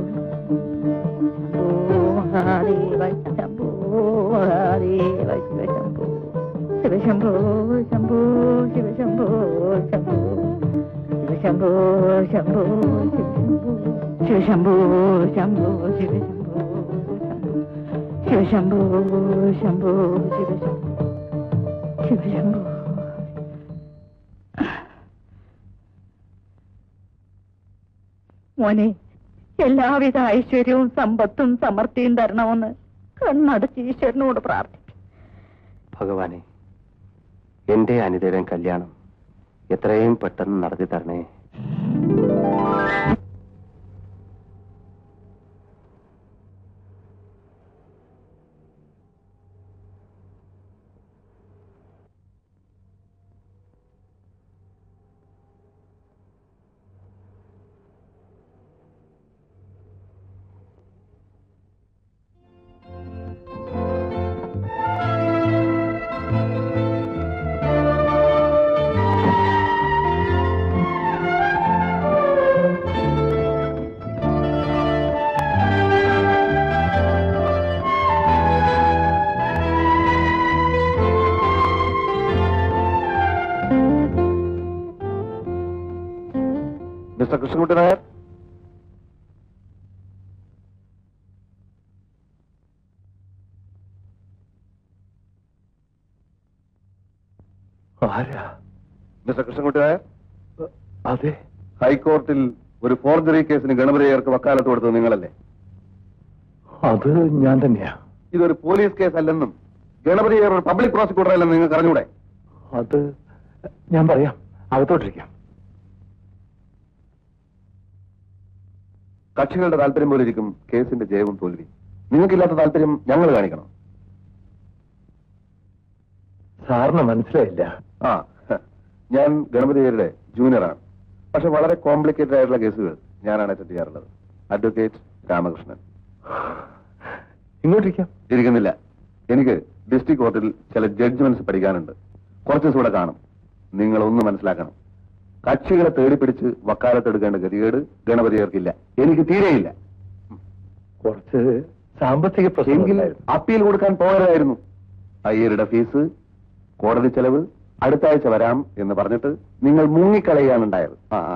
J: മഹാദേവ ശംഭോ മഹാദേവ ശിവശംഭോ ശിവശംഭോ ശംഭോ ശിവശംഭോ ശംഭോ ശിവശംഭോ ശംഭോ ശിവശംഭോ ശംഭോ ശിവശംഭോ ശിവശംഭോ ശംഭോ ശിവശംഭോ ശിവശംഭോ. മോനെ, എല്ലാവിധ ഐശ്വര്യവും സമ്പത്തും സമൃദ്ധിയും തരണമെന്ന് കണ്ണടച്ച് ഈശ്വരനോട് പ്രാർത്ഥിക്കും.
A: ഭഗവാനെ, എന്റെ അനിതയുടെ കല്യാണം എത്രയും പെട്ടെന്ന് നടത്തി തരണേ. മിസ്റ്റർ കൃഷ്ണൻകുട്ടി നായർ,
I: ആരാ?
A: മിസ്റ്റർ കൃഷ്ണൻകുട്ടി നായർ,
I: അതെ.
A: ഹൈക്കോർട്ടിൽ ഒരു ഫോർജറി കേസിന് ഗണപതിയർക്ക് വക്കാലത്ത് കൊടുത്തത് നിങ്ങളല്ലേ?
I: അത് ഞാൻ തന്നെയാ.
A: ഇതൊരു പോലീസ് കേസ് അല്ലെന്നും ഗണപതിയർ ഒരു പബ്ലിക് പ്രോസിക്യൂട്ടർ അല്ലെന്ന് നിങ്ങൾക്ക് അറിഞ്ഞൂടെ?
I: അത് ഞാൻ പറയാം. അകത്തോട്ടിരിക്കാം.
A: കക്ഷികളുടെ താല്പര്യം പോലെ ഇരിക്കും കേസിന്റെ ജയവും തോൽവി. നിങ്ങൾക്കില്ലാത്ത താല്പര്യം ഞങ്ങൾ കാണിക്കണം.
I: സാറിന് മനസ്സിലായില്ല.
A: ആ, ഞാൻ ഗണപതിയരുടെ ജൂനിയറാണ്. പക്ഷെ വളരെ കോംപ്ലിക്കേറ്റഡ് ആയിട്ടുള്ള കേസുകൾ ഞാനാണ് അറ്റൻഡ് ചെയ്യാറുള്ളത്. അഡ്വക്കേറ്റ് രാമകൃഷ്ണൻ.
I: ഇങ്ങോട്ടിരിക്കാം.
A: ഇരിക്കുന്നില്ല. എനിക്ക് ഡിസ്ട്രിക്ട് കോർട്ടിൽ ചില ജഡ്ജ്മെന്റ്സ് പഠിക്കാനുണ്ട്. കുറച്ച് ദിവസം കൂടെ കാണും. നിങ്ങളൊന്ന് മനസ്സിലാക്കണം. കക്ഷികളെ തേടിപ്പിടിച്ച് വക്കാലത്തെടുക്കേണ്ട ഗതികേട് ഗണപതിയർക്കില്ല. എനിക്ക് തീരെയില്ല.
I: കുറച്ച് സാമ്പത്തിക
A: എങ്കിൽ
I: പ്രശ്നങ്ങൾ
A: അപ്പീൽ കൊടുക്കാൻ പോകരുതായിരുന്നു. അയ്യരുടെ ഫീസ്, കോടതി ചെലവ്, അടുത്ത ആഴ്ച വരാം എന്ന് പറഞ്ഞിട്ട് നിങ്ങൾ മുങ്ങിക്കളയാനുണ്ടായത്.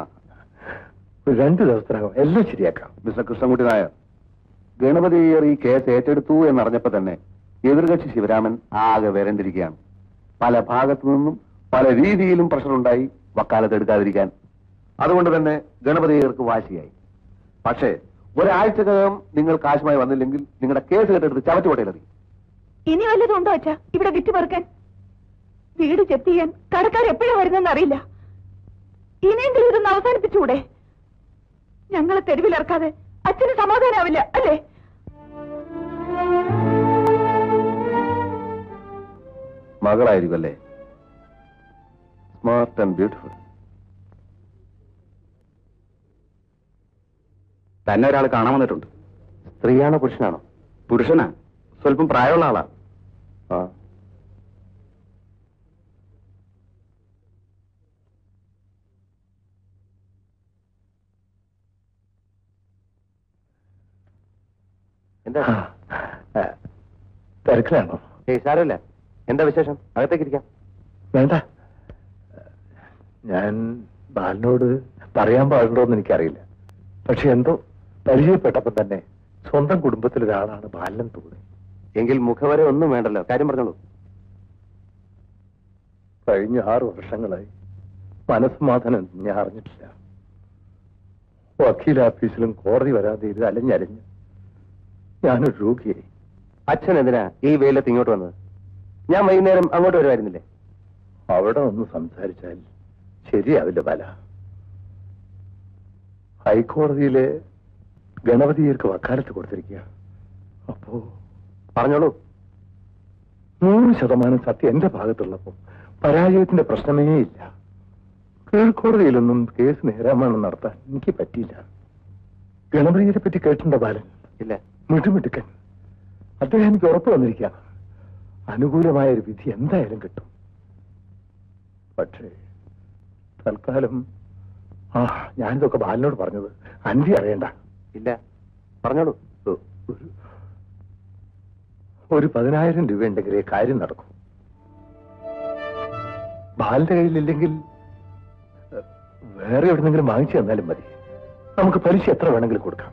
I: 2 ദിവസത്തിനകം എല്ലാം ശരിയാക്കാം.
A: മിസ്റ്റർ കൃഷ്ണൻകുട്ടി നായർ, ഗണപതി അയ്യർ ഈ കേസ് ഏറ്റെടുത്തു എന്നറിഞ്ഞപ്പോ തന്നെ എതിർകക്ഷി ശിവരാമൻ ആകെ വരണ്ടിരിക്കുകയാണ്. പല ഭാഗത്തു നിന്നും പല രീതിയിലും പ്രഷറുണ്ടായി വക്കാലത്ത് എടുക്കാതിരിക്കാൻ. അതുകൊണ്ട് തന്നെ ഗണപതി അയ്യർക്ക് വാശിയായി. പക്ഷേ ഒരാഴ്ചക്കകം നിങ്ങൾ കാശുമായി വന്നില്ലെങ്കിൽ നിങ്ങളുടെ കേസ് കേട്ടെടുത്ത് ചവറ്റുകൊട്ടയിലെറി.
G: ഇനി വല്ലതും ഉണ്ടോ അച്ഛാ ഇവിടെ വിറ്റ് പെറുക്കാൻ? വീട് ചെത്തി ചെയ്യാൻ കടക്കാർ എപ്പോഴാ വരുന്നെന്ന് അറിയില്ല. ഇനിയെങ്കിലും ഇതൊന്ന് അവസാനിപ്പിച്ചുകൂടെ? ഞങ്ങളെ തെരുവിലിറക്കാതെ അച്ഛന് സമാധാനാവില്ല അല്ലേ?
A: മകളായിരിക്കും അല്ലേ? Smart and beautiful.
F: തന്നെ ഒരാൾ കാണാൻ വന്നിട്ടുണ്ട്.
A: സ്ത്രീയാണോ പുരുഷനാണോ?
F: പുരുഷനാ, സ്വല്പം പ്രായമുള്ള ആളാ.
A: ആ, എന്താ
I: തിരക്കിലാണോ?
A: സാരമില്ല. എന്താ വിശേഷം? അകത്തേക്ക് ഇരിക്കാം.
I: വേണ്ട, ഞാൻ ബാലനോട് പറയാൻ പാടുണ്ടോന്ന് എനിക്കറിയില്ല. പക്ഷെ എന്തോ പരിചയപ്പെട്ടപ്പോ തന്നെ സ്വന്തം കുടുംബത്തിലൊരാളാണ് ബാലൻ തോന്നി.
A: എങ്കിൽ മുഖവര ഒന്നും വേണ്ടല്ലോ, കാര്യം പറഞ്ഞോളൂ.
I: കഴിഞ്ഞ 6 വർഷങ്ങളായി മനസ്സമാധാനം ഞാൻ അറിഞ്ഞിട്ടില്ല. വക്കീൽ ഓഫീസിലും കോടതി വരാതെ ഇത് അലഞ്ഞലഞ്ഞ് ഞാനൊരു രോഗിയായി.
A: അച്ഛൻ എന്തിനാ ഈ വെയിലത്ത് ഇങ്ങോട്ട് വന്നത്? ഞാൻ വൈകുന്നേരം അങ്ങോട്ട് വരുമായിരുന്നില്ലേ?
I: അവിടെ ഒന്ന് സംസാരിച്ചാൽ ശരിയാവില്ല ബാല. ഹൈക്കോടതിയിലെ ഗണപതിയർക്ക് വക്കാലത്ത് കൊടുത്തിരിക്കുക. അപ്പോ
A: പറഞ്ഞോളൂ.
I: 100% സത്യം എന്റെ ഭാഗത്തുള്ളപ്പോ പരാജയത്തിന്റെ പ്രശ്നമേ ഇല്ല. കീഴ്ക്കോടതിയിലൊന്നും കേസ് നേരാമണം നടത്താൻ എനിക്ക് പറ്റിയില്ല. ഗണപതിയെ പറ്റി കേട്ടിട്ടുണ്ടോ ബാലൻ?
A: ഇല്ല.
I: മിടുമിടുക്കൻ. അദ്ദേഹം എനിക്ക് ഉറപ്പ് വന്നിരിക്കുകയാണ്. അനുകൂലമായ ഒരു വിധി എന്തായാലും കിട്ടും. പക്ഷേ തൽക്കാലം ഞാനിതൊക്കെ ബാലനോട് പറഞ്ഞത് അന്തി അറിയണ്ട.
A: ഇല്ല, പറഞ്ഞോളൂ.
I: ഒരു 10,000 രൂപ ഉണ്ടെങ്കിലേ കാര്യം നടക്കും. ബാലന്റെ കയ്യിലില്ലെങ്കിൽ വേറെ എവിടെന്നെങ്കിലും വാങ്ങിച്ചു തന്നാലും മതി. നമുക്ക് പലിശ എത്ര വേണമെങ്കിലും കൊടുക്കാം.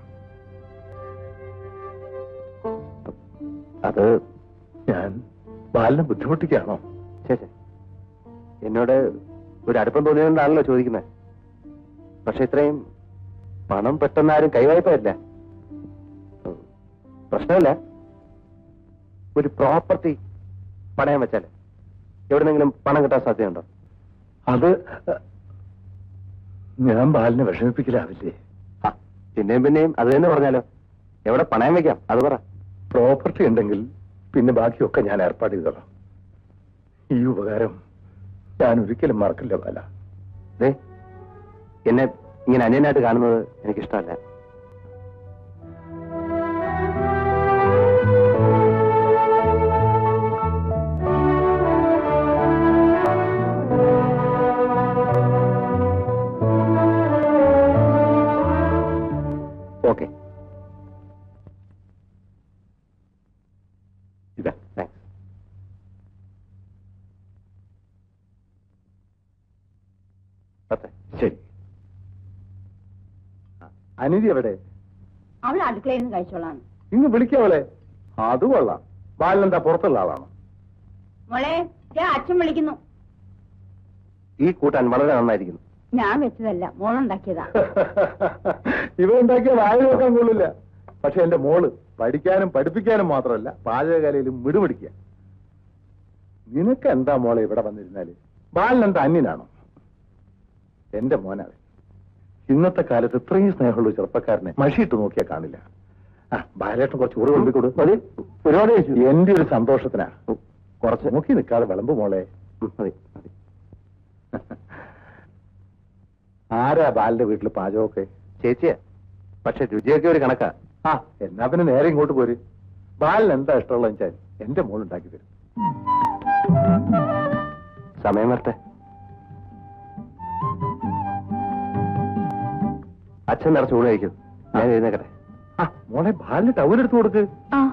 A: അത്
I: ഞാൻ ബാലനെ ബുദ്ധിമുട്ടിക്കാണോ?
A: ശരി, എന്നോട് ഒരു അടുപ്പം തോന്നിയതുകൊണ്ടാണല്ലോ ചോദിക്കുന്നത്. പക്ഷെ ഇത്രയും പണം പെട്ടെന്നാരും കൈവായ്പയില്ല. പ്രശ്നമില്ല. ഒരു പ്രോപ്പർട്ടി പണയം വെച്ചാൽ എവിടെന്നെങ്കിലും പണം കിട്ടാൻ സാധ്യതയുണ്ടോ?
I: അത് ഞാൻ ബാലിനെ വിഷമിപ്പിക്കലാവില്ലേ?
A: പിന്നെയും പിന്നെയും അത് തന്നെ പറഞ്ഞാലോ. എവിടെ പണയം വെക്കാം അത് പറ.
I: പ്രോപ്പർട്ടി ഉണ്ടെങ്കിൽ പിന്നെ ബാക്കിയൊക്കെ ഞാൻ ഏർപ്പാട് ചെയ്തോളാം. ഈ ഉപകാരം ഞാൻ ഒരിക്കലും മറക്കില്ല ബാല.
A: എന്നെ ഇങ്ങനെ അന്യനായിട്ട് കാണുന്നത് എനിക്കിഷ്ടമല്ല. ഓക്കെ, ഇതാ താങ്ക്സ്.
I: ശരി. അനിതി എവിടെ?
J: അവൾ അടുക്കളയിൽ നിന്ന് കഴിച്ചോളാണ്.
I: ഇന്ന് വിളിക്കാവളെ. അത് കൊള്ളാം. ബാലനെന്താ പുറത്തുള്ള ആളാണ്?
J: മോളെ, അച്ഛൻ വിളിക്കുന്നു.
A: ഈ കൂട്ടാൻ വളരെ നന്നായിരിക്കുന്നു.
J: ഞാൻ വെച്ചതല്ല, മോളുണ്ടാക്കിയതാ.
I: ഇവ ഉണ്ടാക്കിയ വായ നോക്കാൻ കൊള്ളില്ല. പക്ഷെ എന്റെ മോള് പഠിക്കാനും പഠിപ്പിക്കാനും മാത്രമല്ല പാചകകലയിലും മിടുപിടിക്കുക. നിനക്ക് എന്താ മോളെ ഇവിടെ വന്നിരുന്നാല്? ബാലനെന്താ അന്യനാണോ? എന്റെ മോനാണ്. ഇന്നത്തെ കാലത്ത് ഇത്രയും സ്നേഹമുള്ള ചെറുപ്പക്കാരനെ മഷിയിട്ട് നോക്കിയാൽ കാണില്ല. ബാലേട്ടൻ കുറച്ച് ഊറ് കൊണ്ടിക്കൊടു. മതി, ഒരുപാട് കഴിച്ചു. എന്റെ ഒരു സന്തോഷത്തിനാ. കുറച്ച് നോക്കി നിൽക്കാതെ വിളമ്പ് മോളെ. മതി മതി. ആരാ ബാലിന്റെ വീട്ടിൽ പാചകമൊക്കെ?
A: ചേച്ചിയാ. പക്ഷെ രുചിയൊക്കെ ഒരു കണക്കാ.
I: എന്നാ പിന്നെ നേരെ ഇങ്ങോട്ട് പോര്. ബാലിന് എന്താ ഇഷ്ടമുള്ള വെച്ചാൽ എന്റെ മോൾ ഉണ്ടാക്കി തരും.
A: സമയം വരട്ടെ. അച്ഛൻ നിറച്ച് ഊണ് കഴിക്കും. ഞാൻ എഴുന്നേക്കട്ടെ.
I: മോളെ ബാലിന് ടൗലെടുത്ത് കൊടുക്ക്.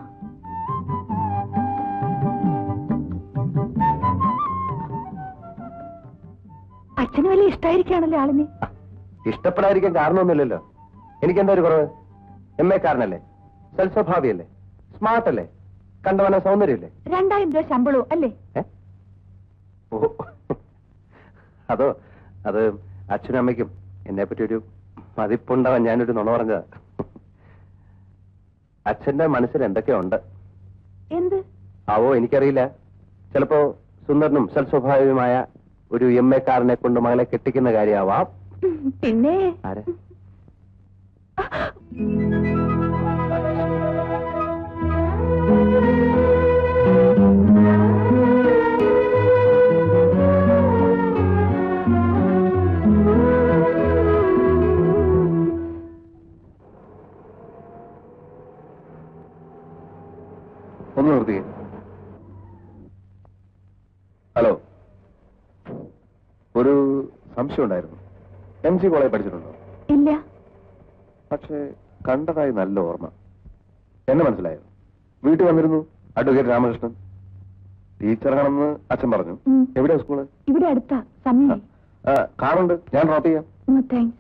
G: അച്ഛന് വലിയ ഇഷ്ടമായിരിക്കാണല്ലോ ആളിനെ.
A: ഇഷ്ടപ്പെടാതിരിക്കാൻ കാരണമൊന്നുമില്ലല്ലോ. എനിക്കെന്താ ഒരു കുറവ്? MA കാരനല്ലേ, സൽസ്വഭാവിയല്ലേ, സ്മാർട്ടല്ലേ, കണ്ടവന സൗന്ദര്യല്ലേ?
G: 2000 രൂപ ശമ്പളവും അല്ലേ?
A: അതോ, അത് അച്ഛനും അമ്മയ്ക്കും എന്നെ പറ്റി ഒരു മതിപ്പുണ്ടാവാൻ ഞാനൊരു നുണ പറഞ്ഞതാ. അച്ഛന്റെ മനസ്സിൽ എന്തൊക്കെയുണ്ട്?
G: എന്ത്
A: ആവോ എനിക്കറിയില്ല. ചിലപ്പോ സുന്ദരനും സൽസ്വഭാവിയുമായ ഒരു MA കാരനെ കൊണ്ട് മകളെ കെട്ടിക്കുന്ന കാര്യമാവാം.
G: പിന്നെ
A: ആരെ? ഒന്ന് നിർത്തിക്കേ. ഹലോ, ഒരു സംശയം ഉണ്ടായിരുന്നു. MG കോളേജ് പഠിച്ചിട്ടുണ്ടോ?
G: ഇല്ല.
A: പക്ഷേ കണ്ടതായി നല്ല ഓർമ്മ. എന്നെ മനസ്സിലായോ? വീട്ടിൽ വന്നിരുന്നു അഡ്വക്കേറ്റ് രാമകൃഷ്ണൻ. ടീച്ചറാണെന്ന് അച്ഛൻ പറഞ്ഞു. എവിടെയാ സ്കൂള്?
G: ഇവിടെ അടുത്താ. സമയം
A: കാറുണ്ട്, ഞാൻ ഡ്രോപ്പ് ചെയ്യാം.
G: താങ്ക്സ്.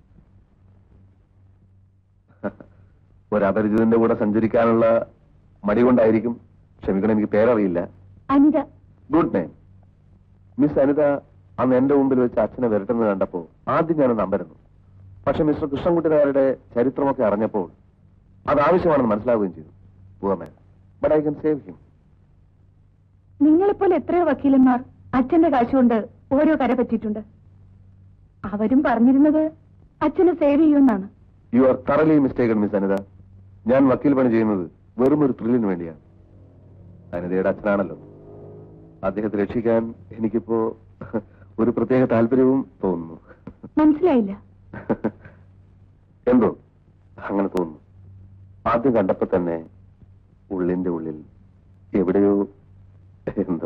A: ഒരു അപരിചിതന്റെ കൂടെ സഞ്ചരിക്കാനുള്ള മടി കൊണ്ടായിരിക്കും. ക്ഷമിക്കണം, എനിക്ക് പേരറിയില്ല.
G: Anitha.
A: Good name. Miss Anitha അന്ന് എന്റെ മുമ്പിൽ വെച്ച് അച്ഛനെ വരട്ടുന്നത് കണ്ടപ്പോ ആദ്യം ഞാനൊന്ന് നമ്പരുന്നു. പക്ഷെ മിസ്റ്റർ കൃഷ്ണൻകുട്ടിനാരുടെ ചരിത്രമൊക്കെ അറിഞ്ഞപ്പോൾ അത് ആവശ്യമാണെന്ന് മനസ്സിലാവുകയും ചെയ്തു. But I can save him.
G: നിങ്ങളെപ്പോലെ എത്രയോ വക്കീലന്മാർ അച്ഛന്റെ കാശുകൊണ്ട് ഓരോ കര പറ്റിയിട്ടുണ്ട്. അവരും പറഞ്ഞിരുന്നത് അച്ഛനെ സേവ് ചെയ്യുമെന്നാണ്.
A: You are thoroughly mistaken miss Anitha. ഞാൻ വക്കീൽ പണി ചെയ്യുന്നത് വെറും ഒരു ത്രില്ലിന് വേണ്ടിയാണ്. അനിതയുടെ അച്ഛനാണല്ലോ. അദ്ദേഹത്തെ രക്ഷിക്കാൻ എനിക്കിപ്പോ ഒരു പ്രത്യേക താല്പര്യവും തോന്നുന്നു.
G: മനസ്സിലായില്ല.
A: എന്തോ അങ്ങനെ തോന്നുന്നു. ആദ്യം കണ്ടപ്പോ തന്നെ ഉള്ളിന്റെ ഉള്ളിൽ എവിടെയോ എന്തോ.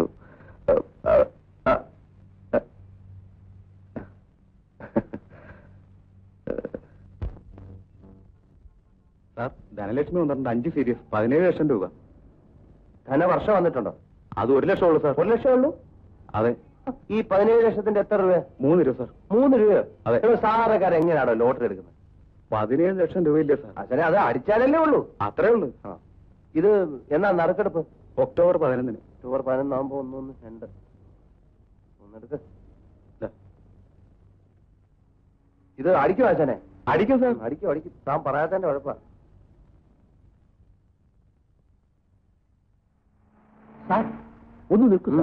F: സാർ, ധനലക്ഷ്മി വന്നിട്ടുണ്ട്. 5 സീരീസ് 17 ലക്ഷം രൂപ.
A: ധനവർഷം വന്നിട്ടുണ്ടോ?
F: അത് 1 ലക്ഷം ഉള്ളൂ സാർ.
A: 1 ലക്ഷം ഉള്ളൂ?
F: അതെ.
A: ഈ 17 ലക്ഷത്തിന്റെ എത്ര രൂപ?
F: 3 രൂപ സാർ.
A: 3 രൂപ?
F: അതെ.
A: സാറക്കാർ എങ്ങനെയാണോ ലോട്ടറി എടുക്കുന്നത്?
F: 17 ലക്ഷം രൂപയില്ലേ സാർ?
A: അച്ഛനെ അത് അടിച്ചാലല്ലേ ഉള്ളൂ.
F: അത്രേ ഉള്ളൂ.
A: ഇത് എന്നാ നറുക്കെടുപ്പ്?
F: ഒക്ടോബർ 11.
A: ഒക്ടോബർ 11 ആകുമ്പോ 1 1 2 ഒന്നെടുക്ക്. ഇത് അടിക്കും അച്ഛനെ?
F: അടിക്കും സാർ.
A: അടിക്കും അടിക്കും. താൻ പറയാത്തതിന്റെ കുഴപ്പ.
E: സാർ ഒന്ന് നിൽക്കുന്നു.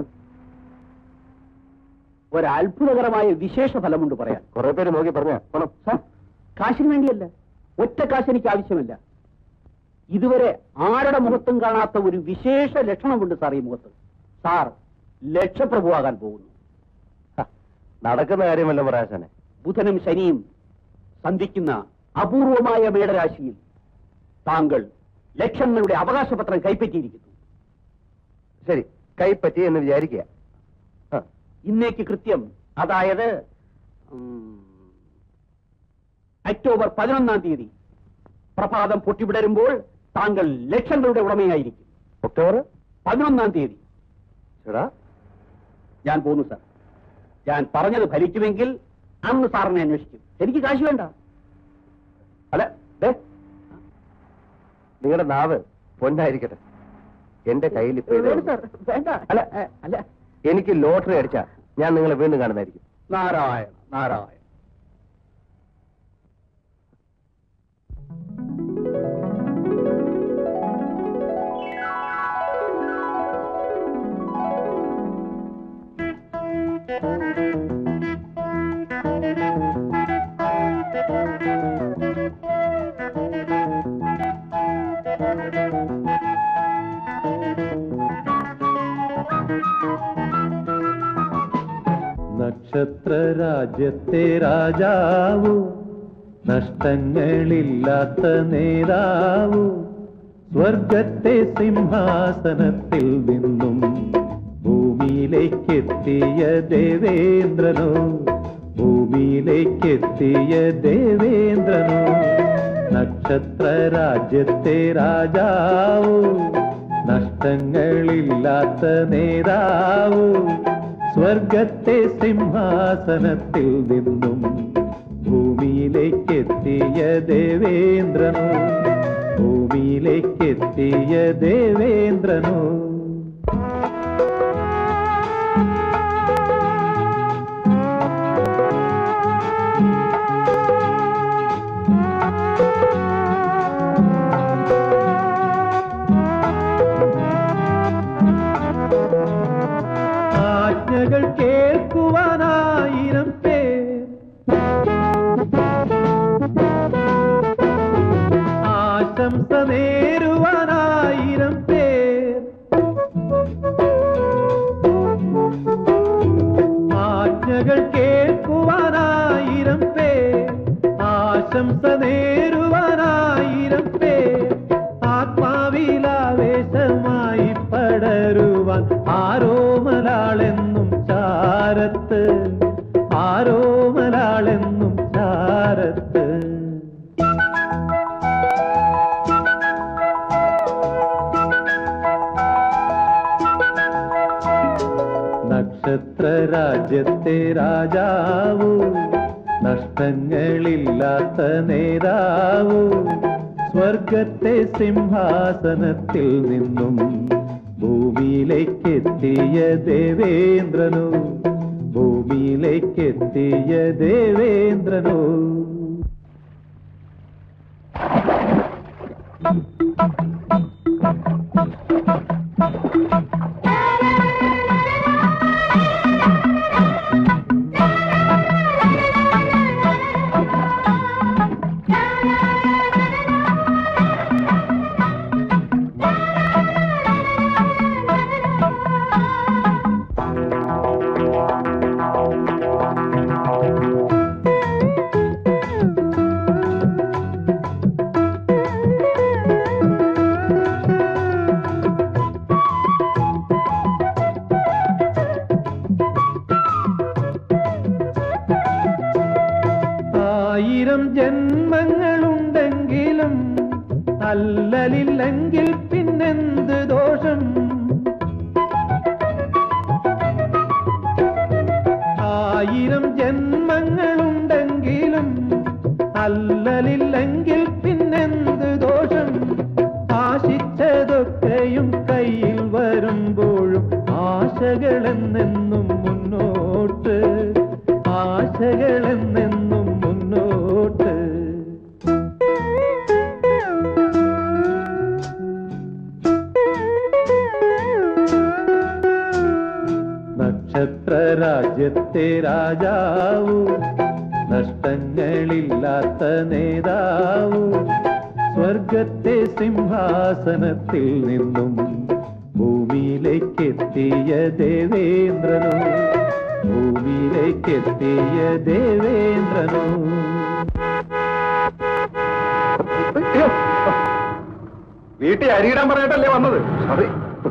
E: ഒരത്ഭുതകരമായ വിശേഷ ഫലമുണ്ട് പറയാൻ.
A: കുറെ പേര് നോക്കി പറഞ്ഞ
E: സാർ, കാശിന് വേണ്ടിയല്ല, ഒറ്റ കാശ് എനിക്ക് ആവശ്യമല്ല. ഇതുവരെ ആരുടെ മുഖത്തും കാണാത്ത ഒരു വിശേഷ ലക്ഷണമുണ്ട് സാർ ഈ മുഖത്ത്. സാർ ലക്ഷപ്രഭുവാകാൻ പോകുന്നു.
A: നടക്കുന്ന കാര്യമല്ല പറയാശനെ.
E: ബുധനും ശനിയും സന്ധിക്കുന്ന അപൂർവമായ മേടരാശിയിൽ താങ്കൾ ലക്ഷങ്ങളുടെ അവകാശപത്രം കൈപ്പറ്റിയിരിക്കുന്നു.
A: ശരി, കൈപ്പറ്റി എന്ന് വിചാരിക്കുക.
E: ഇന്നേക്ക് കൃത്യം, അതായത് ഒക്ടോബർ 11 തീയതി പ്രഭാതം പൊട്ടിവിടരുമ്പോൾ താങ്കൾ ലക്ഷങ്ങളുടെ ഉടമയായിരിക്കും.
A: ഒക്ടോബർ
E: 11 തീയതി.
A: ചേടാ,
E: ഞാൻ പോന്നു സാർ. ഞാൻ പറഞ്ഞത് ഫലിക്കുമെങ്കിൽ അന്ന് സാറിനെ അന്വേഷിക്കും. എനിക്ക് കാശ് വേണ്ട.
A: അല്ല, നിങ്ങളുടെ നാവ് പൊന്നായിരിക്കട്ടെ. എന്റെ കയ്യിൽ ഇപ്പൊ
E: വേണ്ട.
A: അല്ല
E: അല്ല,
A: എനിക്ക് ലോട്ടറി അടിച്ചാ ഞാൻ നിങ്ങളെ വീണ്ടും കാണുന്നതായിരിക്കും.
E: നാരായണ നാരായണ.
K: നക്ഷത്രരാജ്യത്തെ രാജാവു, നഷ്ടങ്ങളില്ലാത്ത നേതാവു, സ്വർഗത്തെ സിംഹാസനത്തിൽ നിന്നും ഭൂമിയിലേക്കെത്തിയ ദേവേന്ദ്രനോ, ഭൂമിയിലേക്കെത്തിയ ദേവേന്ദ്രനോ. നക്ഷത്രരാജ്യത്തെ രാജാവു, നഷ്ടങ്ങളില്ലാത്ത നേതാവു, സ്വർഗത്തെ സിംഹാസനത്തിൽ നിന്നും ഭൂമിയിലേക്കെത്തിയ ദേവേന്ദ്രനോ, ഭൂമിയിലേക്കെത്തിയ ദേവേന്ദ്രനോ. ആജ്ഞകൾ കേൾക്കുവാനായിരം പേർ, ആശംസ നേരുവാനായിരം പേർ, ആജ്ഞകൾ കേൾക്കുവാനായിരം പേർ, ആശംസ നേരുവാനായിരം പേർ, ആത്മാവിലാവേശമായി പടരുവാൻ ആരോമലാളെന്നും ചാരത്ത്, ആരോമലാളെന്നും ചാരത്ത്. നക്ഷത്രരാജ്യത്തെ രാജാവു, നഷ്ടങ്ങളില്ലാത്ത നേതാവു, സ്വർഗത്തെ സിംഹാസനത്തിൽ നിന്നും ഭൂമിയിലേക്കെത്തിയ ദേവേന്ദ്രനോ, ഭൂമിയിലേക്കെത്തിയ ദേവേന്ദ്രനോ. ജന്മങ്ങളുണ്ടെങ്കിലും അല്ലലില്ലെങ്കിൽ പിന്നെന്ത് ദോഷം? ആയിരം ജന്മങ്ങളുണ്ടെങ്കിലും അല്ലലില്ലെങ്കിൽ പിന്നെന്ത് ദോഷം? ആശിച്ചതൊക്കെയും കയ്യിൽ വരുമ്പോഴും ആശകളെന്നെന്നും മുന്നോട്ട്, ആശകളെന്നെന്നും മുന്നോട്ട്. നക്ഷത്രരാജ്യത്തെ രാജാവു, നഷ്ടങ്ങളില്ലാത്ത നേതാവു, സ്വർഗത്തെ സിംഹാസനത്തിൽ നിന്നും ഭൂമിയിലേക്കെത്തിയ ദേവേന്ദ്രനോ, ഭൂമിയിലേക്കെത്തിയ ദേവേന്ദ്രനോ.
I: വീട്ടിൽ അരിയിടാൻ പറഞ്ഞിട്ടല്ലേ വന്നത്? അതെ.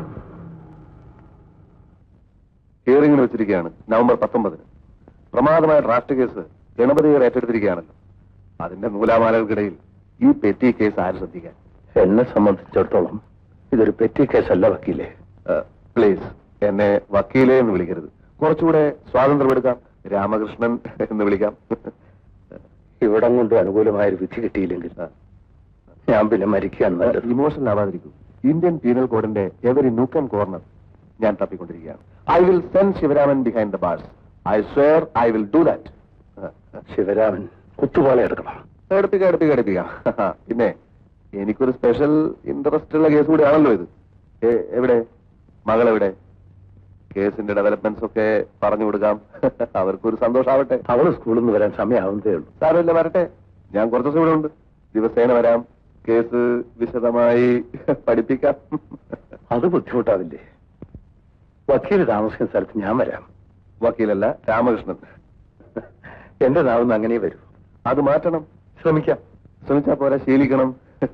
A: ഹിയറിംഗിന് വെച്ചിരിക്കുകയാണ് നവംബർ 19. പ്രമാദമായ ഡ്രാഫ്റ്റ് കേസ് ഗണപതികൾ ഏറ്റെടുത്തിരിക്കുകയാണല്ലോ. അതിന്റെ നൂലാമാലകൾക്കിടയിൽ ഈ പെറ്റി കേസ് ആര് ശ്രദ്ധിക്കാൻ?
I: എന്നെ സംബന്ധിച്ചിടത്തോളം ഇതൊരു പെറ്റി കേസല്ല വക്കീലേ.
A: പ്ലീസ് എന്നെ വക്കീലേ എന്ന് വിളിക്കരുത്. കുറച്ചുകൂടെ സ്വാതന്ത്ര്യമെടുക്കാം. രാമകൃഷ്ണൻ എന്ന് വിളിക്കാം.
I: ഇവിടം കൊണ്ട് അനുകൂലമായൊരു വിധി കിട്ടിയില്ലെങ്കിൽ ഞാൻ പിന്നെ മരിക്കാൻ
A: ഇമോഷണൽ ആവാതിരിക്കും. ഇന്ത്യൻ പീനൽ കോഡിന്റെ എവരി നൂക്ക് ആൻഡ് കോർണർ ഞാൻ തപ്പിക്കൊണ്ടിരിക്കുകയാണ്. I will send Sivaraman behind the bars. I swear I will do that.
I: Sivaraman കുത്തുപാള എടുക്കണം.
A: എടുപ്പിക്കാം. പിന്നെ എനിക്കൊരു സ്പെഷ്യൽ ഇൻട്രസ്റ്റ് ഉള്ള കേസ് കൂടിയാണല്ലോ ഇത്. എവിടെ മകളെവിടെ? കേസിന്റെ ഡെവലപ്മെന്റ്സ് ഒക്കെ പറഞ്ഞു കൊടുക്കാം. അവർക്കൊരു സന്തോഷാവട്ടെ.
I: അവള് സ്കൂളിൽ നിന്ന് വരാൻ സമയമാവുന്നതേ ഉള്ളൂ.
A: സാരമില്ല, വരട്ടെ. ഞാൻ കുറച്ച് ദിവസം ഇവിടെ ഉണ്ട്. ദിവസേന വരാം. കേസ് വിശദമായി പഠിപ്പിക്കാം.
I: അത് ബുദ്ധിമുട്ടാവില്ലേ? വക്കീല് താമസിക്കുന്ന സ്ഥലത്ത് ഞാൻ വരാം.
A: വക്കീലല്ല, രാമകൃഷ്ണൻ.
I: എന്റെ നാവെന്ന് അങ്ങനെ വരൂ.
A: അത് മാറ്റണം.
I: ശ്രമിക്കാം.
A: ശ്രമിച്ചാ പോരാ, ശീലിക്കണം.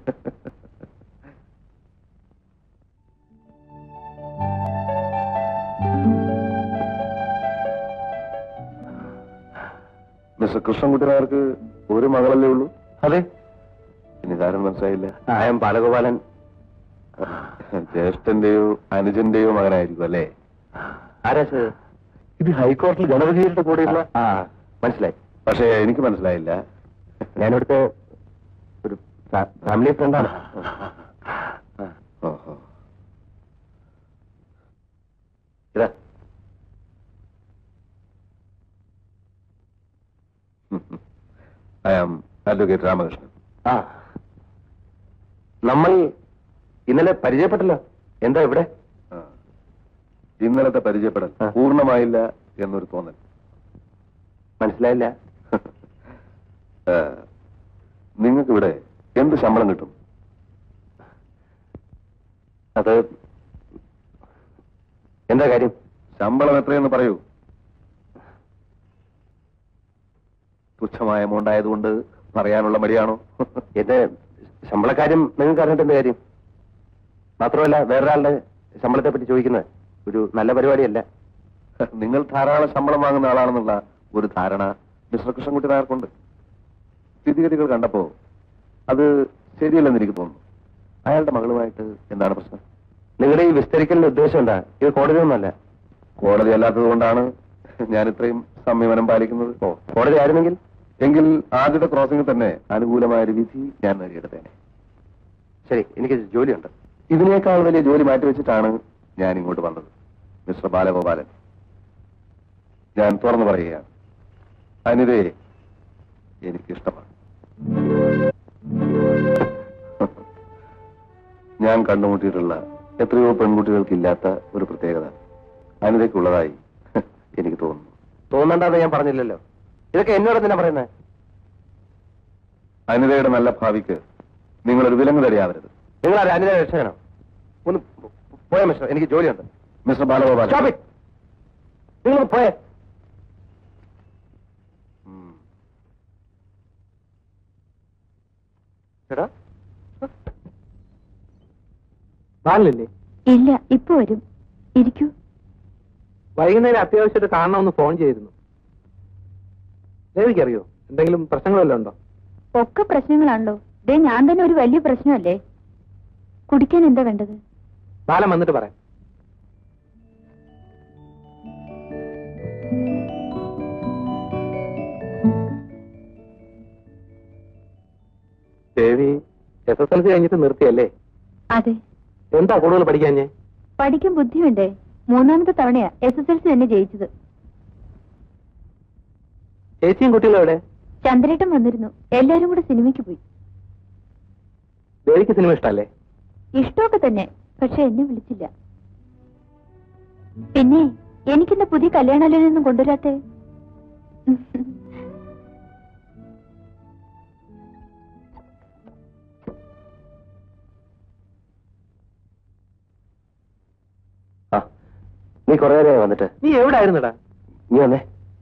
A: മിസ്റ്റർ കൃഷ്ണൻകുട്ടിനാർക്ക് ഒരു മകളല്ലേ ഉള്ളൂ?
I: അതെ.
A: ഇനി ഇതാരും മനസ്സിലായില്ല.
I: I am Balagopalan.
A: ജ്യേഷ്ഠന്റെയോ അനുജന്റെയോ മകനായിരിക്കും അല്ലേ?
I: ആരാ? ഇത് ഹൈക്കോടതിയിൽ ഗണപതിയുടെ കൂടെയുള്ള.
A: മനസ്സിലായി. പക്ഷേ എനിക്ക് മനസ്സിലായില്ല.
I: ഞാനിവിടുത്തെ ഒരു ഫാമിലി ഫ്രണ്ടാണ്.
A: ഇതാ ഐ ആം അഡ്വക്കേറ്റ് രാമകൃഷ്ണൻ.
I: നമ്മൾ ഇന്നലെ പരിചയപ്പെട്ടല്ലോ. എന്താ ഇവിടെ?
A: ഇന്നലത്തെ പരിചയപ്പെടൽ പൂർണ്ണമായില്ല എന്നൊരു തോന്നൽ.
I: മനസ്സിലായില്ല.
A: നിങ്ങൾക്ക് ഇവിടെ എന്ത് ശമ്പളം കിട്ടും?
I: അത് എന്താ കാര്യം?
A: ശമ്പളം എത്രയെന്ന് പറയൂ. തുച്ഛമായ എമൗണ്ട് ആയതുകൊണ്ട് പറയാനുള്ള മടിയാണോ?
I: എന്റെ ശമ്പളക്കാര്യം നിങ്ങൾക്ക് അറിഞ്ഞിട്ട് എന്ത് കാര്യം? മാത്രമല്ല വേറൊരാളുടെ ശമ്പളത്തെ പറ്റി ചോദിക്കുന്നത് ഒരു നല്ല പരിപാടിയല്ല.
A: നിങ്ങൾ ധാരാളം ശമ്പളം വാങ്ങുന്ന ആളാണെന്നുള്ള ഒരു ധാരണ മിസ്റ്റർ കൃഷ്ണൻകുട്ടി നായർക്കുണ്ട്. സ്ഥിതിഗതികൾ കണ്ടപ്പോ അത് ശരിയല്ലെന്ന് എനിക്ക് തോന്നുന്നു. അയാളുടെ മകളുമായിട്ട് എന്താണ് പ്രശ്നം?
I: നിങ്ങളുടെ ഈ വിസ്തരിക്കലിന്റെ ഉദ്ദേശം എന്താ? ഇത് കോടതിയൊന്നുമല്ല.
A: കോടതി അല്ലാത്തത് കൊണ്ടാണ് ഞാൻ ഇത്രയും സംയമനം പാലിക്കുന്നത്.
I: കോടതി ആയിരുന്നെങ്കിൽ
A: എങ്കിൽ ആദ്യത്തെ ക്രോസിംഗിൽ തന്നെ അനുകൂലമായൊരു വിധി ഞാൻ നേടിയെടുത്തേനെ.
I: ശരി, എനിക്ക് ജോലിയുണ്ട്.
A: ഇതിനേക്കാൾ വലിയ ജോലി മാറ്റിവെച്ചിട്ടാണ് ഞാൻ ഇങ്ങോട്ട് വന്നത്. മിസ്റ്റർ ബാലഗോപാലൻ, ഞാൻ തുറന്നു പറയുകയാണ്, അനിതയെ എനിക്കിഷ്ടമാണ്. ഞാൻ കണ്ടുമുട്ടിയിട്ടുള്ള എത്രയോ പെൺകുട്ടികൾക്കില്ലാത്ത ഒരു പ്രത്യേകത അനിതയ്ക്കുള്ളതായി എനിക്ക് തോന്നുന്നു.
I: തോന്നണ്ടെന്ന് ഞാൻ പറഞ്ഞില്ലല്ലോ. ഇതൊക്കെ എന്നോട് തന്നെ പറയുന്നത്.
A: അനിതയുടെ നല്ല ഭാവിക്ക് നിങ്ങളൊരു വിലങ്ങ് തരയാവരുത്.
I: നിങ്ങൾ അനിത രക്ഷകനോ? ഒന്ന് പോയ മിസ്റ്റർ, എനിക്ക് ജോലിയുണ്ട്.
A: മിസ്റ്റർ ബാലഗോപാലൻ,
I: നിങ്ങൾ പോയേ. ചേട്ടാ
H: ബാലല്ലേ?
G: ഇല്ല, ഇപ്പൊ വരും. ഇരിക്കൂ.
H: വൈകുന്നേരം അത്യാവശ്യമായിട്ട് കാണണമെന്ന് ഫോൺ ചെയ്തിരുന്നു. ദേവിക്കറിയോ എന്തെങ്കിലും പ്രശ്നങ്ങളെല്ലാം ഉണ്ടോ?
G: ഒക്കെ പ്രശ്നങ്ങളാണല്ലോ. ദേ ഞാൻ തന്നെ ഒരു വലിയ പ്രശ്നമല്ലേ. കുടിക്കാൻ എന്താ വേണ്ടത്?
H: ബാലം വന്നിട്ട് പറയാം. ദേവി SSLC കഴിഞ്ഞിട്ട് നിർത്തിയല്ലേ?
G: അതെ.
H: എന്താ കൂടുതൽ പഠിക്കാഞ്ഞേ?
G: പഠിക്കാൻ ബുദ്ധി വേണ്ടേ? 3ാമത്തെ തവണയാ SSLC തന്നെ ജയിച്ചത്.
H: ചേച്ചിയും കുട്ടികളും എവിടെ?
G: ചന്ദ്രേട്ടൻ വന്നിരുന്നു. എല്ലാരും കൂടെ സിനിമയ്ക്ക് പോയി.
H: ദേവിക്ക് സിനിമ ഇഷ്ടല്ലേ?
G: ഇഷ്ടമൊക്കെ തന്നെ, പക്ഷെ എന്നെ വിളിച്ചില്ല. പിന്നെ എനിക്കെന്താ പുതിയ കല്യാണാലോചനയൊന്നും കൊണ്ടുവരാത്തെ?
I: നീ കുറെ നേരമായി വന്നിട്ട്.
H: നീ എവിടെ ആയിരുന്നടാ?
I: നീ വന്നേ,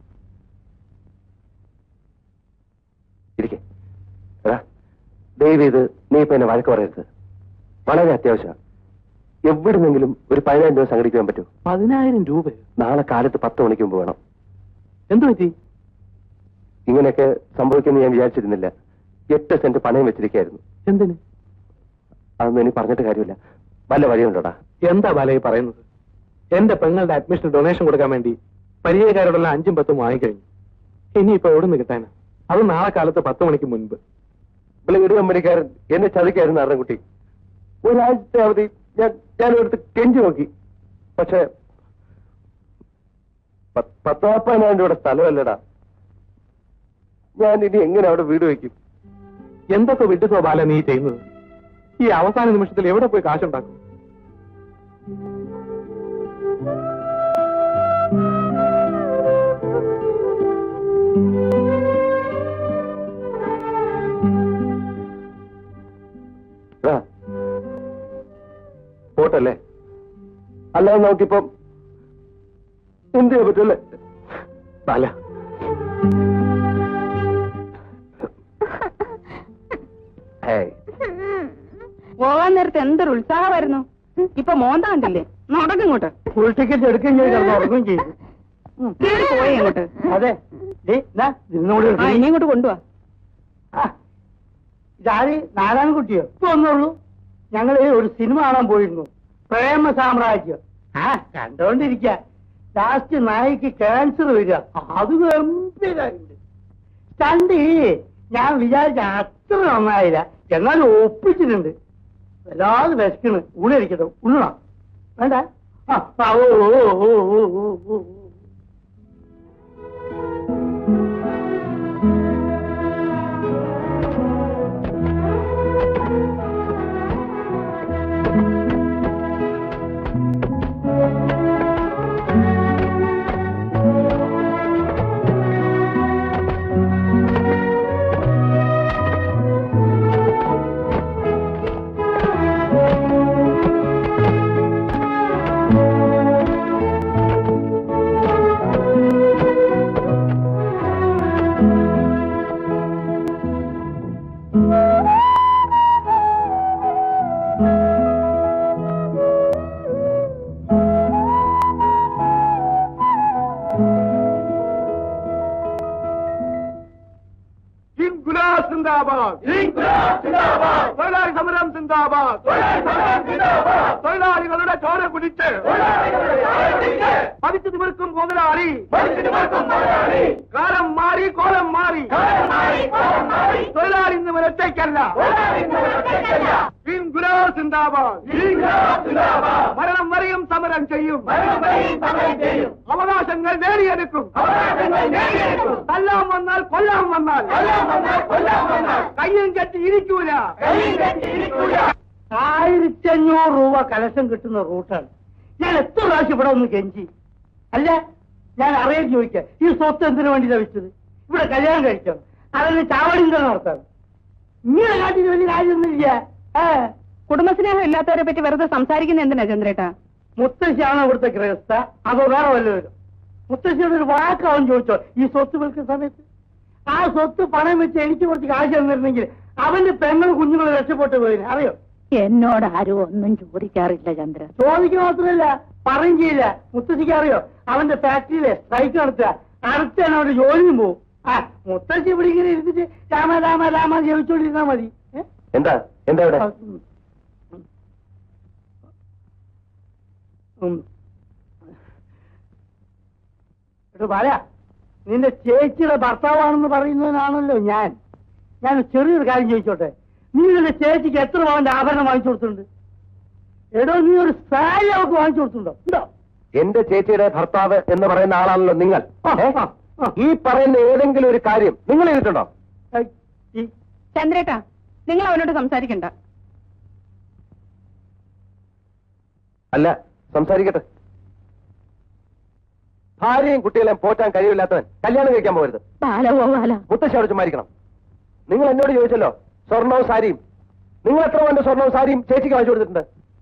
I: ഇരിക്കേ. എടാ ദയവ് ചെയ്ത് നീ ഇപ്പൊ എന്നെ വഴക്ക് പറയരുത്. വളരെ അത്യാവശ്യമാണ്. എവിടുന്നെങ്കിലും ഒരു 10,000 രൂപ സംഘടിക്കാൻ പറ്റുമോ?
H: 10,000 രൂപ?
I: നാളെ കാലത്ത് 10 മണിക്ക് മുമ്പ് വേണം.
H: എന്തു പറ്റി?
I: ഇങ്ങനെയൊക്കെ സംഭവിക്കുമെന്ന് ഞാൻ വിചാരിച്ചിരുന്നില്ല. 8 സെന്റ് പണയം വെച്ചിരിക്കായിരുന്നു.
H: എന്തിന്?
I: അതൊന്നും എനിക്ക് പറഞ്ഞിട്ട് കാര്യമില്ല. വല്ല വഴിയുണ്ടോടാ?
H: എന്താ ബാലയെ പറയുന്നത്? എന്റെ പെങ്ങളുടെ അഡ്മിഷൻ ഡൊണേഷൻ കൊടുക്കാൻ വേണ്ടി പരിചയക്കാരോടെല്ലാം 5ഉം 10ഉം വാങ്ങിക്കഴിഞ്ഞു. ഇനിയിപ്പോ എവിടെ നിന്ന് കിട്ടാനാ? അത് നാളെ കാലത്ത് 10 മണിക്ക് മുൻപ്.
A: ഒരു കമ്പനിക്കാരൻ എന്നെ ചതിക്കായിരുന്നു അറൻകുട്ടി. ഒരാഴ്ചത്തെ അവധി ഞാനൊരിടത്ത് കെഞ്ചി നോക്കി. പക്ഷെ 10,40,000 രൂപയുടെ സ്ഥലമല്ലടാ. ഞാൻ ഇനി എങ്ങനെ അവിടെ വീട് വയ്ക്കും?
H: എന്തൊക്കെ വിട്ടുസോ ബാല നീ ചെയ്യുന്നത്? ഈ അവസാന നിമിഷത്തിൽ എവിടെ പോയി കാശുണ്ടാക്കും?
A: പോട്ടല്ലേ? അല്ലാതെ നോക്കിപ്പം എന്ത് ചെയ്യാൻ പറ്റല്ലേ?
H: ബാല,
B: പോകാൻ നേരത്തെ എന്തൊരു ഉത്സാഹമായിരുന്നു. ഇപ്പൊ മോന്താണ്ടില്ലേ? നടക്കിങ്ങോട്ട്.
D: ഫുൾ ടിക്കറ്റ് എടുക്കുകയും ചെയ്ത് ഉറങ്ങുകയും ചെയ്തു.
B: പോയി ഇങ്ങോട്ട്.
D: അതെ,
B: ഇനി ഇങ്ങോട്ട് കൊണ്ടുപോവാ.
D: ഇതാര് നാരായണൻകുട്ടിയോ? ഇപ്പൊ ഒന്നുള്ളൂ. ഞങ്ങള് ഒരു സിനിമ കാണാൻ പോയിരുന്നു, പ്രേമ സാമ്രാജ്യം. കണ്ടോണ്ടിരിക്ക. ലാസ്റ്റ് നായിക്ക് ക്യാൻസർ വരിക. അത് ഗംഭീരമായിട്ടുണ്ട്. സ്റ്റണ്ട് ഞാൻ വിചാരിച്ച അത്ര നന്നായില്ല, എന്നാലും ഒപ്പിച്ചിട്ടുണ്ട്. വല്ലാതെ വിശക്കണ്. ഊണിരിക്കട്ടെ, ഉണ്ണണം വേണ്ട? ഓ ഓ ഓ ഓ ഓ ഓ.
A: തൊഴിലാളി സമരം സിന്ദാബാദ്. തൊഴിലാളികളുടെ ചോര കുടിച്ച് പതിച്ചു നിവർക്കും മുതലാളി. കാലം മാറി, കോലം മാറി. തൊഴിലാളി ഇന്ന് ഒറ്റയ്ക്കല്ല. സിന്ദാബാദ്. മരണം വരെയും സമരം ചെയ്യും. അവകാശങ്ങൾ നേടിയെടുക്കും. തല്ലാൻ വന്നാൽ കൊല്ലാൻ വന്നാൽ കയ്യും കെട്ടി ഇരിക്കൂല.
D: 1500 രൂപ കലക്ഷൻ കിട്ടുന്ന റൂട്ടാണ്. ഞാൻ എത്ര പ്രാവശ്യം ഇവിടെ ഒന്ന് കെഞ്ചി. അല്ല, ഞാൻ അറിയാൻ ചോദിക്കാം, ഈ സ്വത്ത് എന്തിനു വേണ്ടി ലഭിച്ചത്? ഇവിടെ കല്യാണം കഴിക്കണം, അതിന് ചാവടിന്തം നടത്താം. ഇങ്ങനെ കാട്ടിന് വലിയ കാര്യമൊന്നുമില്ല.
B: കുടുംബസ്നേഹം ഇല്ലാത്തവരെ പറ്റി വെറുതെ സംസാരിക്കുന്ന എന്തിനാ ചന്ദ്രേട്ടാ?
D: മുത്തശ്ശിയാണോ ഇവിടുത്തെ ഗൃഹസ്ഥ, അതോ വേറെ വല്ലവരും? മുത്തശ്ശിയുടെ ഒരു വാക്കാവും ചോദിച്ചോ ഈ സ്വത്ത് വിൽക്കുന്ന സമയത്ത്? ആ സ്വത്ത് പണം വെച്ച് എനിക്ക് കുറച്ച് കാശ് തന്നിരുന്നെങ്കിൽ അവന്റെ പെങ്ങൾ കുഞ്ഞുങ്ങൾ രക്ഷപ്പെട്ടു പോയിന്. അറിയോ?
J: എന്നോട് ആരും ഒന്നും ചോദിക്കാറില്ല ചന്ദ്ര.
D: ചോദിക്കുക മാത്രമല്ല, പറയും ചെയ്യില്ല. മുത്തശ്ശിക്ക് അറിയോ, അവന്റെ ഫാക്ടറിയിലെ സ്ട്രൈക്ക് നടത്തുക, അടുത്താണ് അവന്റെ ജോലിയും പോവും. മുത്തശ്ശി ഇവിടെ ഇങ്ങനെ ഇരുന്നിട്ട് രാമ രാമ രാമ ജപിച്ചോണ്ടിരുന്നാ മതി.
A: എന്താ എന്താ ഇവിടെ?
D: പറയാ, നിന്റെ ചേച്ചിയുടെ ഭർത്താവാണെന്ന് പറയുന്നതിനാണല്ലോ ഞാൻ ചെറിയൊരു കാര്യം ചോദിച്ചോട്ടെ. നീ നിന്റെ ചേച്ചിക്ക് എത്ര പവന്റെ ആഭരണം വാങ്ങിച്ചു കൊടുത്തിട്ടുണ്ട്? എടോ, നീ ഒരു സാരി അവർക്ക് വാങ്ങിച്ചു കൊടുത്തിട്ടുണ്ടോ? ഉണ്ടോ?
A: എന്റെ ചേച്ചിയുടെ ഭർത്താവ് എന്ന് പറയുന്ന ആളാണല്ലോ നിങ്ങൾ. ഈ പറയുന്ന ഏതെങ്കിലും ഒരു കാര്യം നിങ്ങൾ ചെയ്തിട്ടുണ്ടോ?
B: ചന്ദ്രേട്ടാ, നിങ്ങൾ അവനോട് സംസാരിക്കണ്ട.
A: അല്ല, സംസാരിക്കട്ടെ. ഭാര്യയും കുട്ടികളെയും പോറ്റാൻ കഴിവില്ലാത്തവൻ കല്യാണം കഴിക്കാൻ പോകരുത്. മുത്തശ്ശി അവിടെ ചുമ്മാരിക്കണം. നിങ്ങൾ എന്നോട് ചോദിച്ചല്ലോ സ്വർണവും സാരിയും. നിങ്ങൾ എത്ര വേണ്ട സ്വർണവും സാരിയും ചേച്ചിക്ക് വാങ്ങിച്ചു കൊടുത്തിട്ടുണ്ട്?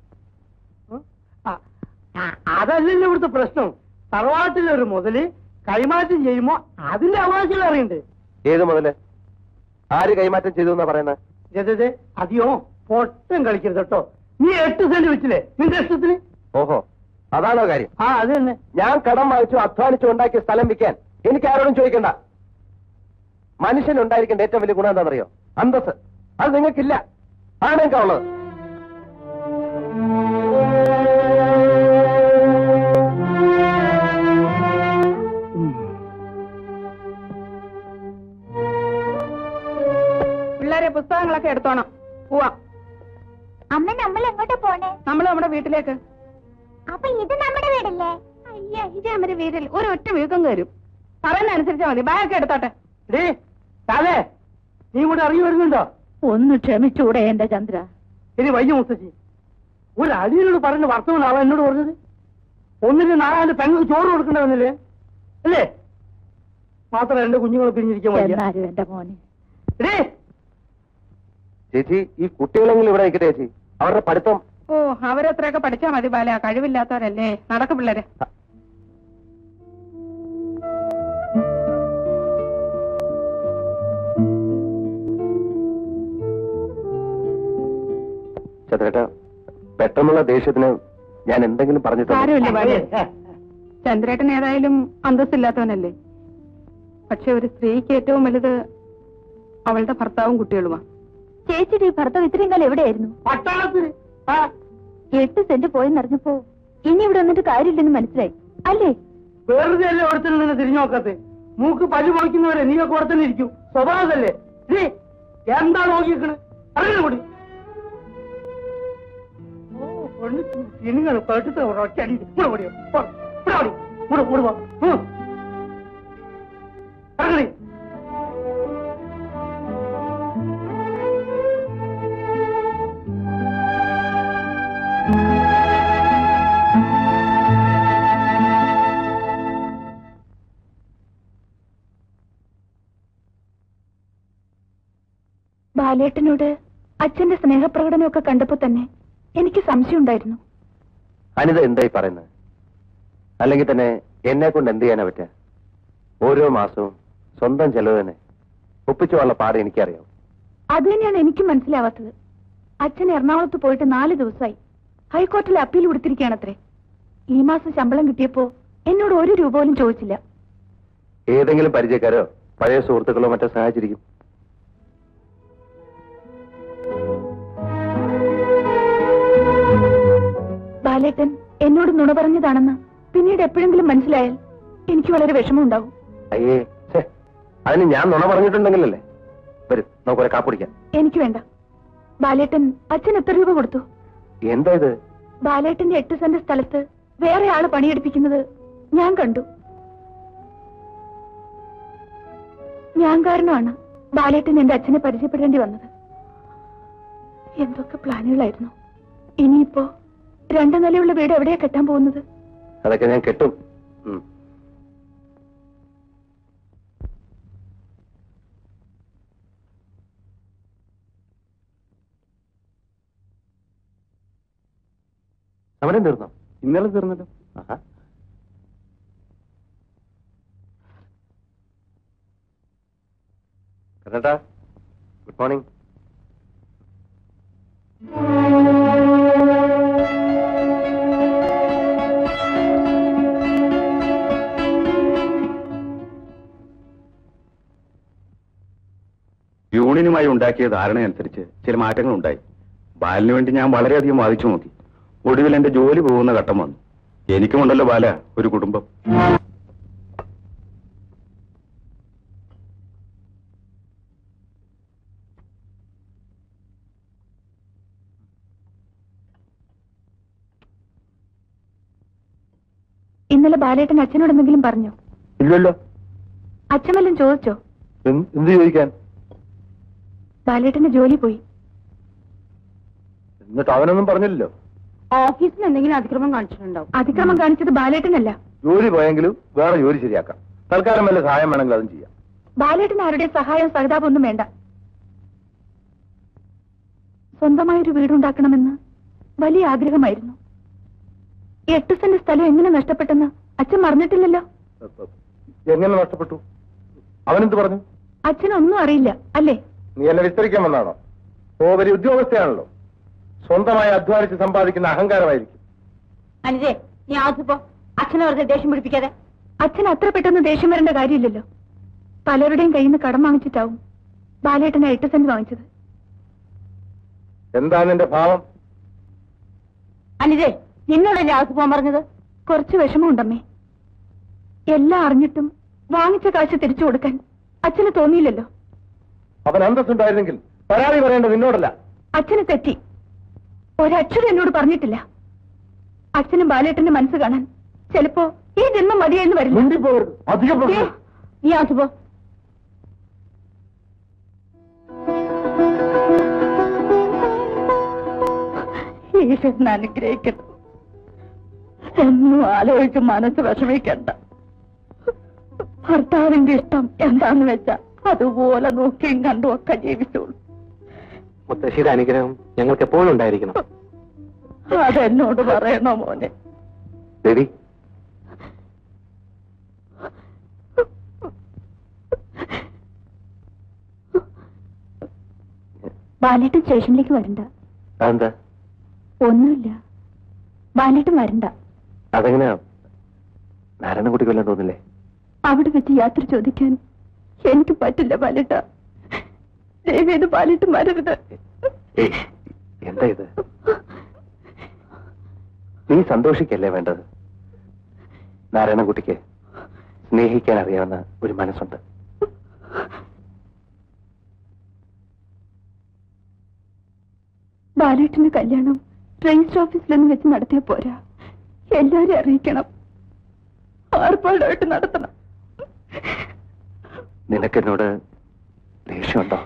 D: അതല്ലല്ലോ ഇവിടുത്തെ പ്രശ്നം. തറവാട്ടിലൊരു മുതല് കൈമാറ്റം ചെയ്യുമ്പോ അതിന്റെ അവകാശം അറിയണ്ടേ?
A: ഏത് മുതല്? ആര് കൈമാറ്റം ചെയ്തു എന്നാ പറയുന്നത്?
D: അതെയോ, പൊട്ടം കളിക്കരുത് കേട്ടോ. നീ 8 സെന്റ് വെച്ചില്ലേ നിന്റെ ഇഷ്ടത്തിന്?
A: ഓഹോ, അതാണോ കാര്യം?
D: അത് തന്നെ.
A: ഞാൻ കടം വാങ്ങിച്ചു അധ്വാനിച്ചു ഉണ്ടാക്കിയ സ്ഥലം വിൽക്കാൻ എനിക്ക് ആരോടും ചോദിക്കണ്ട. മനുഷ്യനുണ്ടായിരിക്കേണ്ട ഏറ്റവും വലിയ ഗുണം എന്താണെന്നറിയോ? അന്തസ്. അത് നിങ്ങൾക്കില്ല. ആണെങ്കാ ഉള്ളത്.
B: പിള്ളേരെ പുസ്തകങ്ങളൊക്കെ എടുത്തോണം. പോവാം.
C: അമ്മ നമ്മൾ എങ്ങോട്ടാ പോണേ?
B: നമ്മൾ നമ്മുടെ വീട്ടിലേക്ക്.
C: അപ്പൊ ഇത് നമ്മുടെ വീടല്ലേ?
B: അയ്യ, ഇത് നമ്മുടെ വീട്ടിൽ ഒരു ഒറ്റ വീക്കം കയറും. പറയുന്ന അനുസരിച്ചാ മതി. ബാഗൊക്കെ എടുത്തോട്ടെ.
D: നീ കൂടെ ഇറങ്ങി വരുന്നുണ്ടോ?
J: ഒന്ന് ക്ഷമിച്ചൂടെ എന്റെ ചന്ദ്ര?
D: ഇനി വയ്യ മുത്തശ്ശി. ഒരു അടിയനോട് പറഞ്ഞ വർത്തമാനാവാൻ എന്നോട് പറഞ്ഞത്. ഒന്നിന് നാളെ പെങ്ങൾക്ക് ചോറ് കൊടുക്കണ്ടവന്നല്ലേ അല്ലേ? മാത്രം എന്റെ കുഞ്ഞുങ്ങളെ പിരിഞ്ഞിരിക്കാൻ
J: എന്റെ മോനെ.
A: ചേച്ചി, ഈ കുട്ടികളെങ്കിലും ഇവിടെ നിൽക്കട്ടെ ചേച്ചി. അവരുടെ പഠിത്തം.
B: ഓ, അവരെത്രയൊക്കെ പഠിച്ചാ മതി ബാല. കഴിവില്ലാത്തവരല്ലേ. നടക്കും പിള്ളേരെ.
A: ചന്ദ്രേട്ട, പെട്ടെന്നുള്ള ദേഷ്യത്തിന് ഞാൻ എന്തെങ്കിലും
B: സാരമില്ല ബാല.
D: പറഞ്ഞിട്ടുണ്ട്.
B: ചന്ദ്രേട്ടൻ ഏതായാലും അന്തസ്സില്ലാത്തവനല്ലേ. പക്ഷെ ഒരു സ്ത്രീക്ക് ഏറ്റവും വലുത് അവളുടെ ഭർത്താവും കുട്ടികളുമാ.
C: ചേച്ചിയുടെ ഈ ഭർത്താവ് ഇത്രയും കാലം എവിടെയായിരുന്നു?
D: പട്ടാളത്തിന്
C: 8 സെന്റ് പോയെന്നറിഞ്ഞപ്പോ ഇനി ഇവിടെ വന്നിട്ട് കാര്യമില്ലെന്ന് മനസ്സിലായി അല്ലേ?
D: വെറുതെ അല്ലേ ഓടത്തിന് നിന്ന് തിരിഞ്ഞു നോക്കാത്തെ? മൂക്ക് പല്ലു മുളയ്ക്കുന്നവരെ നീയൊക്കെ ഇവിടെ തന്നെ ഇരിക്കും. സ്വഭാവതല്ലേ? എന്താ നോക്കിയേക്കണ്? അറിയാൻ കൂടി നിങ്ങൾ പെട്ടിട്ട് ഒറ്റടി ഇറങ്ങണേ.
G: ബാലേട്ടനോട് അച്ഛന്റെ സ്നേഹപ്രകടനമൊക്കെ കണ്ടപ്പോ തന്നെ എനിക്ക് സംശയം ഉണ്ടായിരുന്നു.
A: അനിത എന്തായി പറയുന്നത്? അല്ലെങ്കിൽ തന്നെ എന്നെ കൊണ്ട് എന്ത് ചെയ്യാനാ പറ്റുക? ഓരോ മാസവും സ്വന്തം ചെലവ് തന്നെ ഒപ്പിച്ചുള്ള പാട് എനിക്കറിയാം.
G: അത് തന്നെയാണ് എനിക്കും മനസ്സിലാവാത്തത്. അച്ഛൻ എറണാകുളത്ത് പോയിട്ട് 4 ദിവസമായി. ഹൈക്കോടതിയിൽ അപ്പീൽ കൊടുത്തിരിക്കുകയാണത്രേ. ഈ മാസം ശമ്പളം കിട്ടിയപ്പോ എന്നോട് 1 രൂപ പോലും ചോദിച്ചില്ല.
A: ഏതെങ്കിലും പരിചയക്കാരോ പഴയ സുഹൃത്തുക്കളോ മറ്റോ സഹായിച്ചിരിക്കും.
G: ബാലേട്ടൻ എന്നോട് നുണ പറഞ്ഞതാണെന്ന് പിന്നീട് എപ്പോഴെങ്കിലും മനസ്സിലായാൽ എനിക്ക് വളരെ വിഷമമുണ്ടാവും.
A: അയ്യേ, അതിന് ഞാൻ നുണ പറഞ്ഞിട്ടുണ്ടെങ്കിലല്ലേ. വരും, നമുക്കൊരു കാപ്പിടിക്കാം.
G: എനിക്ക് വേണ്ട. ബാലേട്ടൻ അച്ഛൻ എത്ര രൂപ കൊടുത്തു?
A: എന്താ ഇത്?
G: ബാലേട്ടന്റെ 8 സെന്റ് സ്ഥലത്ത് വേറെ ആള് പണിയെടുപ്പിക്കുന്നത് ഞാൻ കണ്ടു. ഞാൻ കാരണമാണ് ബാലേട്ടൻ എന്റെ അച്ഛനെ പരിചയപ്പെടേണ്ടി വന്നത്. എന്തൊക്കെ പ്ലാനുകളായിരുന്നു. ഇനിയിപ്പോ 2 നിലയുള്ള വീട് എവിടെയാ കെട്ടാൻ പോകുന്നത്?
A: അതൊക്കെ ഞാൻ കെട്ടും. സമരം തീർന്നോ?
F: ഇന്നലെ തീർന്നല്ലോ.
A: കർണേട്ടാ, ഗുഡ് മോർണിംഗ്.
F: യൂണിയനുമായി ഉണ്ടാക്കിയ ധാരണയനുസരിച്ച് ചില മാറ്റങ്ങൾ ഉണ്ടായി. ബാലിന് വേണ്ടി ഞാൻ വളരെയധികം വാദിച്ചു നോക്കി. ഒടുവിൽ എന്റെ ജോലി പോകുന്ന ഘട്ടം വന്നു. എനിക്കുമുണ്ടല്ലോ ബാല ഒരു കുടുംബം.
G: ഇന്നലെ ബാലേട്ടൻ അച്ഛനോട് എന്തെങ്കിലും പറഞ്ഞോ?
A: ഇല്ലല്ലോ.
G: അച്ഛൻ വല്ലതും ചോദിച്ചോ?
A: എന്ത് ചോദിക്കാൻ?
G: ബാലേട്ടന്റെ ജോലി പോയി.
A: എന്നിട്ട് അവനൊന്നും പറഞ്ഞില്ലല്ലോ.
J: ഓഫീസിൽ എന്തെങ്കിലും അതിക്രമം കാണിച്ചിട്ടുണ്ടാവും.
G: അതിക്രമം കാണിച്ചത് ബാലേട്ടനല്ല.
A: ജോലി പോയെങ്കിലും വേറെ ജോലി ശരിയാക്കാം. തൽക്കാലം വല്ല സഹായം വേണമെങ്കിൽ അതും ചെയ്യാം.
G: ബാലേട്ടന് ആരുടെ സഹായം സഹതാപം ഒന്നും വേണ്ട. സ്വന്തമായൊരു വീടുണ്ടാക്കണമെന്ന് വലിയ ആഗ്രഹമായിരുന്നു. 8 സെന്റ് സ്ഥലം എങ്ങനെ നഷ്ടപ്പെട്ടെന്ന് അച്ഛൻ മറന്നിട്ടില്ലല്ലോ.
A: എങ്ങനെ നഷ്ടപ്പെട്ടു? അവനെന്ത് പറഞ്ഞു?
G: അച്ഛനൊന്നും അറിയില്ല അല്ലേ?
A: നീ എന്നെ വിസ്തരിക്കാൻ വന്നാണോ? ഓ, വലിയ ഉദ്യോഗസ്ഥയാണല്ലോ. സ്വന്തമായി അധ്വാനിച്ച് സമ്പാദിക്കുന്ന അഹങ്കാരമായിരിക്കും.
J: അനിതേ, നീ ആദ്യപ്പോ അച്ഛനെ വെറുതെ ദേഷ്യം പിടിപ്പിക്കാതെ.
G: അച്ഛൻ അത്ര പെട്ടെന്ന് ദേഷ്യം വരേണ്ട കാര്യമില്ലല്ലോ. പലരുടെയും കയ്യിൽ നിന്ന് കടം വാങ്ങിച്ചിട്ടാവും ബാലേട്ടനെ 8 സെന്റ് വാങ്ങിച്ചത്.
A: എന്താ നിന്റെ ഭാവം?
J: അനിതേ, നിന്നോടല്ലേ ആദ്യം പോകാൻ പറഞ്ഞത്?
G: കുറച്ച് വിഷമമുണ്ടമ്മേ. എല്ലാം അറിഞ്ഞിട്ടും വാങ്ങിച്ച കാശ് തിരിച്ചു കൊടുക്കാൻ അച്ഛന് തോന്നിയില്ലല്ലോ.
A: അവൻ അന്തസ്സുണ്ടായിരുന്നെങ്കിൽ പരാതി പറയേണ്ടത് നിന്നോടല്ല.
G: അച്ഛന് തെറ്റി. ഒരക്ഷരം എന്നോട് പറഞ്ഞിട്ടില്ല. അച്ഛനും ബാലേട്ടന്റെ മനസ്സ് കാണാൻ ചിലപ്പോ ഈ ജന്മം മതിയെന്ന് വരില്ല. നീ ആസുപോ. ഈശ്വരൻ അനുഗ്രഹിക്കട്ടെ. ഒന്നും ആലോചിച്ച് മനസ്സ് വിഷമിക്കണ്ട. ഭർത്താവിന്റെ ഇഷ്ടം എന്താന്ന് വെച്ചാ അതുപോലെ നോക്കിയും കണ്ടും ഒക്കെ ജീവിച്ചോളൂ.
H: മുത്തശ്ശിയുടെ അനുഗ്രഹം ഞങ്ങൾക്ക് എപ്പോഴും ഉണ്ടായിരിക്കണം.
G: അതെന്നോട് പറയണോ മോനെ?
A: ദേവി,
G: ബാലേട്ടൻ സ്റ്റേഷനിലേക്ക് വരണ്ട.
A: അതെന്താ?
G: ഒന്നുമില്ല, ബാലേട്ടൻ വരണ്ട.
A: അതെങ്ങനെയാ? നാരായണൻകുട്ടിക്ക് വല്ലതും തോന്നില്ലേ?
G: അവിടെ വെച്ച് യാത്ര ചോദിക്കാൻ എനിക്ക് പറ്റില്ല ബാലേട്ട. ദയവേത് ബാലേട്ടൻ വരരുത്.
A: എന്താ ഇത്? നീ സന്തോഷിക്കല്ലേ വേണ്ടത്. നാരായണൻകുട്ടിക്ക് സ്നേഹിക്കാൻ അറിയാവുന്ന ഒരു മനസ്സുണ്ട്.
G: ബാലേട്ടന്റെ കല്യാണം രജിസ്റ്റർ ഓഫീസിലൊന്നും വെച്ച് നടത്തിയ പോരാ, എല്ലാരും അറിയിക്കണം, ആർപ്പാടായിട്ട് നടത്തണം.
A: നിനക്കെന്നോട് ദേഷ്യമുണ്ടോ?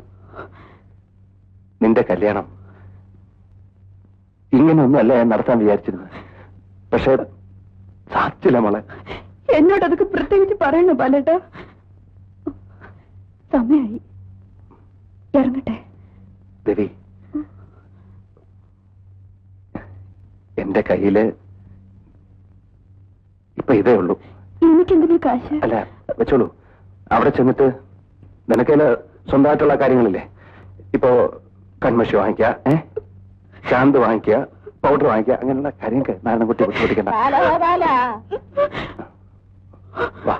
A: നിന്റെ കല്യാണം ഇങ്ങനെയൊന്നുമല്ല ഞാൻ നടത്താൻ വിചാരിച്ചിരുന്നത്. പക്ഷെ സാധിച്ചില്ല മോളെ.
G: എന്നോട് അതൊക്കെ പ്രത്യേകിച്ച് പറയണോ ബാലേട്ട? സമയായി, ഇറങ്ങട്ടെ.
A: ദേവി, എന്റെ കയ്യില് ഇപ്പൊ ഇതേ ഉള്ളൂ.
G: എനിക്കെന്തിനാ കാശ്?
A: അല്ല, വെച്ചോളൂ. അവിടെ ചെന്നിട്ട് നിനക്കതില് സ്വന്തമായിട്ടുള്ള കാര്യങ്ങളില്ലേ? ഇപ്പോ കൺമഷി വാങ്ങിക്കുക, ശാന്ത് വാങ്ങിക്കുക, പൗഡർ വാങ്ങിക്കുക, അങ്ങനെയുള്ള കാര്യങ്ങൾക്ക് നാരായണൻകുട്ടി ബുദ്ധിമുട്ടിക്കണ്ട. വാ.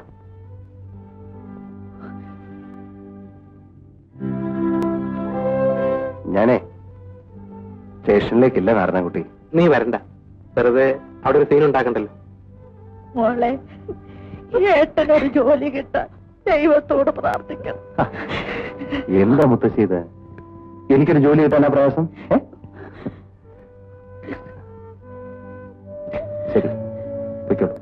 A: ഞാനേ സ്റ്റേഷനിലേക്കില്ല നാരായണൻകുട്ടി.
H: നീ വരണ്ട, വെറുതെ അവിടെ ഒരു സീൻ ഉണ്ടാക്കണ്ടല്ലോ.
G: മോളെ, ഏട്ടനൊരു ജോലി കിട്ടാൻ ദൈവത്തോട് പ്രാർത്ഥിക്കണം.
A: എന്താ മുത്തശ്ശി ഇത്? എനിക്കൊരു ജോലി കിട്ടാനാ പ്രയാസം? ശരി, പൊയ്ക്കോളൂ.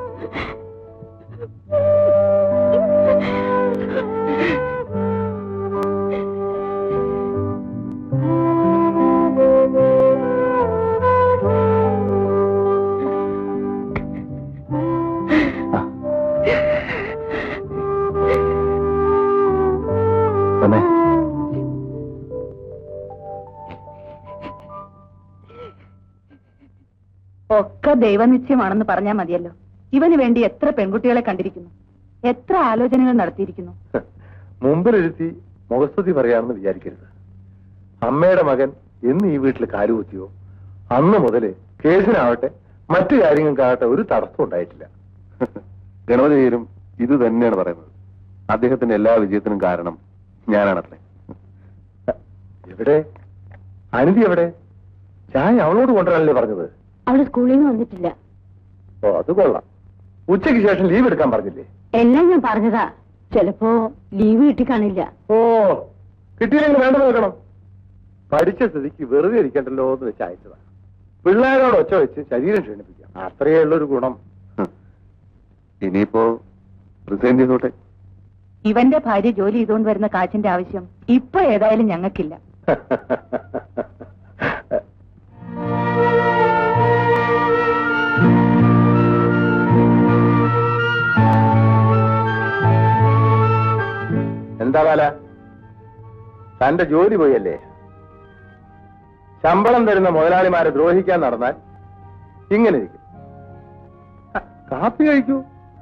G: ഒക്കെ ദൈവനിശ്ചയമാണെന്ന് പറഞ്ഞാൽ മതിയല്ലോ. ഇവന് വേണ്ടി എത്ര പെൺകുട്ടികളെ കണ്ടിരിക്കുന്നു, എത്ര ആലോചനകൾ നടത്തിയിരിക്കുന്നു.
I: മുമ്പിലിരുത്തി മുഖസ്തുതി പറയാണെന്ന് വിചാരിക്കരുത്. അമ്മയുടെ മകൻ എന്ന് ഈ വീട്ടിൽ കാലുകുത്തിയോ അന്ന് മുതല് കേസിനാവട്ടെ മറ്റു കാര്യങ്ങൾക്കാവട്ടെ ഒരു തടസ്സം ഉണ്ടായിട്ടില്ല.
A: ഗണപതിയും ഇത് തന്നെയാണ് പറയുന്നത്. അദ്ദേഹത്തിന്റെ എല്ലാ വിജയത്തിനും കാരണം ഞാനാണത്രേ.
I: എവിടെ അനിതി? എവിടെ? ചായ അവളോട് കൊണ്ടുവരാനല്ലേ പറഞ്ഞത്?
J: അവള് സ്കൂളിൽ നിന്ന് വന്നിട്ടില്ല.
I: ഓ, അത് കൊള്ളാം. ഉച്ചയ്ക്ക് ശേഷം ലീവ് എടുക്കാൻ പറഞ്ഞില്ലേ?
J: എല്ലാം ഞാൻ പറഞ്ഞതാ, ചിലപ്പോ ലീവ് കിട്ടി കാണില്ല.
I: ഓ, കിട്ടിയില്ലെങ്കിൽ വേണ്ടത് വെക്കണം. പഠിച്ച സ്ഥിതിക്ക് വെറുതെ ഇരിക്കണ്ടല്ലോ എന്ന് വെച്ച് അയച്ചതാ. പിള്ളേരോട് ഒച്ച വെച്ച് ശരീരം ക്ഷീണിപ്പിക്കാം, അത്രയേ ഉള്ളൊരു ഗുണം.
A: ഇനിയിപ്പോ റിസൈൻ ചെയ്തോട്ടെ.
G: ഇവന്റെ ഭാര്യ ജോലി ചെയ്തുകൊണ്ട് വരുന്ന കാശിന്റെ ആവശ്യം ഇപ്പൊ ഏതായാലും ഞങ്ങൾക്കില്ല.
I: എന്താ ബാല, തന്റെ ജോലി പോയല്ലേ? ശമ്പളം തരുന്ന മുതലാളിമാരെ ദ്രോഹിക്കാൻ നടന്നാൽ ഇങ്ങനെ ഇരിക്കും. കാപ്പി കഴിക്കൂ.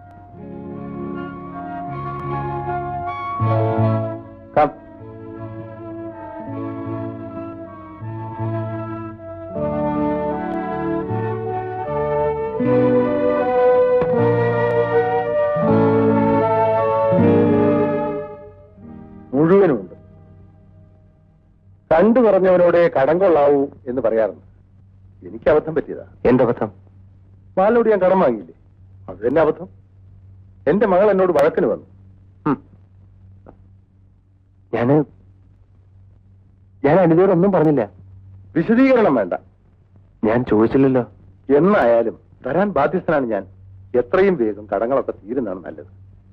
I: മുഴുവനുമുണ്ട്. കണ്ടു പറഞ്ഞവനോടെ കടം കൊള്ളാവൂ എന്ന് പറയാറുണ്ട്. എനിക്ക് അബദ്ധം പറ്റിയതാ.
A: എന്തബദ്ധം?
I: ബാലോട് ഞാൻ കടം വാങ്ങിയില്ലേ, അത് തന്നെ അബദ്ധം. എന്റെ മകൾ എന്നോട് വഴക്കിന് വന്നു.
A: ഞാൻ അനിതയോടൊന്നും പറഞ്ഞില്ല.
I: വിശദീകരണം വേണ്ട.
A: ഞാൻ ചോദിച്ചില്ലല്ലോ.
I: എന്നായാലും തരാൻ ബാധ്യസ്ഥനാണ് ഞാൻ. എത്രയും വേഗം കടങ്ങളൊക്കെ തീരുന്നതാണ് നല്ലത്.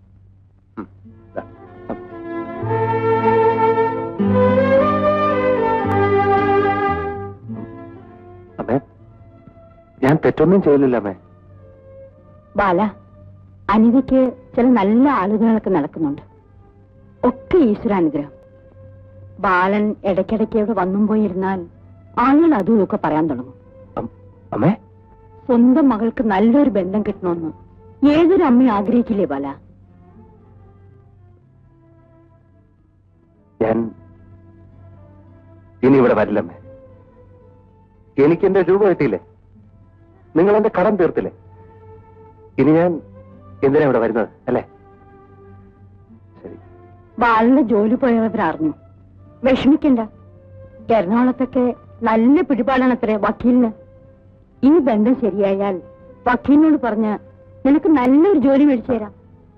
A: അമ്മേ, ഞാൻ തെറ്റൊന്നും ചെയ്തില്ല അമ്മേ.
J: ബാല, അനിതയ്ക്ക് ചില നല്ല ആളുകളൊക്കെ നടക്കുന്നുണ്ട്. ഒക്കെ ഈശ്വരാനുഗ്രഹം. ബാലൻ ഇടയ്ക്കിടയ്ക്ക് ഇവിടെ വന്നും പോയിരുന്നാൽ ആളുകൾ അതും ഒക്കെ പറയാൻ തുടങ്ങും.
A: അമ്മേ,
J: സ്വന്തം മകൾക്ക് നല്ലൊരു ബന്ധം കിട്ടണമെന്ന് ഏതൊരു അമ്മയും ആഗ്രഹിക്കില്ലേ ബാല?
A: ഞാൻ ഇനി ഇവിടെ വരില്ലമ്മേ. എനിക്ക് എന്റെ രൂപ കിട്ടിയില്ലേ? നിങ്ങൾ എന്റെ കടം തീർത്തില്ലേ? ഇനി ഞാൻ എന്തിനാ ഇവിടെ വരുന്നത് അല്ലേ? ശരി.
J: ബാലന്റെ ജോലി പോയവരറിഞ്ഞു. വിഷമിക്കണ്ട. എറണാകുളത്തൊക്കെ നല്ല പിടിപാടാണത്രേ വക്കീലിന്. ഈ ബന്ധം ശരിയായാൽ വക്കീലിനോട് പറഞ്ഞ് നിനക്ക് നല്ലൊരു ജോലി മേടിച്ചു തരാം.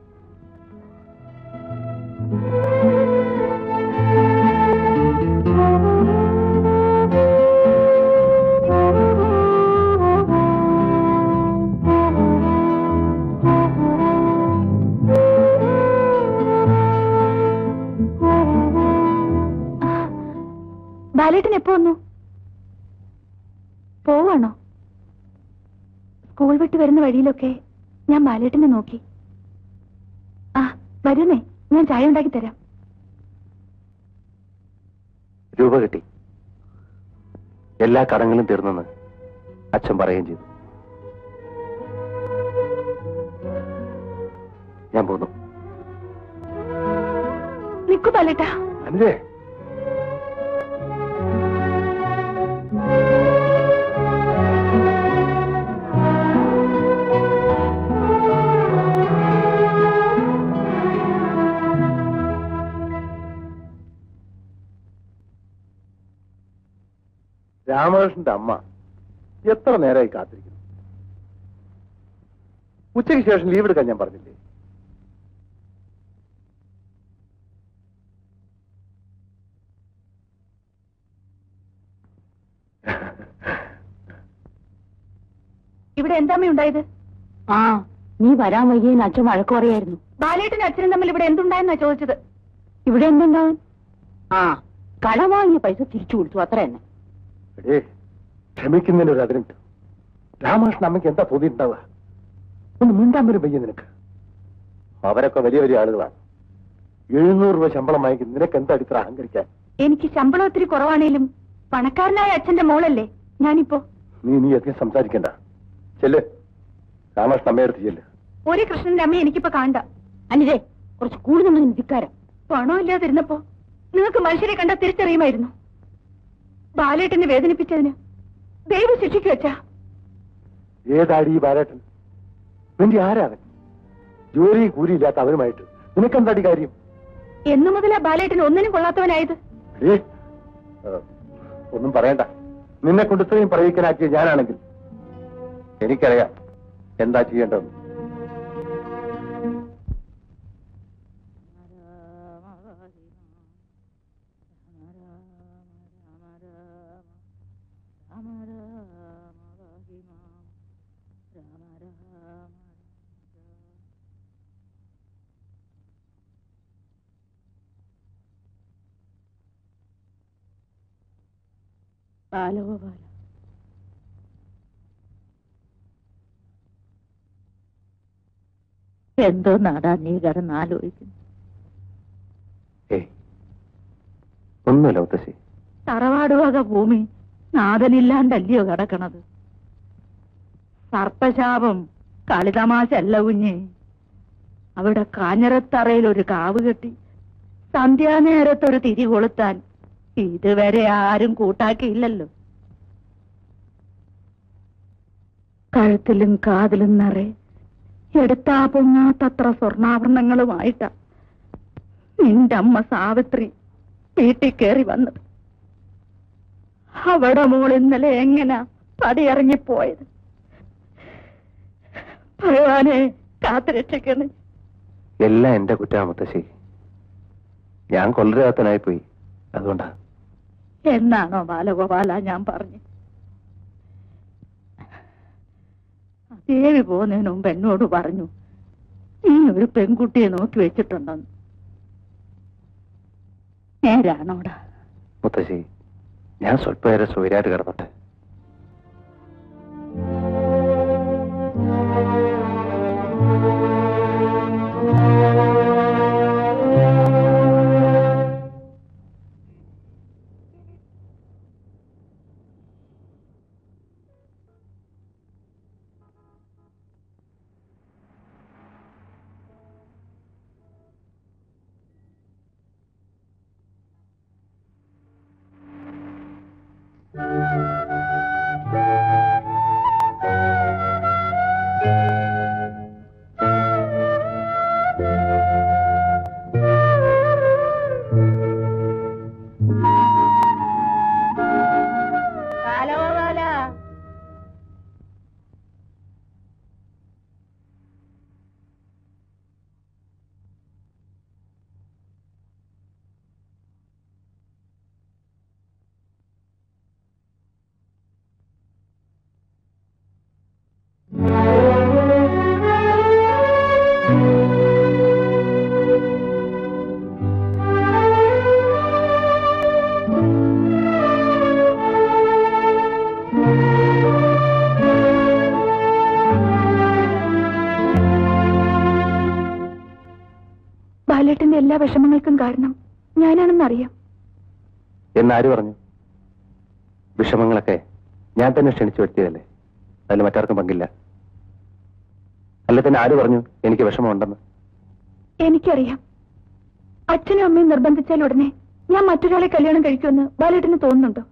G: ബാലേട്ടൻ എപ്പോ വന്നു? പോവാണോ? സ്കൂൾ വിട്ട് വരുന്ന വഴിയിലൊക്കെ ഞാൻ ബാലേട്ടനെ നോക്കി. ആ വരുന്നേ, ഞാൻ ചായ ഉണ്ടാക്കി തരാം.
A: രൂപ കിട്ടി. എല്ലാ കടങ്ങളും തീർന്നെന്ന് അച്ഛൻ പറയുകയും ചെയ്തു. ഞാൻ പോന്നു.
G: നിക്കു ബാലേട്ടാ.
A: അല്ലേ?
I: രാമകൃഷ്ണന്റെ അമ്മ എത്ര നേരമായി കാത്തിരിക്കുന്നു. ഉച്ചയ്ക്ക് ശേഷം ലീവ് എടുക്കാൻ ഞാൻ പറഞ്ഞില്ലേ?
G: ഇവിടെ എന്താമേ ഉണ്ടായത്?
J: ആ, നീ വരാൻ വൈകിയെന്ന് അച്ഛൻ വഴക്ക് പറയായിരുന്നു.
G: ബാലേട്ടനും അച്ഛനും തമ്മിൽ ഇവിടെ എന്തുണ്ടായെന്നാ ചോദിച്ചത്.
J: ഇവിടെ എന്തുണ്ടാവും? ആ, കട വാങ്ങിയ പൈസ തിരിച്ചു കൊടുത്തു, അത്ര തന്നെ.
I: ക്ഷമിക്കുന്നതിന് ഒരു അതിരുണ്ട്. രാമകൃഷ്ണൻ അമ്മയ്ക്ക് എന്താ തോന്നിയിട്ടുണ്ടാവുക? ഒന്ന് മിണ്ടാൻ വരും പയ്യ നിനക്ക്. അവരൊക്കെ വലിയ വലിയ ആളുകളാണ്. 700 രൂപ ശമ്പളം വാങ്ങിക്കും. നിനക്ക് എന്താ ഇത്ര അഹങ്കരിക്കാൻ?
G: എനിക്ക് ശമ്പളം ഒത്തിരി കുറവാണേലും പണക്കാരനായ അച്ഛന്റെ മോളല്ലേ ഞാനിപ്പോ.
I: നീ അധികം സംസാരിക്കണ്ട. ചെല്ല്, രാമകൃഷ്ണൻ അമ്മയെടുത്ത് ചെല്ല്.
G: ഒരു കൃഷ്ണന്റെ അമ്മ എനിക്കിപ്പോ കാണണ്ട.
J: അനിതേ, കുറച്ച് കൂടുതൽ ധിക്കാരം.
G: പണമില്ലാതിരുന്നപ്പോ നിങ്ങൾക്ക് മനുഷ്യരെ കണ്ടാൽ തിരിച്ചറിയുമായിരുന്നു. ബാലേട്ടനെ വേദനിപ്പിച്ചതിന് ദൈവം ശിക്ഷിക്കു വെച്ചാ.
I: ഏതാടി ഈ ബാലേട്ടൻ? നിന്റെ ആരാവൻ? ജോലി കൂലിയില്ലാത്ത അവനുമായിട്ട് നിനക്കെന്താടി കാര്യം?
G: എന്നു മുതലാ ബാലേട്ടൻ ഒന്നിനും കൊള്ളാത്തവനായത്?
I: ഒന്നും പറയണ്ട. നിന്നെ കൊണ്ട് ഇത്രയും പറയിക്കാനാക്കിയ ഞാനാണെങ്കിൽ എനിക്കറിയാം എന്താ ചെയ്യേണ്ടതെന്ന്.
J: ബാലഗോപാല, എന്തോ നാടാ നീ കിടന്നാലോചിക്കുന്നു?
A: ഒന്നുമില്ല മുത്തശ്ശി.
J: തറവാടുവക ഭൂമി നാഥനില്ലാണ്ടല്ലയോ കിടക്കണത്? സർപ്പശാപം കളിതമാശല്ല കുഞ്ഞേ. അവിടെ കാഞ്ഞിരത്തറയിൽ ഒരു കാവ് കെട്ടി സന്ധ്യാനേരത്തൊരു തിരി കൊളുത്താൻ ഇതുവരെ ആരും കൂട്ടാക്കിയില്ലല്ലോ. കഴുത്തിലും കാതിലും നിറയെ എടുത്താ പൊങ്ങാത്തത്ര സ്വർണ്ണാഭരണങ്ങളുമായിട്ടാ നിന്റെ അമ്മ സാവിത്രി വീട്ടിൽ കയറി വന്നത്. അവിടെ മോൾ ഇന്നലെ എങ്ങനാ പടിയിറങ്ങിപ്പോയത്? ഭഗവാനെ കാത്തുരക്ഷിക്കണേ.
A: എല്ലാം എന്റെ കുറ്റാ മുത്തശ്ശി. ഞാൻ കൊല്ലരാത്തനായിപ്പോയി. അതുകൊണ്ടാ.
J: എന്നാണോ ബാലഗോപാല ഞാൻ പറഞ്ഞു? ദേവി പോകുന്നതിന് മുമ്പ് എന്നോട് പറഞ്ഞു നീ ഒരു പെൺകുട്ടിയെ നോക്കി വെച്ചിട്ടുണ്ടെന്ന്. നേരാണോടാ?
A: മുത്തശ്ശി, ഞാൻ സ്വല്പേരെ സ്വൈരായിട്ട് കിടന്നോട്ടെ.
G: ബാലേട്ടന്റെ എല്ലാ വിഷമങ്ങൾക്കും കാരണം ഞാനാണെന്നറിയാം.
A: എന്നാര് പറഞ്ഞു? വിഷമങ്ങളൊക്കെ ഞാൻ തന്നെ ക്ഷണിച്ചു വരുത്തിയതല്ലേ, അതിൽ മറ്റാർക്കും പങ്കില്ല. അല്ല തന്നെ ആര് പറഞ്ഞു എനിക്ക് വിഷമമുണ്ടെന്ന്?
G: എനിക്കറിയാം. അച്ഛനും അമ്മയും നിർബന്ധിച്ചാൽ ഉടനെ ഞാൻ മറ്റൊരാളെ കല്യാണം കഴിക്കുമെന്ന് ബാലേട്ടന് തോന്നുന്നുണ്ടോ?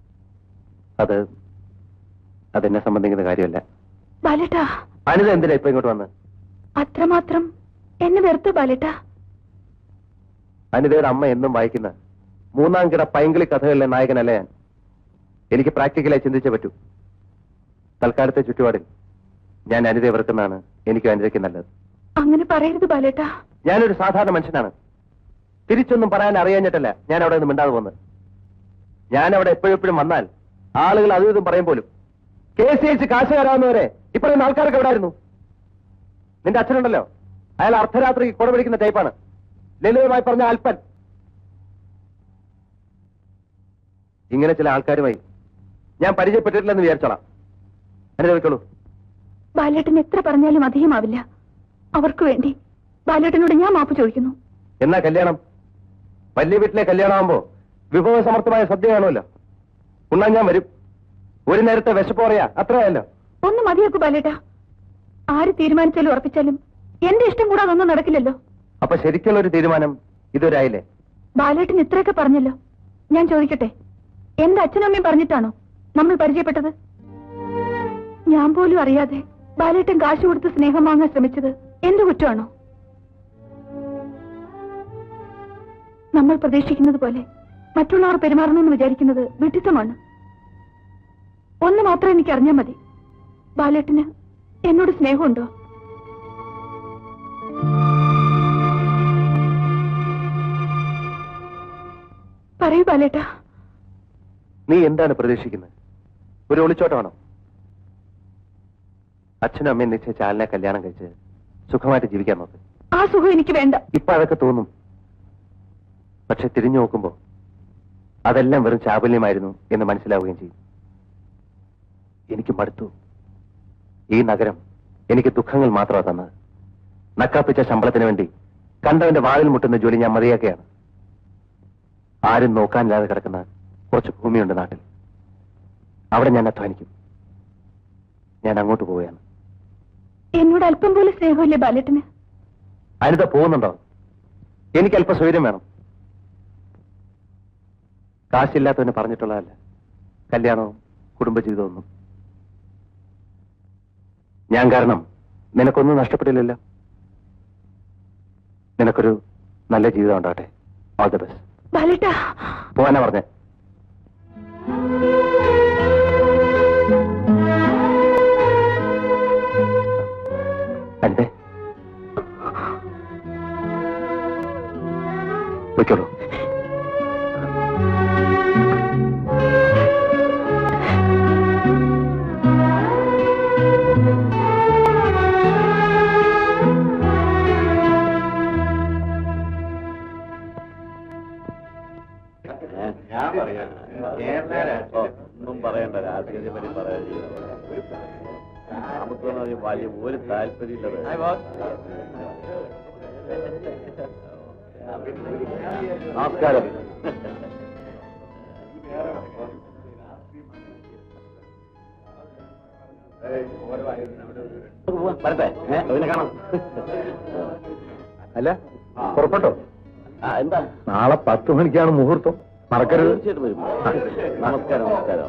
A: അതെന്നെ സംബന്ധിക്കുന്ന കാര്യമല്ല.
G: ബാലേട്ടാ,
A: അനിത എന്തിനാ ഇപ്പൊ ഇങ്ങോട്ട് വന്ന്?
G: അത്രമാത്രം എന്നെ വെറുത്തു ബാലേട്ടാ?
A: അനിതയുടെ അമ്മ എന്നും വായിക്കുന്ന മൂന്നാം കിട പൈങ്കിളി കഥകളിലെ നായകനല്ല ഞാൻ. എനിക്ക് പ്രാക്ടിക്കലായി ചിന്തിച്ചേ പറ്റൂ. തൽക്കാലത്തെ ചുറ്റുപാടിൽ ഞാൻ അനിതയെ വെറുക്കുന്നതാണ് എനിക്ക് അനിതയ്ക്ക് നല്ലത്.
G: അങ്ങനെ പറയരുത് ബാലേട്ടാ.
A: ഞാനൊരു സാധാരണ മനുഷ്യനാണ്. തിരിച്ചൊന്നും പറയാൻ അറിയാഞ്ഞിട്ടല്ല ഞാൻ അവിടെ നിന്ന് മിണ്ടാതെ പോകുന്നത്. ഞാൻ അവിടെ എപ്പോഴും വന്നാൽ ആളുകൾ അതും ഇതും പറയും പോലും. KCH കാശ് കയറാവുന്നവരെ ഇപ്പോഴും ആൾക്കാരൊക്കെ എവിടെ ആയിരുന്നു? നിന്റെ അച്ഛനുണ്ടല്ലോ, അയാൾ അർദ്ധരാത്രി കുടപിടിക്കുന്ന ടൈപ്പാണ്. ലളിതമായി പറഞ്ഞ അല്പൻ. ഇങ്ങനെ ചില ആൾക്കാരുമായി ഞാൻ പരിചയപ്പെട്ടിട്ടില്ലെന്ന് വിചാരിച്ചോളാം. അനുഭവിക്കോളൂ.
G: ബാലേട്ടൻ എത്ര പറഞ്ഞാലും അധികമാവില്ല. അവർക്ക് വേണ്ടി ബാലേട്ടനോട് ഞാൻ മാപ്പ് ചോദിക്കുന്നു.
A: എന്നാ കല്യാണം? വലിയ വീട്ടിലെ കല്യാണമാകുമ്പോ വിഭവസമർത്ഥമായ സദ്യ കാണുമല്ലോ. ഉണ്ണാൻ ഞാൻ വരും. ഒരു നേരത്തെ വിശപ്പ് പറയാ, അത്രയല്ലോ.
G: ഒന്ന് മതിയാക്കൂ ബാലേട്ടാ. ആര് തീരുമാനിച്ചാലും ഉറപ്പിച്ചാലും എന്റെ ഇഷ്ടം കൂടാതെ ഒന്നും നടക്കില്ലല്ലോ.
A: അപ്പൊ ശരിക്കുള്ള ഒരു തീരുമാനം ഇതുവരായില്ലേ?
G: ബാലേട്ടൻ ഇത്രയൊക്കെ പറഞ്ഞല്ലോ. ഞാൻ ചോദിക്കട്ടെ, എന്റെ അച്ഛനും അമ്മയും പറഞ്ഞിട്ടാണോ നമ്മൾ പരിചയപ്പെട്ടത്? ഞാൻ പോലും അറിയാതെ ബാലേട്ടൻ കാശ് കൊടുത്ത് സ്നേഹം വാങ്ങാൻ ശ്രമിച്ചത് എന്റെ കുറ്റമാണോ? നമ്മൾ പ്രതീക്ഷിക്കുന്നത് പോലെ മറ്റുള്ളവർ പെരുമാറണമെന്ന് വിചാരിക്കുന്നത് വിഡിത്തമാണ്. ഒന്ന് മാത്രം എനിക്ക് അറിഞ്ഞാൽ മതി, ബാലേട്ടന് എന്നോട് സ്നേഹമുണ്ടോ? പറയൂ ബാലേട്ടാ.
A: നീ എന്താണ് പ്രതീക്ഷിക്കുന്നത്? ഒരു ഒളിച്ചോട്ടമാണോ? അച്ഛനും അമ്മയും നിശ്ചയിച്ച ആളിനെ കല്യാണം കഴിച്ച് സുഖമായിട്ട് ജീവിക്കാൻ നോക്ക്.
G: ആ സുഖം എനിക്ക് വേണ്ട.
A: ഇപ്പൊ അതൊക്കെ തോന്നും. പക്ഷെ തിരിഞ്ഞു നോക്കുമ്പോ അതെല്ലാം വെറും ചാബല്യമായിരുന്നു എന്ന് മനസ്സിലാവുകയും ചെയ്യും. എനിക്ക് മടുത്തു. ഈ നഗരം എനിക്ക് ദുഃഖങ്ങൾ മാത്രമാണ് തന്നത്. നക്കാപ്പിച്ച ശമ്പളത്തിന് വേണ്ടി കണ്ടവന്റെ വാതിൽ മുട്ടുന്ന ജോലി ഞാൻ മതിയാക്കുകയാണ്. ആരും നോക്കാനില്ലാതെ കിടക്കുന്ന കുറച്ച് ഭൂമിയുണ്ട് നാട്ടിൽ. അവിടെ ഞാൻ അധ്വാനിക്കും. ഞാൻ അങ്ങോട്ട് പോവുകയാണ്.
G: എന്നോട് അല്പം പോലും സ്നേഹമില്ലേ ബാലേട്ടന്?
A: അനിത പോകുന്നുണ്ടോ? എനിക്ക് അല്പം സ്വൈര്യം വേണം. കാശില്ലാത്തവന് പറഞ്ഞിട്ടുള്ളതല്ല കല്യാണവും കുടുംബജീവിതമൊന്നും. ഞാൻ കാരണം നിനക്കൊന്നും നഷ്ടപ്പെട്ടില്ലല്ലോ. നിനക്കൊരു നല്ല ജീവിതം ഉണ്ടാവട്ടെ. All the best.
G: ബാലേട്ടാ,
A: പോവാനാ പറഞ്ഞേ. അനിതേ, പൊയ്ക്കോളൂ.
F: ഞാൻ പറയാം ഒന്നും പറയണ്ട, രാഷ്ട്രീയത്തെ പറ്റി പറയാനില്ല. നമുക്കൊന്നും അതിന് വലിയ ഒരു താല്പര്യമില്ലത്. നമസ്കാരം. വരട്ടെ, അതിനെ കാണാം.
I: അല്ല, പുറപ്പെട്ടോ?
F: എന്താ?
I: നാളെ 10 മണിക്കാണ് മുഹൂർത്തം, മറക്കരുത്.
F: തീർച്ചയായിട്ടും വരും. നമസ്കാരം. നമസ്കാരം.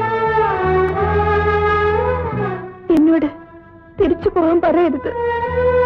G: തിരിച്ചു പോകാൻ പറയരുത്.